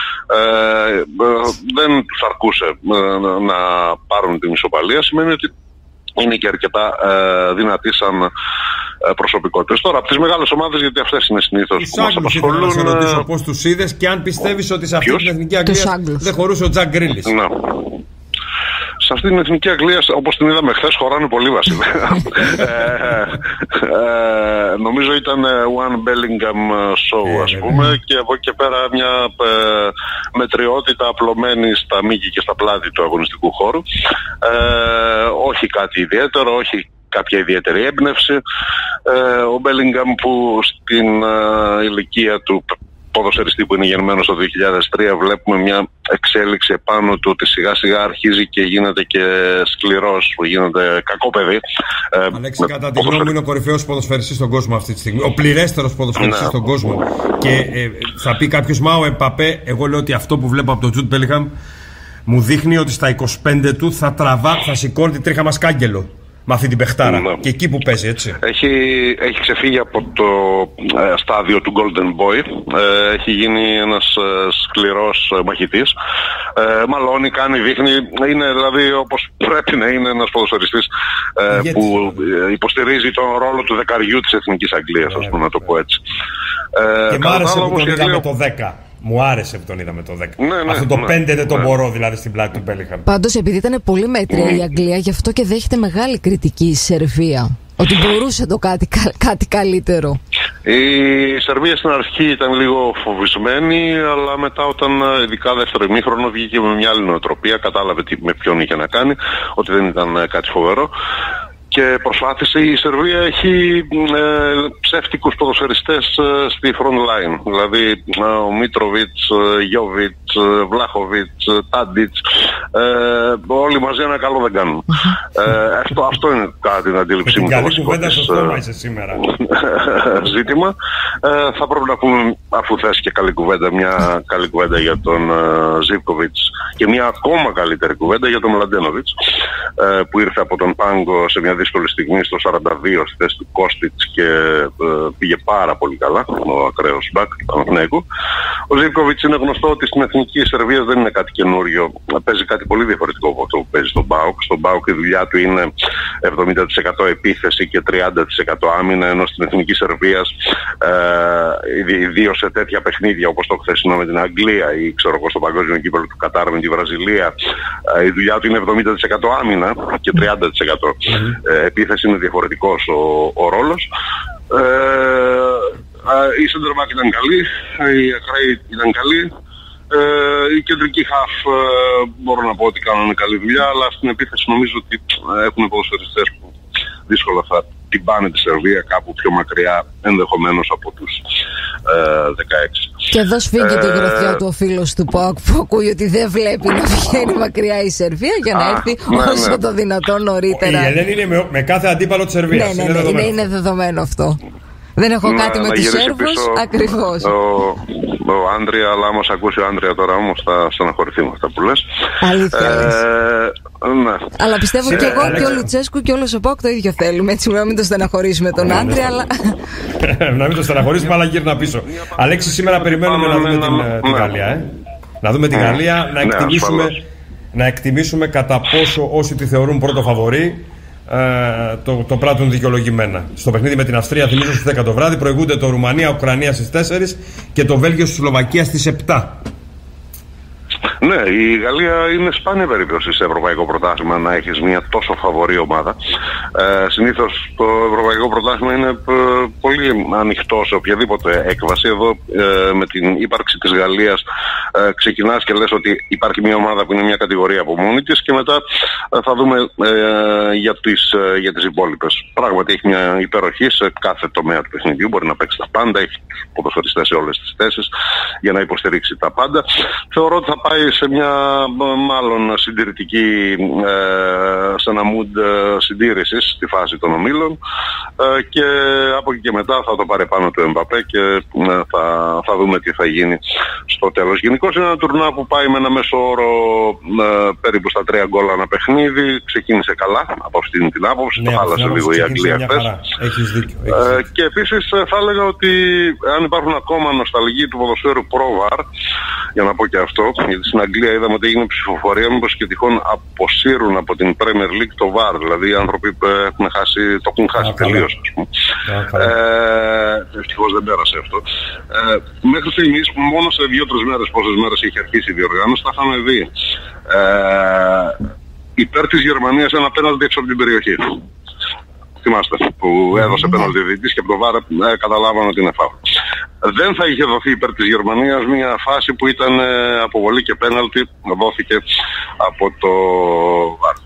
Δεν τους αρκούσε να πάρουν την ισοπαλία. Σημαίνει ότι είναι και αρκετά δυνατοί σαν προσωπικότητες. Τώρα από τις μεγάλες ομάδες, γιατί αυτές είναι συνήθως που μας απασχολούν. Να σε ρωτήσω πώς τους είδες και αν πιστεύεις ότι σε αυτή την εθνική Αγγλία δεν χωρούσε ο Τζακ Γκρίλις. Σε αυτή την εθνική Αγγλία, όπως την είδαμε χθες, χωράνε πολύ, Βασίλη. Νομίζω ήταν One Bellingham show, ας πούμε, και από εκεί και πέρα μια μετριότητα απλωμένη στα μήκη και στα πλάτη του αγωνιστικού χώρου. Όχι κάτι ιδιαίτερο, όχι κάποια ιδιαίτερη έμπνευση. Ο Bellingham, που στην ηλικία του ποδοσφαιριστή που είναι γεννημένος το 2003, βλέπουμε μια εξέλιξη επάνω του ότι σιγά σιγά αρχίζει και γίνεται και σκληρός, που γίνεται κακό παιδί. Αλέξη, κατά τη γνώμη μου είναι ο κορυφαίος ποδοσφαιριστής στον κόσμο αυτή τη στιγμή, ο πληρέστερος ποδοσφαιριστής στον κόσμο. Και θα πει κάποιος, μα ο Εμπαπέ, εγώ λέω ότι αυτό που βλέπω από τον Τζουντ Μπέλιγχαμ μου δείχνει ότι στα 25 του θα σηκώνει τη τρίχα μας κάγκελο με αυτή την παιχτάρα. Και εκεί που παίζει, έτσι. Έχει ξεφύγει από το στάδιο του Golden Boy. Έχει γίνει ένας σκληρός μαχητής. Μαλώνει, κάνει, δείχνει. Είναι δηλαδή όπως πρέπει να είναι ένας ποδοσφαιριστής που υποστηρίζει τον ρόλο του δεκαριού της Εθνικής Αγγλίας, ας πούμε, να το πω έτσι. Και μ' άρεσε που τον είδαμε το 10. Μου άρεσε που τον είδαμε το 10. Αυτό το 5 δεν το μπορώ δηλαδή στην πλάτη του Μπέλιγχαμ. Πάντως, επειδή ήταν πολύ μέτρια η Αγγλία, γι' αυτό και δέχεται μεγάλη κριτική η Σερβία. Ότι μπορούσε το κάτι καλύτερο. Η Σερβία στην αρχή ήταν λίγο φοβισμένη, αλλά μετά, όταν ειδικά δεύτερο ημίχρονο βγήκε με μια άλλη νοοτροπία, κατάλαβε με ποιον είχε να κάνει, ότι δεν ήταν κάτι φοβερό. Και προσπάθησε, η Σερβία έχει ψεύτικους ποδοσφαιριστές στη front line. Δηλαδή ο Μίτροβιτς, Γιόβιτς, Βλάχοβιτς, Τάντιτς, όλοι μαζί ένα καλό δεν κάνουν. Αυτό είναι κατά την αντίληψή μου. Καλή κουβέντα στο στόμα είσαι σήμερα. Ζήτημα. Θα πρέπει να πούμε, αφού θες και καλή κουβέντα, μια καλή κουβέντα για τον Ζίβκοβιτς και μια ακόμα καλύτερη κουβέντα για τον Μλαντένοβιτς, που ήρθε από τον πάγκο σε μια δύσκολη στιγμή στο 42 στη θέση του Κόστιτς και πήγε πάρα πολύ καλά, ο ακραίος μπακ του Παναθηναϊκού. Ο Ζίβκοβιτς είναι γνωστό ότι στην εθνική Σερβίας δεν είναι κάτι καινούριο, παίζει κάτι πολύ διαφορετικό από αυτό που παίζει στον ΠΑΟΚ. Στον ΠΑΟΚ η δουλειά του είναι 70% επίθεση και 30% άμυνα, ενώ στην εθνική Σερβίας, ιδίως σε τέτοια παιχνίδια όπως το χθεσινό με την Αγγλία ή ξέρω εγώ στο παγκόσμιο κύπελλο του Κατάρ με τη Βραζιλία, η δουλειά του είναι 70% άμυνα και 30% επίθεση. Είναι διαφορετικός ο ρόλος. Η center back ήταν καλή, η ακραία ήταν καλή, η κεντρική half μπορώ να πω ότι κάνουν καλή δουλειά, αλλά στην επίθεση νομίζω ότι έχουν ποδοσφαιριστές που δύσκολα θα την πάνε τη Σερβία κάπου πιο μακριά, ενδεχομένως από τους 16. Και εδώ σφίγγει τη γροθιά του ο φίλος του ΠΑΟΚ που ακούει ότι δεν βλέπει να βγαίνει μακριά η Σερβία για να έρθει όσο το δυνατόν νωρίτερα. Η Ελένη είναι με κάθε αντίπαλο της Σερβίας. Είναι δεδομένο αυτό. Δεν έχω κάτι με τους Σέρβους, ακριβώς. Ο Άντρια, αλλά άμα σε ακούσει ο Άντρια τώρα όμως θα στεναχωρηθεί με αυτά που λες. Αλήθεια λες. Ναι. Αλλά πιστεύω και εγώ και ο Λουτσέσκου και όλος ο ΠΑΟΚ το ίδιο θέλουμε. Έτσι να μην το στεναχωρήσουμε τον Άντρια, αλλά... Να μην το στεναχωρήσουμε, αλλά γύρνα πίσω. Αλέξη, σήμερα περιμένουμε να δούμε την Γαλλία. Να δούμε την Γαλλία, να εκτιμήσουμε κατά πόσο όσοι τη θεωρούν πρώτο φαβορί το πράττουν δικαιολογημένα. Στο παιχνίδι με την Αυστρία, θυμίζω, στις 10 το βράδυ, προηγούνται το Ρουμανία-Ουκρανία στις 4 και το Βέλγιο-Σλοβακία στις 7. Ναι, η Γαλλία είναι σπάνια περίπτωση σε ευρωπαϊκό πρωτάθλημα να έχεις μια τόσο φαβορή ομάδα. Συνήθως το ευρωπαϊκό πρωτάθλημα είναι πολύ ανοιχτό σε οποιαδήποτε έκβαση. Εδώ με την ύπαρξη της Γαλλίας ξεκινάς και λες ότι υπάρχει μια ομάδα που είναι μια κατηγορία από μόνη της και μετά θα δούμε για τις υπόλοιπες. Πράγματι έχει μια υπεροχή σε κάθε τομέα του παιχνιδιού, μπορεί να παίξει τα πάντα, έχει ποδοσφαιριστές σε όλες τις θέσεις για να υποστηρίξει τα πάντα. Θεωρώ ότι θα πάει σε μια μάλλον συντηρητική, σε ένα mood συντήρησης στη φάση των ομίλων και από εκεί και μετά θα το πάρει πάνω του Εμπαπέ και θα δούμε τι θα γίνει στο τέλος. Γενικώς είναι ένα τουρνουά που πάει με ένα μέσο όρο περίπου στα 3 γκολ ανά παιχνίδι. Ξεκίνησε καλά από αυτήν την άποψη, το χάλασε λίγο η Αγγλία χθες. Και επίσης θα έλεγα ότι αν υπάρχουν ακόμα νοσταλγοί του ποδοσφαίρου Pro-VAR, για να πω και αυτό, γιατί στην Αγγλία είδαμε ότι έγινε ψηφοφορία, μήπως και τυχόν αποσύρουν από την Premier League το VAR, δηλαδή οι άνθρωποι που το έχουν χάσει τελείως, ας πούμε. Ευτυχώς δεν πέρασε αυτό. Μέχρι στιγμής, μόνο σε 2-3 μέρες, πόσες μέρες έχει αρχίσει η διοργάνωση, τα είχαμε δει. Υπέρ της Γερμανίας ένα πέναλτι έξω από την περιοχή. Θυμάστε που έδωσε πέναλτι διαιτητής και από το VAR καταλάβανε ότι είναι φάουλ. Δεν θα είχε δοθεί υπέρ της Γερμανίας μια φάση που ήταν αποβολή και πέναλτι, δόθηκε από το VAR.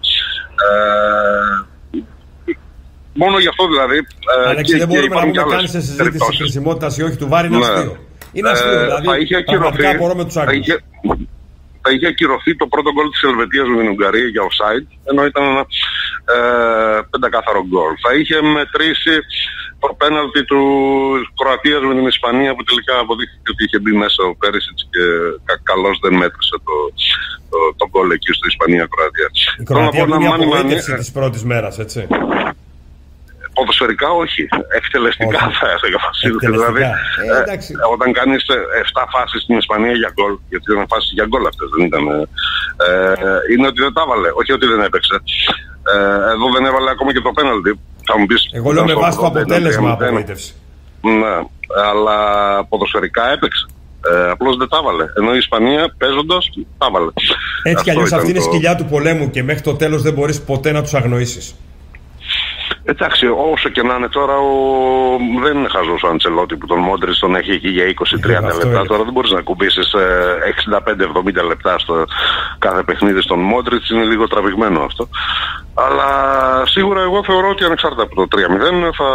Μόνο γι' αυτό δηλαδή. Αλέξη, δεν μπορούμε να πούμε καν σε συζήτηση χρησιμότητας ή όχι του VAR, είναι αστείο. Είναι αστείο, δηλαδή. Πραγματικά απορώ με τους Άγγλους. Θα είχε ακυρωθεί το πρώτο γκολ της Ελβετίας με την Ουγγαρία για offside, ενώ ήταν ένα πεντακάθαρο γκολ. Θα είχε μετρήσει το πέναλτι του Κροατίας με την Ισπανία, που τελικά αποδείχθηκε ότι είχε μπει μέσα ο Πέρισιτς και καλώς δεν μέτρησε το γκολ εκεί στο Ισπανία-Κροατία. Η Κροατία είναι η απογοήτευση της πρώτης μέρας, έτσι. Ποδοσφαιρικά όχι, εκτελεστικά θα έλεγα. Δηλαδή, όταν κάνεις 7 φάσεις στην Ισπανία για γκολ, γιατί ήταν φάσεις για γκολ αυτές, δεν ήταν. Είναι ότι δεν τα έβαλε, όχι ότι δεν έπαιξε. Εδώ δεν έβαλε ακόμα και το πέναλτι. Εγώ λέω με βάση το αποτέλεσμα απογοήτευση. Ναι, αλλά ποδοσφαιρικά έπαιξε. Απλώς δεν τα έβαλε. Ενώ η Ισπανία παίζοντας τα έβαλε. Έτσι κι αλλιώς αυτή είναι η σκυλιά του πολέμου και μέχρι το τέλος δεν μπορείς ποτέ να τους αγνοήσεις. Εντάξει, όσο και να είναι τώρα, δεν είναι χαζός ο Αντσελότη που τον Μόντριτς τον έχει εκεί για 20-30 λεπτά. Τώρα δεν μπορείς να κουμπίσεις 65-70 λεπτά στο κάθε παιχνίδι στον Μόντριτς, είναι λίγο τραβηγμένο αυτό. Αλλά σίγουρα εγώ θεωρώ ότι ανεξάρτητα από το 3-0 θα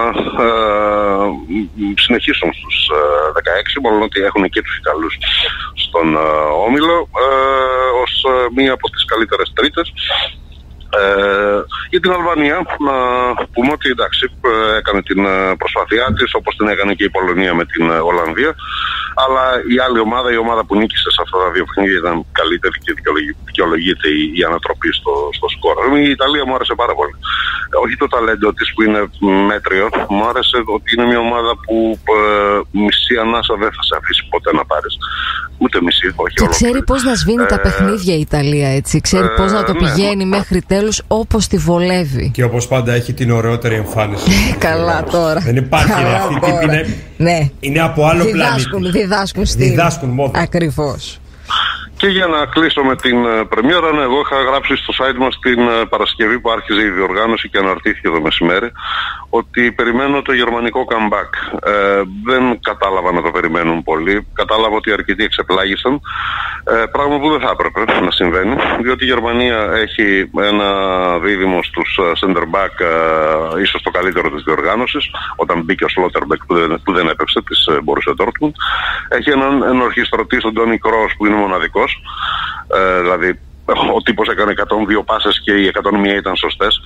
συνεχίσουν στους 16, μόνο ότι έχουν και τους Ιταλούς στον όμιλο ως μία από τις καλύτερες τρίτες. Για την Αλβανία να πούμε ότι εντάξει, έκανε την προσπάθειά της, όπως την έκανε και η Πολωνία με την Ολλανδία, αλλά η άλλη ομάδα, η ομάδα που νίκησε σε αυτά τα δύο παιχνίδια, ήταν καλύτερη και δικαιολογείται η ανατροπή στο σκορ. Η Ιταλία μου άρεσε πάρα πολύ. Όχι το ταλέντο της που είναι μέτριο, μου άρεσε ότι είναι μια ομάδα που μισή ανάσα δεν θα σε αφήσει ποτέ να πάρεις. Ούτε μισή, όχι. Και ξέρει πώς να σβήνει τα παιχνίδια η Ιταλία, έτσι. Ξέρει πώς να το πηγαίνει μέχρι τέλους όπως τη βολεύει. Και όπως πάντα έχει την ωραιότερη εμφάνιση. Καλά τώρα. Δεν υπάρχει αυτή η τύπη. Είναι από άλλο πλανήτη. Διδάσκουν μόνο. Ακριβώς. Και για να κλείσω με την πρεμιέρα, εγώ είχα γράψει στο site μας την Παρασκευή που άρχιζε η διοργάνωση και αναρτήθηκε το μεσημέρι, ότι περιμένω το γερμανικό comeback. Δεν κατάλαβα να το περιμένουν πολύ. Κατάλαβα ότι αρκετοί εξεπλάγησαν. Πράγμα που δεν θα έπρεπε να συμβαίνει, διότι η Γερμανία έχει ένα δίδυμο στους center back, ίσως το καλύτερο της διοργάνωσης, όταν μπήκε ο Σλότερμπεκ που δεν έπαιξε της Borussia Dortmund. Έχει έναν ενορχιστρωτή στον Τόνι Κρός που είναι μοναδικός. Δηλαδή ο τύπος έκανε 102 πάσες και οι 101 ήταν σωστές.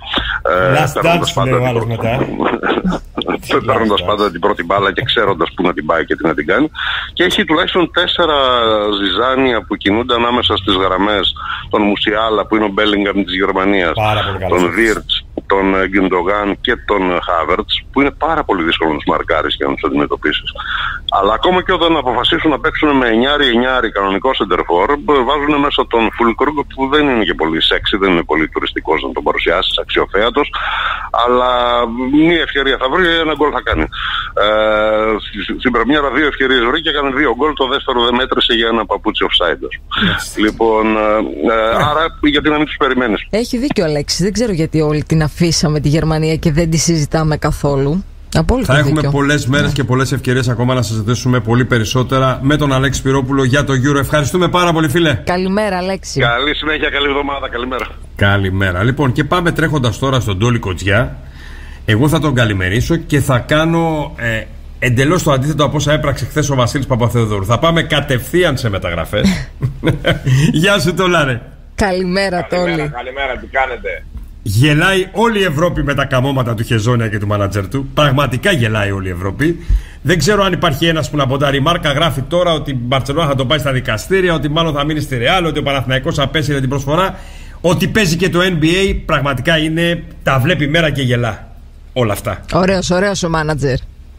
Παίρνοντας πάντα την πρώτη μπάλα και ξέροντας πού να την πάει και τι να την κάνει. Και έχει τουλάχιστον 4 ζυζάνια που κινούνται ανάμεσα στις γραμμές, τον Μουσιάλα που είναι ο Μπέλιγκαμ της Γερμανίας, τον Βίρτς, τον Γκιουντογάν και τον Χάβερτς, που είναι πάρα πολύ δύσκολο να τους μαρκάρεις και να τους αντιμετωπίσεις. Αλλά ακόμα και όταν αποφασίσουν να παίξουν με 9-9 κανονικό σεντερφόρ, βάζουν μέσα τον Φουλκρούγκ που δεν είναι και πολύ σεξι, δεν είναι πολύ τουριστικός να τον παρουσιάσεις, αξιοθέατος, αλλά μία ευκαιρία θα βρει, ένα γκολ θα κάνει. Στην πρεμιέρα 2 ευκαιρίες βρήκε, έκανε 2 γκολ, το δεύτερο δεν μέτρησε για ένα παπούτσι offside. Λοιπόν, άρα γιατί να μην τους περιμένεις. Έχει δίκιο ο Αλέξης, δεν ξέρω γιατί όλοι την αφήσαμε τη Γερμανία και δεν τη συζητάμε καθόλου. Θα έχουμε πολλές μέρες και πολλές ευκαιρίες ακόμα να συζητήσουμε πολύ περισσότερα με τον Αλέξη Σπυρόπουλο για το Euro. Ευχαριστούμε πάρα πολύ, φίλε. Καλημέρα, Αλέξη. Καλή συνέχεια, καλή εβδομάδα, καλημέρα. Καλημέρα. Λοιπόν, και πάμε τρέχοντας τώρα στον Ντόλι Κοτζιά. Εγώ θα τον καλημερίσω και θα κάνω εντελώς το αντίθετο από όσα έπραξε χθες ο Βασίλης Παπαθεοδόρου. Θα πάμε κατευθείαν σε μεταγραφές. Γεια σου, Τολάρε. Καλημέρα, Τόλι. Καλημέρα, τι κάνετε. Γελάει όλη η Ευρώπη με τα καμώματα του Χεζόνια και του μάνατζερ του. Πραγματικά γελάει όλη η Ευρώπη. Δεν ξέρω αν υπάρχει ένας που να ποντάρει. Η Μάρκα γράφει τώρα ότι η Μπαρτσελόνα θα τον πάει στα δικαστήρια, ότι μάλλον θα μείνει στη Ρεάλ, ότι ο Παναθηναϊκός απέσυρε την προσφορά. Ότι παίζει και το NBA, πραγματικά είναι. Τα βλέπει μέρα και γελά. Όλα αυτά. Ωραίος ο μάνατζερ.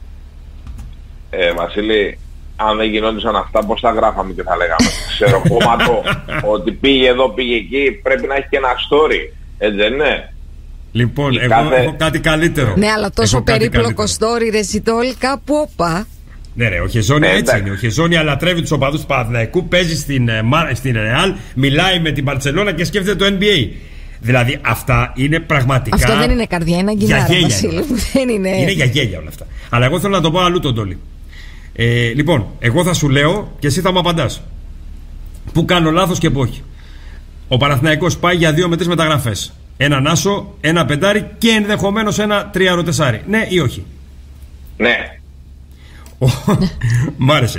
Βασίλη, αν δεν γινόντουσαν αυτά, πώς θα γράφαμε και θα λέγαμε. Ξέρω κόμματο ότι πήγε εδώ, πήγε εκεί, πρέπει να έχει και ένα story. Έτσι δεν είναι? Λοιπόν, εγώ έχω κάτι καλύτερο. Ναι, αλλά τόσο περίπλοκο story, ρε Ζητόλη, κάπου όπα. Ναι, ρε, ο Χεζόνια έτσι είναι. Ο Χεζόνια λατρεύει τους οπαδούς του Παναθηναϊκού, παίζει στην Ρεάλ, μιλάει με την Μπαρτσελόνα και σκέφτεται το NBA. Δηλαδή αυτά είναι πραγματικά. Αυτό δεν είναι καρδιά, είναι αγκινάρα. Είναι για γέλια όλα αυτά. Αλλά εγώ θέλω να το πω αλλού τον Τόλι. Λοιπόν, εγώ θα σου λέω και εσύ θα μου απαντάς. Πού κάνω λάθος και πού όχι. Ο Παναθηναϊκός πάει για 2 με 3 μεταγραφές. Έναν άσο, ένα πεντάρι και ενδεχομένως ένα 3-4. Ναι ή όχι? Ναι. Μ' άρεσε.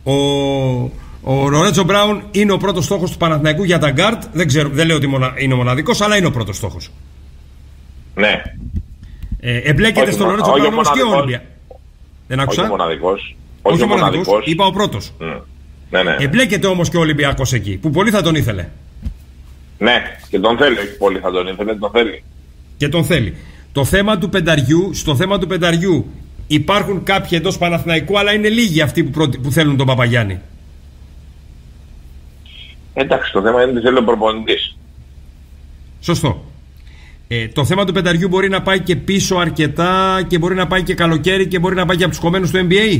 Ο Λορέντζο Μπράουν είναι ο πρώτος στόχος του Παναθηναϊκού για τα γκάρτ. Δεν λέω ότι είναι ο μοναδικός, αλλά είναι ο πρώτος στόχος. Ναι. Εμπλέκεται στο Λορέντζο Μπράουν όμως και ο Ολυμπιακός. Δεν άκουσα. Όχι ο μοναδικός. Είπα ο πρώτος. Ναι. Εμπλέκεται όμως και ο Ολυμπιακός εκεί, που πολύ θα τον ήθελε. Ναι, και τον θέλει. Όχι πολύ θα τον ήθελε, τον θέλει. Και τον θέλει. Στο θέμα του πενταριού υπάρχουν κάποιοι εντός Παναθηναϊκού, αλλά είναι λίγοι αυτοί που θέλουν τον Παπαγιάννη. Εντάξει, το θέμα είναι ότι θέλει ο προπονητής. Σωστό. Το θέμα του πενταριού μπορεί να πάει και πίσω αρκετά και μπορεί να πάει και καλοκαίρι και μπορεί να πάει και από τους κομμένους του NBA.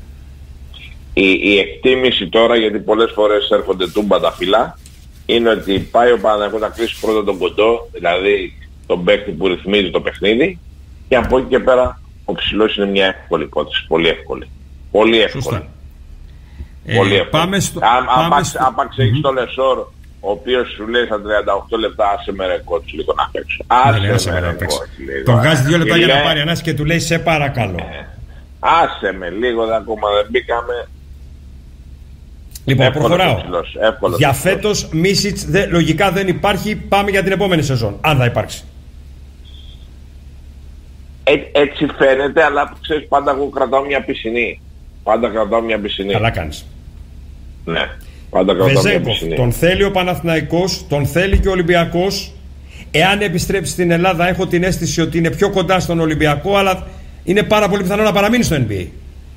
Η εκτίμηση τώρα, γιατί πολλές φορές έρχονται τούμπα τα φύλλα, είναι ότι πάει ο Παναθηναϊκός να κλείσει πρώτα τον κοντό, δηλαδή τον παίκτη που ρυθμίζει το παιχνίδι, και από εκεί και πέρα ο ψηλός είναι μια εύκολη υπόθεση. Πολύ εύκολη. Πολύ εύκολη. Σωστά. Πολύ εύκολη. Άπαξ έχεις το Λεσόρ, ο οποίος σου λέει στα 38 λεπτά άσε με ρε κότσι λίγο να παίξω. Άσε με ρε κότσι λίγο. Τον βγάζει 2 λεπτά για να πάρει ανάση και του λέει σε παρακαλώ. Άσε με λίγο, ακόμα δεν μπήκαμε. Λοιπόν, προχωράω. Για φέτος Μίσιτς λογικά δεν υπάρχει. Πάμε για την επόμενη σεζόν, αν θα υπάρξει. Έτσι φαίνεται, αλλά ξέρεις, πάντα εγώ κρατάω μια πισινή. Καλά κάνεις. Ναι, πάντα κρατάω μια πισινή. Τον θέλει ο Παναθηναϊκός, τον θέλει και ο Ολυμπιακός. Εάν επιστρέψει στην Ελλάδα, έχω την αίσθηση ότι είναι πιο κοντά στον Ολυμπιακό, αλλά είναι πάρα πολύ πιθανό να παραμείνει στο NBA.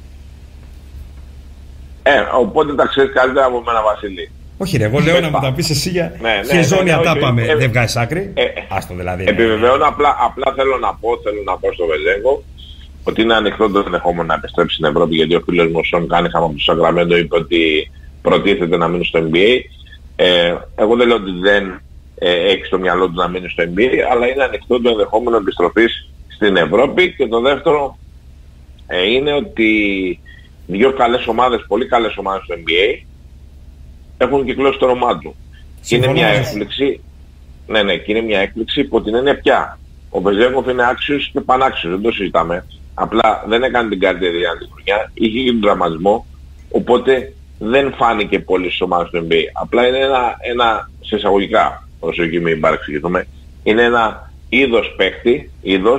Οπότε τα ξέρεις καλύτερα από μένα, Βασίλη. Όχι ρε, εγώ λέω να μου τα πεις εσύ για χεζόνια τα πάμε. Δεν βγάζεις άκρη. Άστο δηλαδή. Επιβεβαιώνω, απλά θέλω να πω στο Βεζέγκο ότι είναι ανοιχτό το ενδεχόμενο να επιστρέψει στην Ευρώπη, γιατί ο φίλος μου Σον Κάνιχαμ από το Σακραμέντο είπε ότι προτίθεται να μείνει στο NBA. Εγώ δεν λέω ότι δεν έχει στο μυαλό του να μείνει στο NBA, αλλά είναι ανοιχτό το ενδεχόμενο επιστροφής στην Ευρώπη. Και το δεύτερο είναι ότι δύο καλές ομάδες, πολύ καλές ομάδες στο NBA έχουν κυκλώσει το όνομά του. Και είναι μια έκπληξη. Ναι, και είναι μια έκπληξη που την έννοια πια. Ο Βεζέγκοφ είναι άξιος και πανάξιος, δεν το συζητάμε. Απλά δεν έκανε την καρδιέρα τη χρονιά, είχε και τον τραυματισμό, οπότε δεν φάνηκε πολύ στις ομάδες του NBA. Απλά είναι ένα σε εισαγωγικά, όσο εκεί μην παρεξηγηθούμε, είναι ένα είδος παίκτη,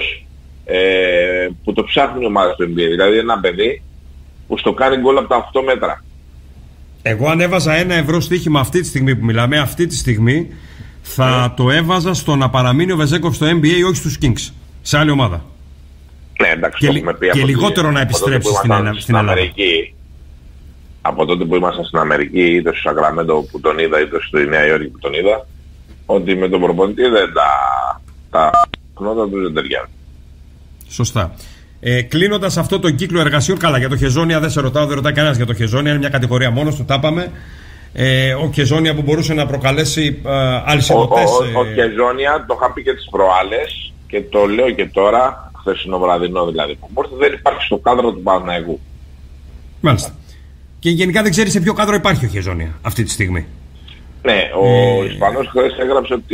που το ψάχνουν οι ομάδες του NBA. Δηλαδή ένα παιδί που στο κάνει γκολ από τα 8 μέτρα. Εγώ αν έβαζα €1 στοίχημα αυτή τη στιγμή που μιλάμε, αυτή τη στιγμή θα το έβαζα στο να παραμείνει ο Βεζέγκοφ στο NBA, όχι στους Kings, σε άλλη ομάδα. Ναι, εντάξει, το έχουμε πει. Και λιγότερο να επιστρέψει στην Ελλάδα. Από τότε που ήμασταν στην Αμερική, είτε στο Σακραμέντο που τον είδα, είτε στη Νέα Υόρκη που τον είδα, ότι με τον προπονητή δεν τα χνότα του δεν ταιριάζουν. Σωστά. Κλείνοντας αυτό το κύκλο εργασιών, καλά για το Χεζόνια δεν σε ρωτάω, δεν ρωτάει κανένας για το Χεζόνια, είναι μια κατηγορία μόνος του, τα είπαμε. Ο Χεζόνια που μπορούσε να προκαλέσει αλυσιδωτές. Ο Χεζόνια το είχα πει και τις προάλλες και το λέω και τώρα, χθεσινό βραδινό δηλαδή, που δεν υπάρχει στο κάδρο του Παναθηναϊκού. Μάλιστα. Και γενικά δεν ξέρει σε ποιο κάδρο υπάρχει ο Χεζόνια αυτή τη στιγμή. Ναι, ο Ισπανός χθες έγραψε ότι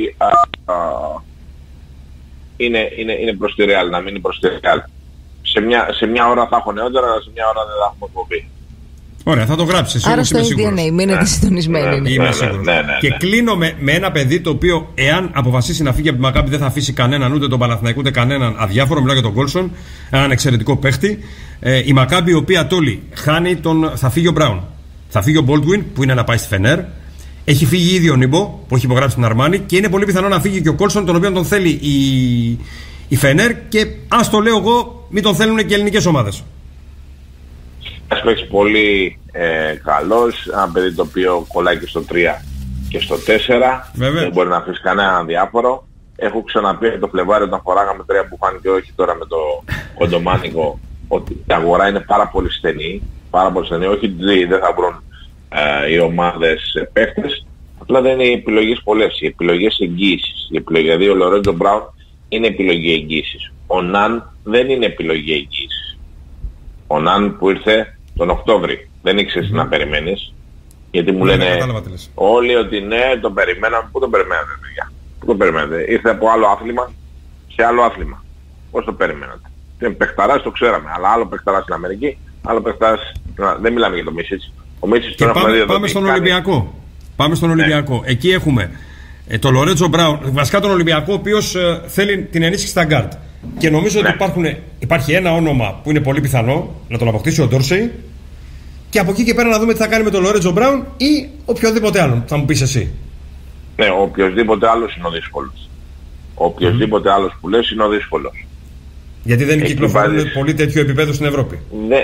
είναι προς τη Real, να μείνει προς τη Real. Σε μια ώρα θα έχω νεότερα, αλλά σε μια ώρα δεν θα έχουμε εκπομπή. Ωραία, θα το γράψεις. Άρα στο DNA, μείνετε συντονισμένοι. Είμαι σίγουρος. Και κλείνω με ένα παιδί το οποίο, εάν αποφασίσει να φύγει από τη Μακάμπι, δεν θα αφήσει κανέναν, ούτε τον Παναθηναϊκό ούτε κανέναν αδιάφορο. Μιλάω για τον Κόλσον, έναν εξαιρετικό παίχτη. Η Μακάμπι, η οποία τόλει, θα φύγει ο Μπράουν. Θα φύγει ο Baldwin, που είναι να πάει στη Φενέρ. Έχει φύγει ήδη ο Νίμπο, που έχει υπογράψει την Αρμάνι. Και είναι πολύ πιθανό να φύγει και ο Κόλσον, τον οποίο τον θέλει η Φενέρ. Και ας το λέω εγώ, μην τον θέλουν και ελληνικές ομάδες. Ένας παίκτης πολύ καλός, ένα παιδί το οποίο κολλάει και στο 3 και στο 4. Βέβαια. Δεν μπορεί να αφήσει κανέναν διάφορο. Έχω ξαναπεί το Φλεβάρι όταν φοράγαμε 3 που φάνηκε, όχι τώρα με το κοντομάνικο, ότι η αγορά είναι πάρα πολύ στενή. Όχι ότι δεν θα βρουν οι ομάδες παίκτες, απλά δεν είναι οι επιλογές πολλές, οι επιλογές εγγύησης. Δηλαδή ο Λορέντζο Μπράουν είναι επιλογή εγγύησης. Ο Ναν δεν είναι επιλογή εγγύησης. Ο Ναν που ήρθε τον Οκτώβρη, δεν ήξερες να περιμένεις, γιατί μου λένε όλοι ότι ναι, τον περιμέναμε. Πού τον περιμένατε, παιδιά? Πού τον περιμένατε? Ήρθε από άλλο άθλημα σε άλλο άθλημα. Πώς το περιμένατε? Παιχταράς το ξέραμε, αλλά άλλο παιχταράς στην Αμερική, άλλο παιχτάς, δεν μιλάμε για το Μίσιτς. Ο Μίσιτς και πάμε στον Ολυμπιακό. Πάμε στον Ολυμπιακό. Εκεί έχουμε το Λορέτζο Μπράουν, βασικά τον Ολυμπιακό, ο οποίος θέλει την ενίσχυση στα γκάρτ. Και νομίζω ότι υπάρχει ένα όνομα που είναι πολύ πιθανό να τον αποκτήσει ο Ντόρσεϊ. Και από εκεί και πέρα να δούμε τι θα κάνει με τον Λορέτζο Μπράουν ή οποιοδήποτε άλλον. Θα μου πεις εσύ. Ναι, οποιοδήποτε άλλος είναι ο δύσκολος. Οποιοδήποτε άλλος που λες είναι ο δύσκολος. Γιατί δεν κυκλοφορούν πολύ τέτοιο επίπεδο στην Ευρώπη.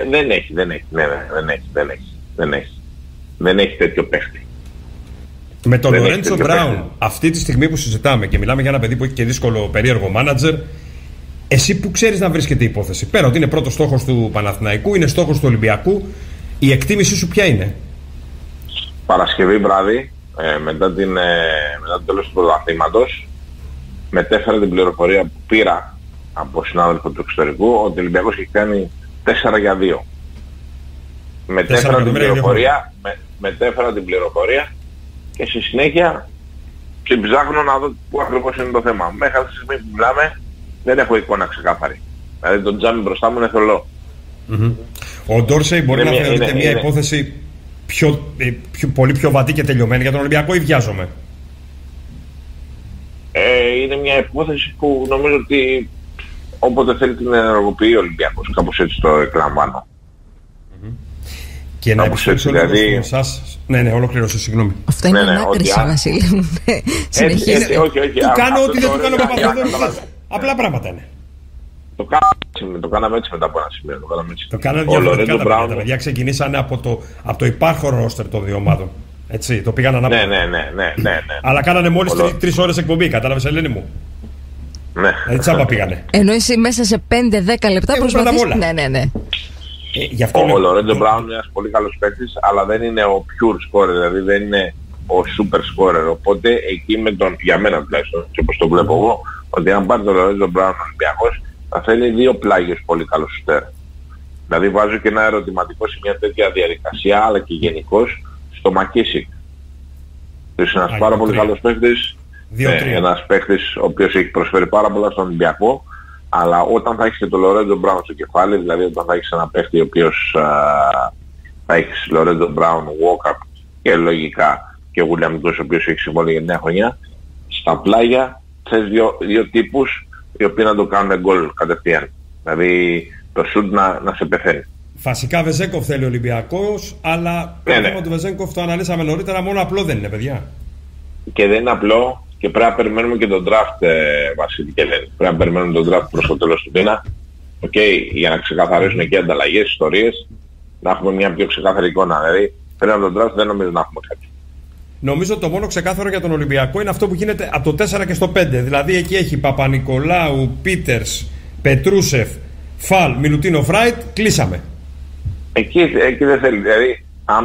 Δεν έχει τέτοιο παίχτη. Με τον Λορέντσο Μπράουν, αυτή τη στιγμή που συζητάμε και μιλάμε για ένα παιδί που έχει και δύσκολο περίεργο μάνατζερ, εσύ που ξέρεις να βρίσκεται η υπόθεση, πέρα ότι είναι πρώτος στόχος του Παναθηναϊκού, είναι στόχος του Ολυμπιακού, η εκτίμησή σου ποια είναι? Παρασκευή βράδυ, μετά το τέλος του πρωταθλήματος, μετέφερα την πληροφορία που πήρα από συνάδελφο του εξωτερικού ότι ο Ολυμπιακός έχει κάνει 4-2. Μετέφερα την πληροφορία και στη συνέχεια ψάχνω να δω πού ακριβώς είναι το θέμα. Μέχρι αυτή τη στιγμή που μιλάμε δεν έχω εικόνα ξεκάθαρη. Δηλαδή το τζάμι μπροστά μου είναι θολό. Ο Ντόρσεϊ μπορεί να θεωρείται μια υπόθεση πολύ πιο βατή και τελειωμένη για τον Ολυμπιακό ή βιάζομαι? Είναι μια υπόθεση που νομίζω ότι όποτε θέλει την ενεργοποιεί ο Ολυμπιακός. Κάπως έτσι το εκλαμβάνω. Και να επιστρέψω δηλαδή... εσάς. Ναι, ολοκλήρωσε, συγγνώμη. Αυτό είναι ανάκριση, Βασίλη μου. Συνεχίζει. Όχι. Του κάνω ό,τι δεν του κάνω Παπαδόπουλος. Απλά πράγματα είναι. Το κάναμε έτσι μετά από ένα σημείο. Το κάναμε διαφορετικά τα παιδιά. Ξεκινήσανε από το υπάρχον ρόστερ των δύο ομάδων. Έτσι, το πήγαν ανάποδα. Ναι. Αλλά κάνανε μόλις 3 ώρες εκπομπή, κατάλαβες, Ελένη μου? Ναι. Έτσι τσάμπα πήγανε. Ενώ εσύ μέσα σε 5-10 λεπτά προσπαθείς. Ναι. Ο Λορέντζο Μπράουν είναι ένας πολύ καλός παίκτης, αλλά δεν είναι ο pure scorer, δηλαδή δεν είναι ο super scorer. Οπότε εκεί με τον, για μένα τουλάχιστον, και όπως το βλέπω εγώ, ότι αν πάρει τον Λορέντζο Μπράουν ο Ολυμπιακός, θα θέλει 2 πλάγιους πολύ καλούς σουτέρ. Δηλαδή βάζω και ένα ερωτηματικό σε μια τέτοια διαδικασία, αλλά και γενικώς στο Μακίσικ. Είναι ένας πάρα πολύ καλός παίκτης, ένας παίκτης ο οποίος έχει προσφέρει πάρα πολλά στον Ολυμπιακό, αλλά όταν θα έχεις και τον Λορέντζο Μπράουν στο κεφάλι, δηλαδή όταν θα έχεις ένα παίκτη ο οποίος θα έχεις Λορέντζο Μπράουν, Walkup και λογικά και ο Γουλιαμικός ο οποίος έχει συμβόλαιο για 9 χρονιά, στα πλάγια θες δύο τύπους οι οποίοι να το κάνουν γκολ κατευθείαν. Δηλαδή το σουτ να σε πεθαίνει. Βασικά Βεζέγκοφ θέλει ο Ολυμπιακός, αλλά το θέμα του Βεζέγκοφ το αναλύσαμε νωρίτερα, μόνο απλό δεν είναι, παιδιά. Και δεν είναι απλό. Και πρέπει να περιμένουμε και τον draft, Βασίλη και Ελένη. Πρέπει να περιμένουμε τον draft προς το τέλος του μήνα. Για να ξεκαθαρίσουν εκεί ανταλλαγές, ιστορίες, να έχουμε μια πιο ξεκάθαρη εικόνα. Δηλαδή, πριν από τον draft δεν νομίζω να έχουμε κάτι. Νομίζω το μόνο ξεκάθαρο για τον Ολυμπιακό είναι αυτό που γίνεται από το 4 και στο 5. Δηλαδή εκεί έχει Παπα-Νικολάου, Πίτερς, Πετρούσεφ, Φαλ, Μιλουτίνο, Φράιτ, κλείσαμε. Εκεί δεν θέλει. Δηλαδή,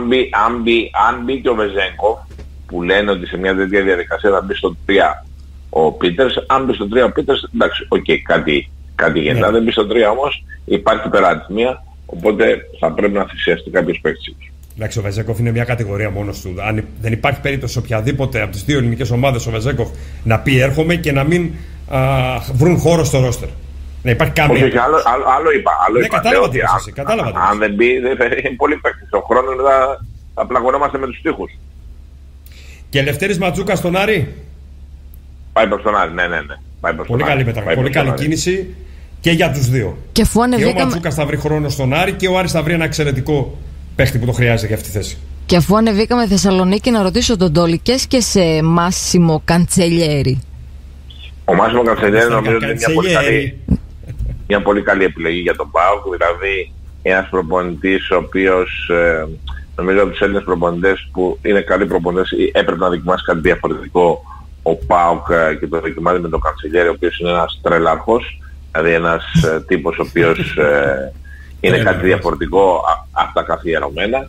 αν μπει και ο Βεζέγκο, που λένε ότι σε μια τέτοια διαδικασία θα μπει στο 3 ο Πίτερς, αν μπει στο 3 ο Πίτερς, εντάξει, κάτι γίνεται. Αν δεν μπει στο 3 όμως, υπάρχει περάτημια, οπότε θα πρέπει να θυσιαστεί κάποιος παίκτης. Εντάξει, ο Βεζέγκοφ είναι μια κατηγορία μόνος του. Αν δεν υπάρχει περίπτωση οποιαδήποτε από τις δύο ελληνικές ομάδες ο Βεζέγκοφ να πει έρχομαι και να μην βρουν χώρο στο ρόστερ. Να υπάρχει καμία. Όχι, άλλο είπα. Ναι, κατάλαβα τι είπες εσύ. Αν δεν μπει, είναι πολύ παίκτης. Ο χρόνος θα πλαγωνόμαστε με τους τοίχους. Και Λευτέρης Ματζούκα στον Άρη. Πάει προς τον Άρη, ναι. Πολύ καλή κίνηση και για τους δύο. Και ο Ματζούκας θα βρει χρόνο στον Άρη και ο Άρης θα βρει ένα εξαιρετικό παίχτη που το χρειάζεται για αυτή τη θέση. Και αφού ανεβήκαμε Θεσσαλονίκη, να ρωτήσω τον Τόλικες και σε Μάσιμο Καντσελιέρη. Ο Μάσιμο Καντσελιέρη νομίζω ότι είναι μια πολύ καλή επιλογή για τον ΠΑΟΚ. Δηλαδή ένας προπονητής ο οποίος νομίζω από τους Έλληνες προπονητές που είναι καλοί προπονητές έπρεπε να δοκιμάσει κάτι διαφορετικό. Ο ΠΑΟΚ και το δοκιμάζει με τον Καντσελιέρη, ο οποίος είναι ένας τρελάρχος, δηλαδή ένας τύπος ο οποίος είναι κάτι διαφορετικό από τα καθιερωμένα.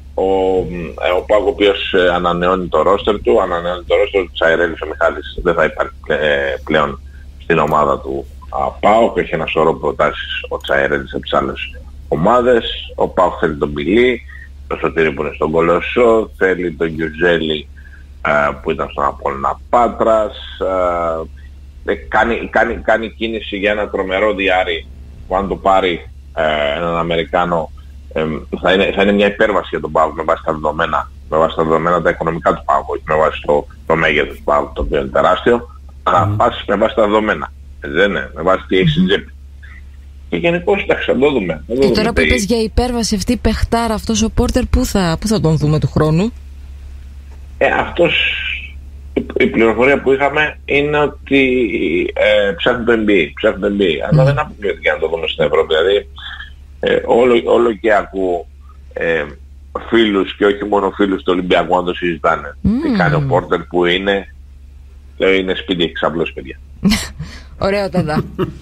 Ο ΠΑΟΚ ο οποίος ανανεώνει το ρόστερ του, του Τσαϊρέλης ο Μιχάλης δεν θα υπάρχει πλέον στην ομάδα του ΠΑΟΚ, έχει ένα σωρό προτάσεις ο Τσαϊρέλης από τις άλλες ομάδες. Ο ΠΑΟΚ θέλει τον Μπιλί, το Σωτήρι που είναι στον Κολοσσό, θέλει τον Γιουζέλη που ήταν στον Απόλλωνα Πάτρας, κάνει κίνηση για ένα τρομερό διάρρη που αν το πάρει έναν Αμερικάνο θα είναι μια υπέρβαση για τον ΠΑΟΚ με βάση τα δεδομένα, τα οικονομικά του ΠΑΟΚ, όχι με βάση το μέγεθος του ΠΑΟΚ, το οποίο είναι τεράστιο, αλλά πας με βάση τα δεδομένα. Δεν είναι, με βάση τι έχει στην τσέπη. Και γενικώς εντάξει, θα το δούμε. Και τώρα που είπες για υπέρβαση, αυτή η παιχτάρα, αυτός ο Πόρτερ, πού θα τον δούμε του χρόνου? Η πληροφορία που είχαμε είναι ότι ψάχνει το NBA. Αλλά δεν αποκλείεται να το δούμε στην Ευρώπη. Δηλαδή όλο και ακούω φίλους και όχι μόνο φίλους του Ολυμπιακού να το συζητάνε. Τι κάνει ο Πόρτερ, που είναι? Λέω είναι σπίτι, έχει ξαπλώσει, παιδιά. Ωραίο ταδά.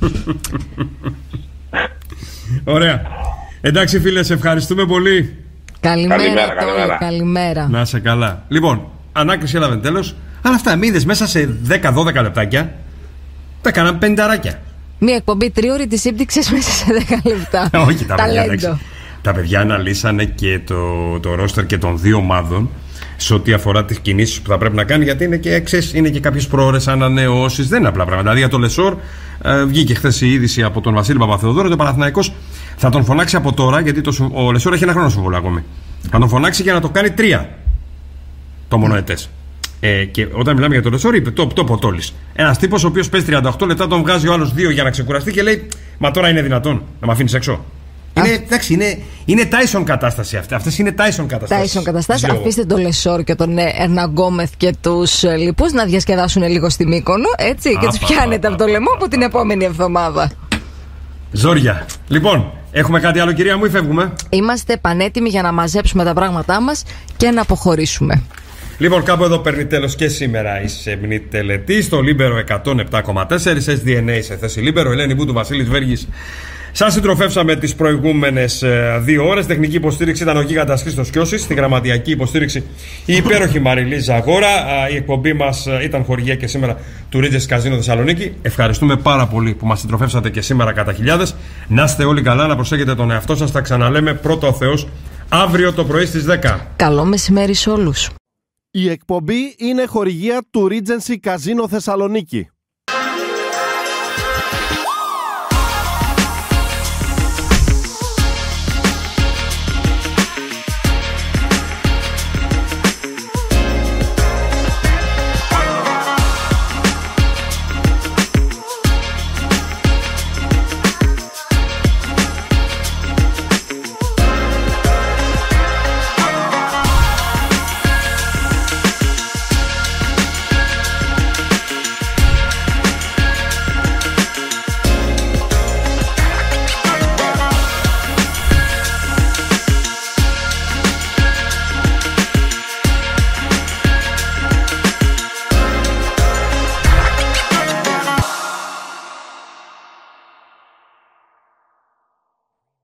Ωραία. Εντάξει φίλε, σε ευχαριστούμε πολύ. Καλημέρα. Να είσαι καλά. Λοιπόν, ανάκριση έλαβε τέλος. Αλλά αυτά μίδες μέσα σε 10-12 λεπτάκια τα κάναν 50. Μία εκπομπή 3ωρη τη σύμπτυξες μέσα σε 10 λεπτά. Όχι, τα παιδιά αναλύσανε και το ρόστερ και των δύο ομάδων σε ό,τι αφορά τις κινήσεις που θα πρέπει να κάνει, γιατί είναι και κάποιες προώρες ανανεώσεις. Δεν είναι απλά πράγματα. Δηλαδή για το Λεσόρ βγήκε χθες η είδηση από τον Βασίλη Παπαθεοδόρο ότι ο Παναθηναϊκός θα τον φωνάξει από τώρα, γιατί ο Λεσόρ έχει ένα χρόνο συμβόλαιο ακόμη. Θα τον φωνάξει για να το κάνει 3 το μονοετές. Και όταν μιλάμε για το Λεσόρ, είπε το Ποτόλης. Ένας τύπος ο οποίος παίζει 38 λεπτά, τον βγάζει ο άλλος 2 για να ξεκουραστεί και λέει: μα τώρα είναι δυνατόν να με αφήνεις έξω? Είναι Tyson κατάσταση αυτή. Αυτές είναι Tyson κατάσταση. Αφήστε τον Λεσόρ και τον Ερναγκόμεθ και τους λοιπούς να διασκεδάσουν λίγο στη Μύκονο, έτσι, και τους πιάνετε από το λαιμό από την επόμενη εβδομάδα. Ζόρια. Λοιπόν, έχουμε κάτι άλλο, κυρία μου, ή φεύγουμε? Είμαστε πανέτοιμοι για να μαζέψουμε τα πράγματά μας και να αποχωρήσουμε. Λοιπόν, κάπου εδώ παίρνει τέλος και σήμερα η σεμνή τελετή στο Λίμπερο 107,4. SDNA σε θέση Λίμπερο. Ελένη Μπούτου, Βασίλης Βέργης. Σας συντροφεύσαμε τις προηγούμενες 2 ώρες. Τεχνική υποστήριξη ήταν ο Γίγαντας Χρήστος Κιώσης. Στη γραμματιακή υποστήριξη η υπέροχη Μαριλή Ζαγόρα. Η εκπομπή μας ήταν χορηγία και σήμερα του Regency Καζίνο Θεσσαλονίκη. Ευχαριστούμε πάρα πολύ που μας συντροφεύσατε και σήμερα κατά χιλιάδες. Να είστε όλοι καλά, να προσέχετε τον εαυτό σας. Τα ξαναλέμε πρώτα ο Θεός αύριο το πρωί στις 10. Καλό μεσημέρι σε όλους. Η εκπομπή είναι χορηγία του Regency Καζίνο Θεσσαλονίκη.